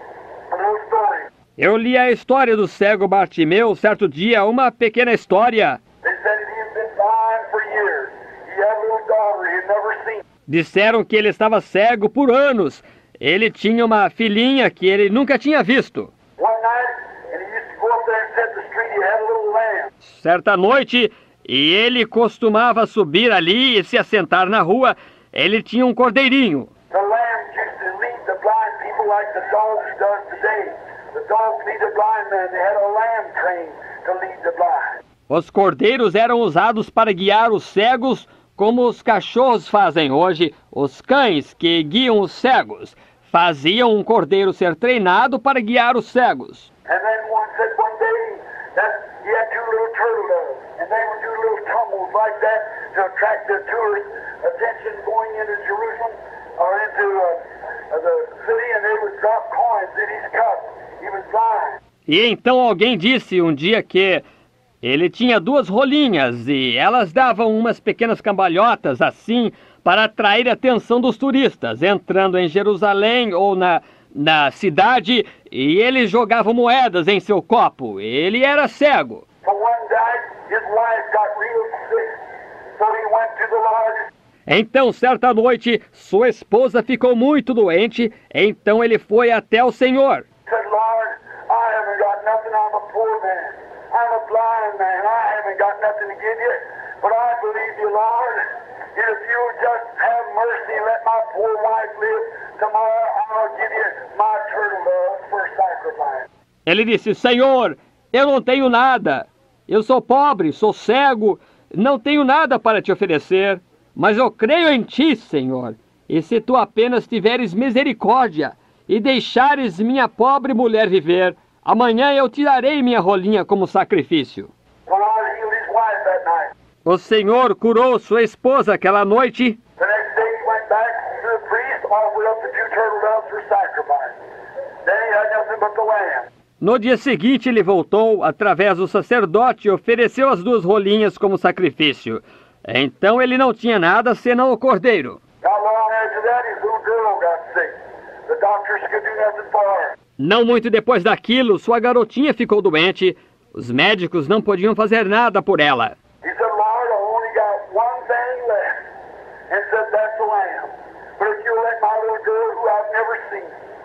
A little story. Eu li a história do cego Bartimeu certo dia, uma pequena história. They said that he had been blind for years. He had a little daughter he had never seen. Disseram que ele estava cego por anos. Ele tinha uma filhinha que ele nunca tinha visto. One night, and he used to go up there and sit in the street. He had a little lamb. Certa noite, e ele costumava subir ali e se assentar na rua, ele tinha um cordeirinho. The lamb used to lead the blind people like the dogs does today. The dogs lead the blind man. They had a lamb trained to lead the blind. Os cordeiros eram usados para guiar os cegos, como os cachorros fazem hoje. Os cães que guiam os cegos faziam um cordeiro ser treinado para guiar os cegos. And then one said one day that he had two little turtle doves, and they would do little tumbles like that to attract the tourists' attention going into Jerusalem or into uh, the city, and they would drop coins in his cup. He was blind. E então alguém disse um dia que ele tinha duas rolinhas e elas davam umas pequenas cambalhotas assim para atrair a atenção dos turistas, entrando em Jerusalém ou na, na cidade, e ele jogava moedas em seu copo. Ele era cego. So one night his wife got real sick, so he went to the Lord. Então, certa noite, sua esposa ficou muito doente, então ele foi até o Senhor. Said, Lord, I haven't got nothing. I'm a poor man. I'm a blind man. I haven't got nothing to give you, but I believe you, Lord. If you'll just have mercy and let my poor wife live, tomorrow I'll give you my turtle doves for sacrifice. Ele disse, Senhor, eu não tenho nada. Eu sou pobre, sou cego, não tenho nada para te oferecer, mas eu creio em ti, Senhor. E se tu apenas tiveres misericórdia e deixares minha pobre mulher viver, amanhã eu te darei minha rolinha como sacrifício. The Lord healed his wife that night. O Senhor curou sua esposa aquela noite. The next day he went back to the priest, offered up the two turtle doves for sacrifice. Then he had nothing but the lamb. No dia seguinte ele voltou, através do sacerdote, e ofereceu as duas rolinhas como sacrifício. Então ele não tinha nada senão o cordeiro. Not long after that, his little girl got sick. The doctors could do nothing for her. Não muito depois daquilo, sua garotinha ficou doente. Os médicos não podiam fazer nada por ela. He said, Lord, I only got one thing left. And said, that's the lamb. But if you'll let my little girl, who I've never seen,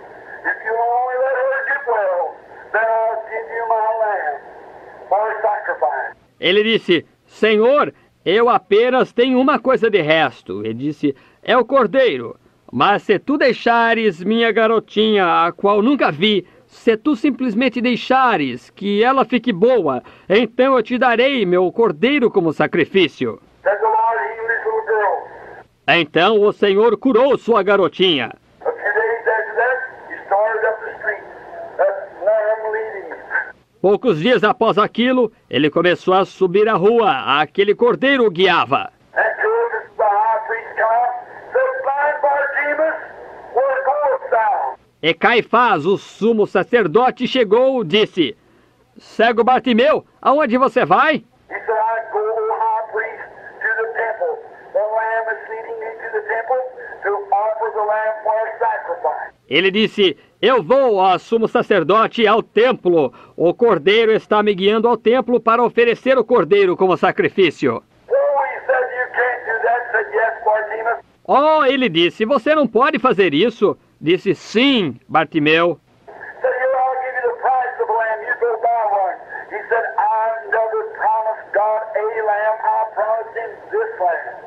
if you'll only let her get well, then I'll give you my lamb for sacrifice. Ele disse, Senhor, eu apenas tenho uma coisa de resto. Ele disse, é o cordeiro. Mas se tu deixares minha garotinha, a qual nunca vi, se tu simplesmente deixares que ela fique boa, então eu te darei meu cordeiro como sacrifício. Then the Lord healed his little girl. Então o Senhor curou sua garotinha. A few days after that, he started up the street. That lamb leading. Poucos dias após aquilo, ele começou a subir a rua. Aquele cordeiro o guiava. And Joseph, the high priest, come out, said, Blind Bartimaeus, where goest thou? E Caifás, o sumo sacerdote, chegou e disse: Cego Bartimeu, aonde você vai? He said, I go, O high priest, to the temple. The lamb is leading me to the temple to offer the lamb for a sacrifice. Ele disse: Eu vou, ó sumo sacerdote, ao templo. O cordeiro está me guiando ao templo para oferecer o cordeiro como sacrifício. Oh, he said, you can't do that. Said, yes, Bartimaeus. Oh, ele disse: Você não pode fazer isso. Disse: Sim, Bartimeu. Said, here, I'll give you the price of a lamb. You go buy one. He said, I never promised God a lamb. I promised him this lamb.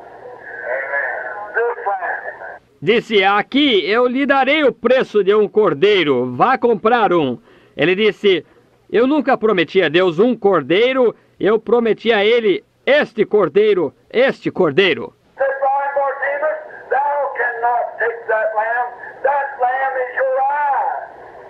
Amen. This lamb. Disse: Aqui eu lhe darei o preço de um cordeiro. Vá comprar um. Ele disse: Eu nunca prometi a Deus um cordeiro. Eu prometi a ele este cordeiro, este cordeiro. Said, Blind Bartimaeus, thou cannot take that lamb. That lamb is your eye.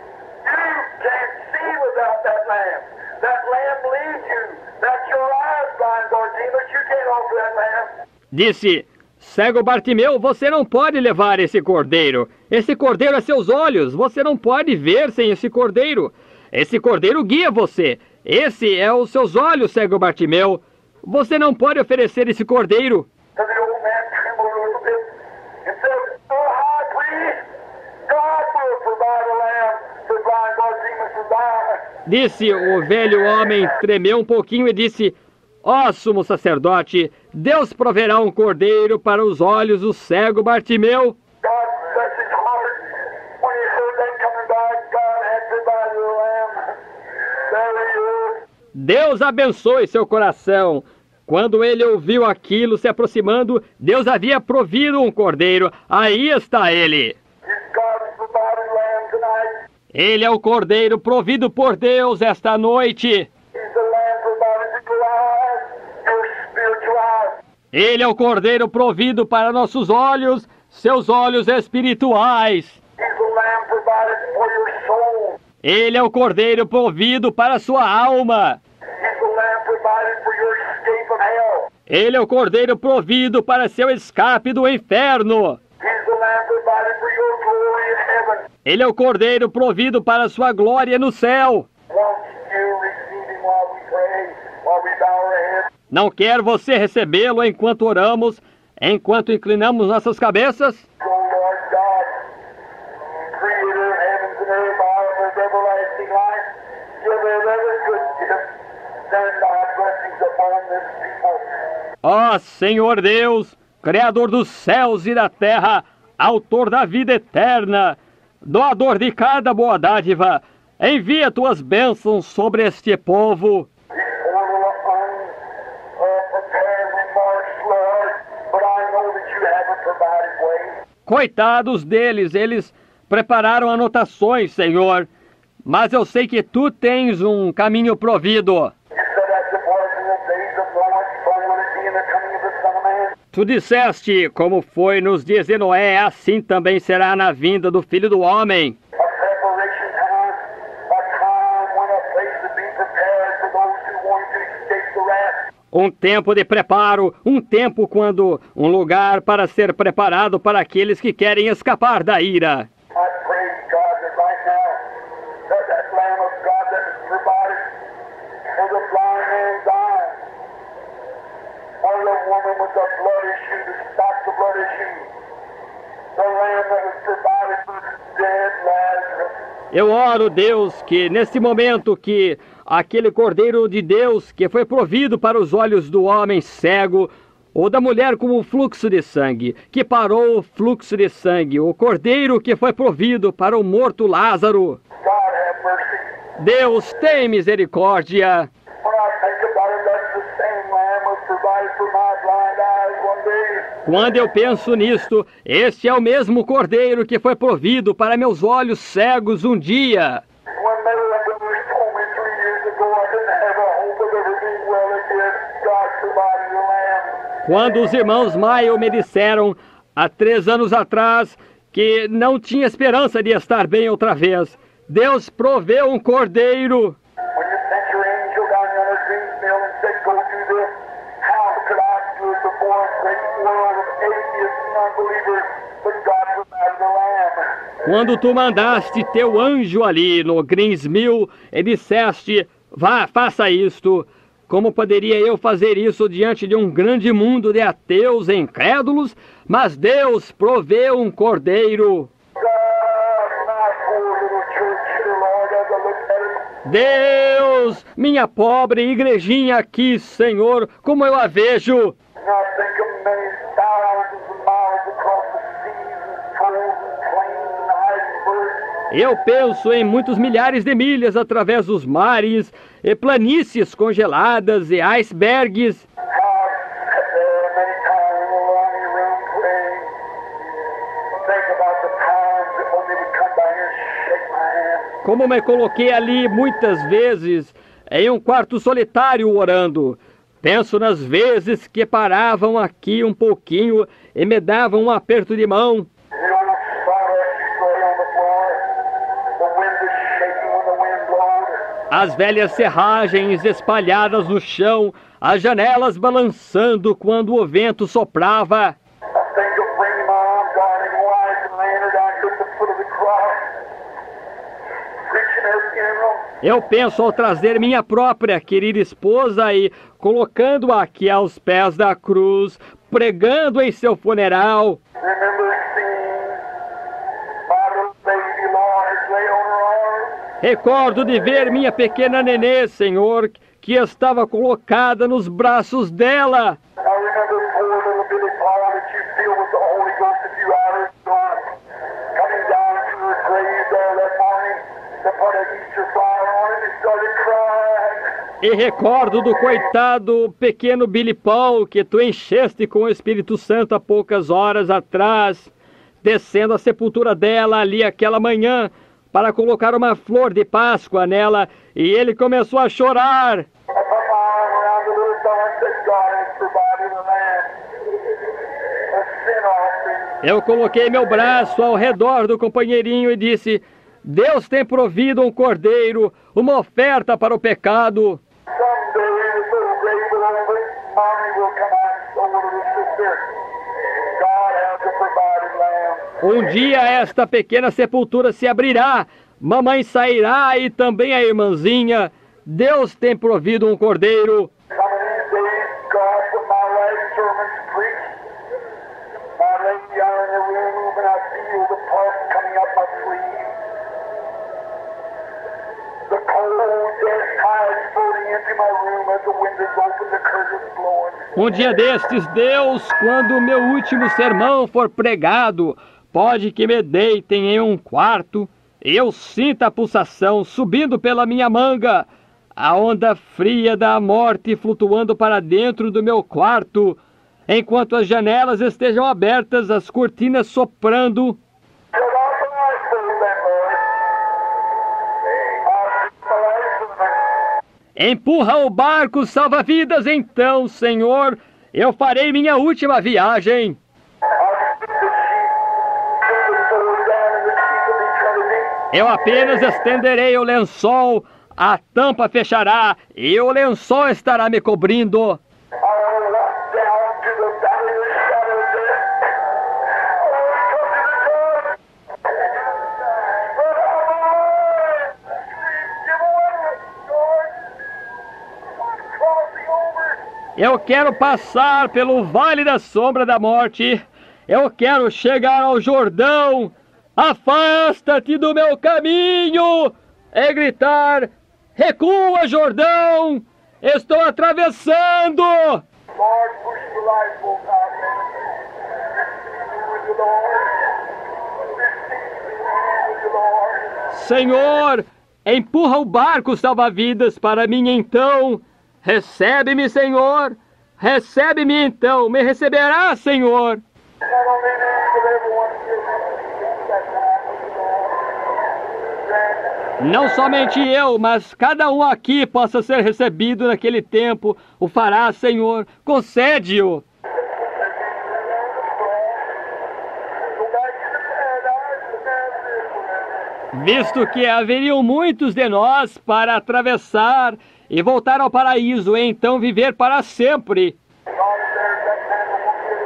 You can't see without that lamb. That lamb leads you. That's your eyes, Blind Bartimaeus. You can't offer that lamb. Disse: Cego Bartimeu, você não pode levar esse cordeiro. Esse cordeiro é seus olhos. Você não pode ver sem esse cordeiro. Esse cordeiro guia você. Esse é os seus olhos, cego Bartimeu. Você não pode oferecer esse cordeiro. So the old man trembled a little bit and said, Oh, high priest, God will provide a lamb for blind Bartimaeus to die. Disse o velho homem, tremeu um pouquinho e disse: Ó sumo sacerdote, Deus proverá um cordeiro para os olhos do cego Bartimeu. God bless his heart. When he heard that coming by, God had provided a lamb. There he is. Deus abençoe seu coração. Quando ele ouviu aquilo se aproximando, Deus havia provido um cordeiro. Aí está ele. He's God's provided lamb tonight. Ele é o cordeiro provido por Deus esta noite. He's the lamb provided for your eyes, your spiritual eyes. Ele é o cordeiro provido para nossos olhos, seus olhos espirituais. He's the lamb provided for your soul. Ele é o cordeiro provido para a sua alma. He's the lamb provided for your escape of hell. Ele é o cordeiro provido para seu escape do inferno. He's the lamb provided for your glory in heaven. Ele é o cordeiro provido para a sua glória no céu. Won't you receive him while we pray, while we bow our heads? Não quer você recebê-lo enquanto oramos, enquanto inclinamos nossas cabeças? O Lord God, creator of heavens and earth, author of everlasting life, giver of every good gift, send thy blessings upon this people. Ó Senhor Deus, Criador dos céus e da terra, Autor da vida eterna, doador de cada boa dádiva, envia tuas bênçãos sobre este povo. These poor unprepared remarks, Lord, but I know that you have a provided way. Coitados deles, eles prepararam anotações, Senhor, mas eu sei que tu tens um caminho provido. You said at the part in the days of Noah, so will it be in the coming of the Son of Man. Tu disseste, como foi nos dias de Noé, assim também será na vinda do Filho do Homem. A preparation time, a time when a place to be prepared for those who want to escape the wrath. Um tempo de preparo, um tempo quando um lugar para ser preparado para aqueles que querem escapar da ira. I pray, God, that right now, that that Lamb of God that is provided for the blind man's eyes, or the woman with the blood issue, to stop the blood issue, the Lamb that was provided for dead Lazarus. Eu oro, Deus, que nesse momento que aquele Cordeiro de Deus que foi provido para os olhos do homem cego, ou da mulher com o fluxo de sangue, que parou o fluxo de sangue, o Cordeiro que foi provido para o morto Lázaro. God have mercy. Deus, tem misericórdia. When I think about it, that's the same Lamb was provided for my blind eyes one day. Quando eu penso nisto, este é o mesmo Cordeiro que foi provido para meus olhos cegos um dia. When Mary and brothers told me three years ago I didn't have a hope of ever being well again, God provided a lamb. Quando os irmãos Maio me disseram, há três anos atrás, que não tinha esperança de estar bem outra vez, Deus proveu um cordeiro. When you think great world of atheists and unbelievers, but God provided the lamb. Quando tu mandaste teu anjo ali no Greens Mill e disseste, vá, faça isto, como poderia eu fazer isso diante de um grande mundo de ateus e incrédulos? Mas Deus proveu um cordeiro. God, my poor little church here, Lord, as I look at it, Deus, minha pobre igrejinha aqui, Senhor, como eu a vejo. and I think of many thousands of miles across the seas and coals and plains and icebergs. Eu penso em muitos milhares de milhas através dos mares, e planícies congeladas e icebergs. How I've sat there many times in a lonely room praying. Think about the times that when they would come by here and shake my hand. Como me coloquei ali muitas vezes em um quarto solitário orando. Penso nas vezes que paravam aqui um pouquinho e me davam um aperto de mão. The old sawdust lay on the floor. The wind was shaking when the wind blowed. As velhas serragens espalhadas no chão, as janelas balançando quando o vento soprava. I think of bringing my own darling wife and laying her down here at the foot of the cross, preaching her funeral. Eu penso ao trazer minha própria querida esposa e colocando-a aqui aos pés da cruz, pregando em seu funeral. Remember seeing my little baby Lord lay on her arm. Recordo de ver minha pequena nenê, Senhor, que estava colocada nos braços dela. I remember poor little Billy Paul that you filled with the Holy Ghost a few hours ago, coming down to her grave there that morning to put an Easter fire on it and started crying. E recordo do coitado pequeno Billy Paul que tu encheste com o Espírito Santo há poucas horas atrás, descendo a sepultura dela ali aquela manhã para colocar uma flor de Páscoa nela, e ele começou a chorar. I put my arm around the little fellow and said, God has provided a lamb, a sin offering. Eu coloquei meu braço ao redor do companheirinho e disse, Deus tem provido um cordeiro, uma oferta para o pecado. Someday this little grave will open, mommy will come out and so will little sister. God has a provided lamb. Um dia esta pequena sepultura se abrirá, mamãe sairá e também a irmãzinha. Deus tem provido um cordeiro. Some of these days, God, when my last sermon's preached, I lay down in the room and I feel the pulse coming up my sleeve. The cold, dead tides floating into my room as the windows open, the curtains blowing. Um dia destes, Deus, quando o meu último sermão for pregado, pode que me deitem em um quarto e eu sinta a pulsação subindo pela minha manga, a onda fria da morte flutuando para dentro do meu quarto, enquanto as janelas estejam abertas, as cortinas soprando. So that's what I feel then, Lord. I feel my life for them. Empurra o barco salva-vidas então, Senhor, eu farei minha última viagem. Eu apenas estenderei o lençol, a tampa fechará e o lençol estará me cobrindo. Eu quero passar pelo vale da sombra da morte. Eu quero chegar ao Jordão. Afasta-te do meu caminho! E gritar, recua, Jordão! Estou atravessando! Lord, push the life boat out there. With the Lord. With the Lord. Senhor, empurra o barco salva-vidas para mim então. Recebe-me, Senhor. Recebe-me então. Me receberá, Senhor. Not only this, but everyone here that time with the Lord. Grant Não somente eu, mas cada um aqui possa ser recebido naquele tempo. O fará, Senhor. Concede-o. Go back to the paradise and that's it forever. Visto que haveriam muitos de nós para atravessar e voltar ao paraíso, e então viver para sempre. God, if there's that man that won't get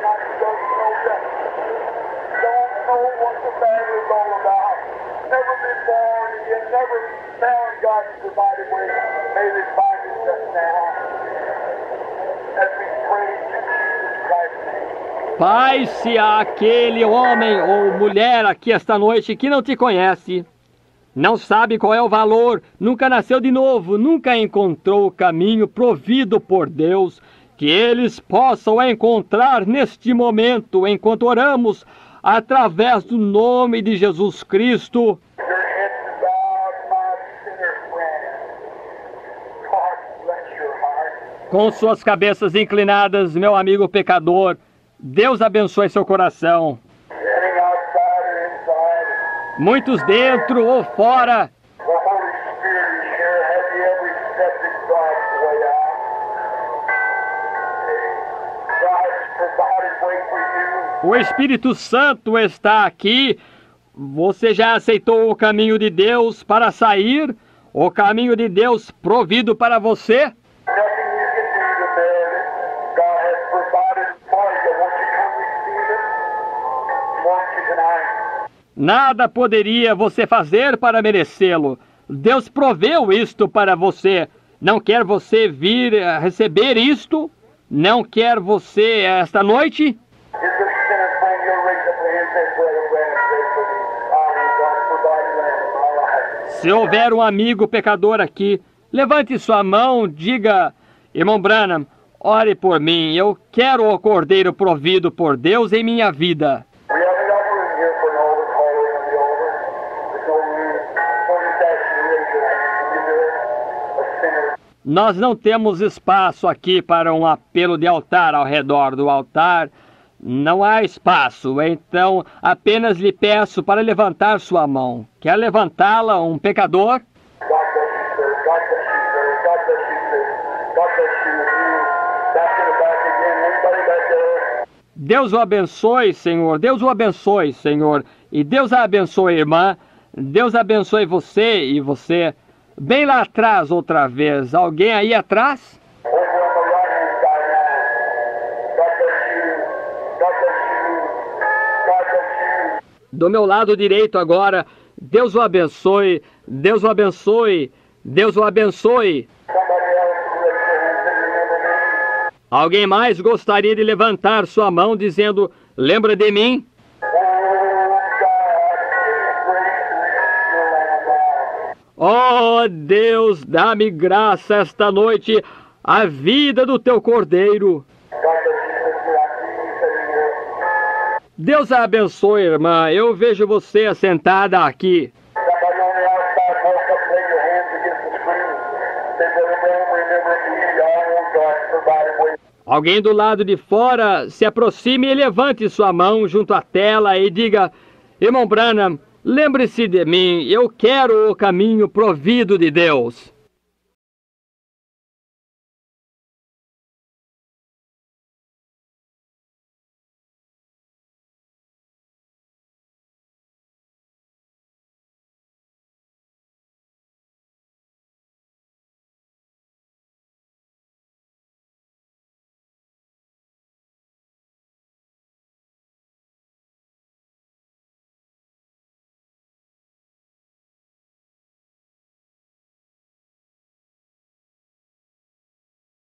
never been born again, never found God's provided way, may they find it just now. As we pray in Jesus Christ's name. Pai, se há aquele homem ou mulher aqui esta noite que não te conhece, não sabe qual é o valor, nunca nasceu de novo, nunca encontrou o caminho provido por Deus, que eles possam encontrar neste momento, enquanto oramos, através do nome de Jesus Cristo. Com suas cabeças inclinadas, meu amigo pecador, Deus abençoe seu coração. Muitos dentro ou fora. O Espírito Santo está aqui. Você já aceitou o caminho de Deus para sair? O caminho de Deus provido para você? Nada poderia você fazer para merecê-lo. Deus proveu isto para você. Não quer você vir a receber isto? Não quer você esta noite? Se houver um amigo pecador aqui, levante sua mão, diga: irmão Branham, ore por mim, eu quero o cordeiro provido por Deus em minha vida. Nós não temos espaço aqui para um apelo de altar ao redor do altar. Não há espaço, então apenas lhe peço para levantar sua mão. Quer levantá-la, um pecador? Deus o abençoe, Senhor. Deus o abençoe, Senhor. E Deus a abençoe, irmã. Deus abençoe você e você. Bem lá atrás, outra vez. Alguém aí atrás? Do meu lado direito agora. Deus o abençoe. Deus o abençoe. Deus o abençoe. Alguém mais gostaria de levantar sua mão dizendo: lembra de mim? Oh, Deus, dá-me graça esta noite, a vida do teu cordeiro. Deus a abençoe, irmã. Eu vejo você assentada aqui. Alguém do lado de fora, se aproxime e levante sua mão junto à tela e diga: irmão Branham, lembre-se de mim, eu quero o caminho provido de Deus.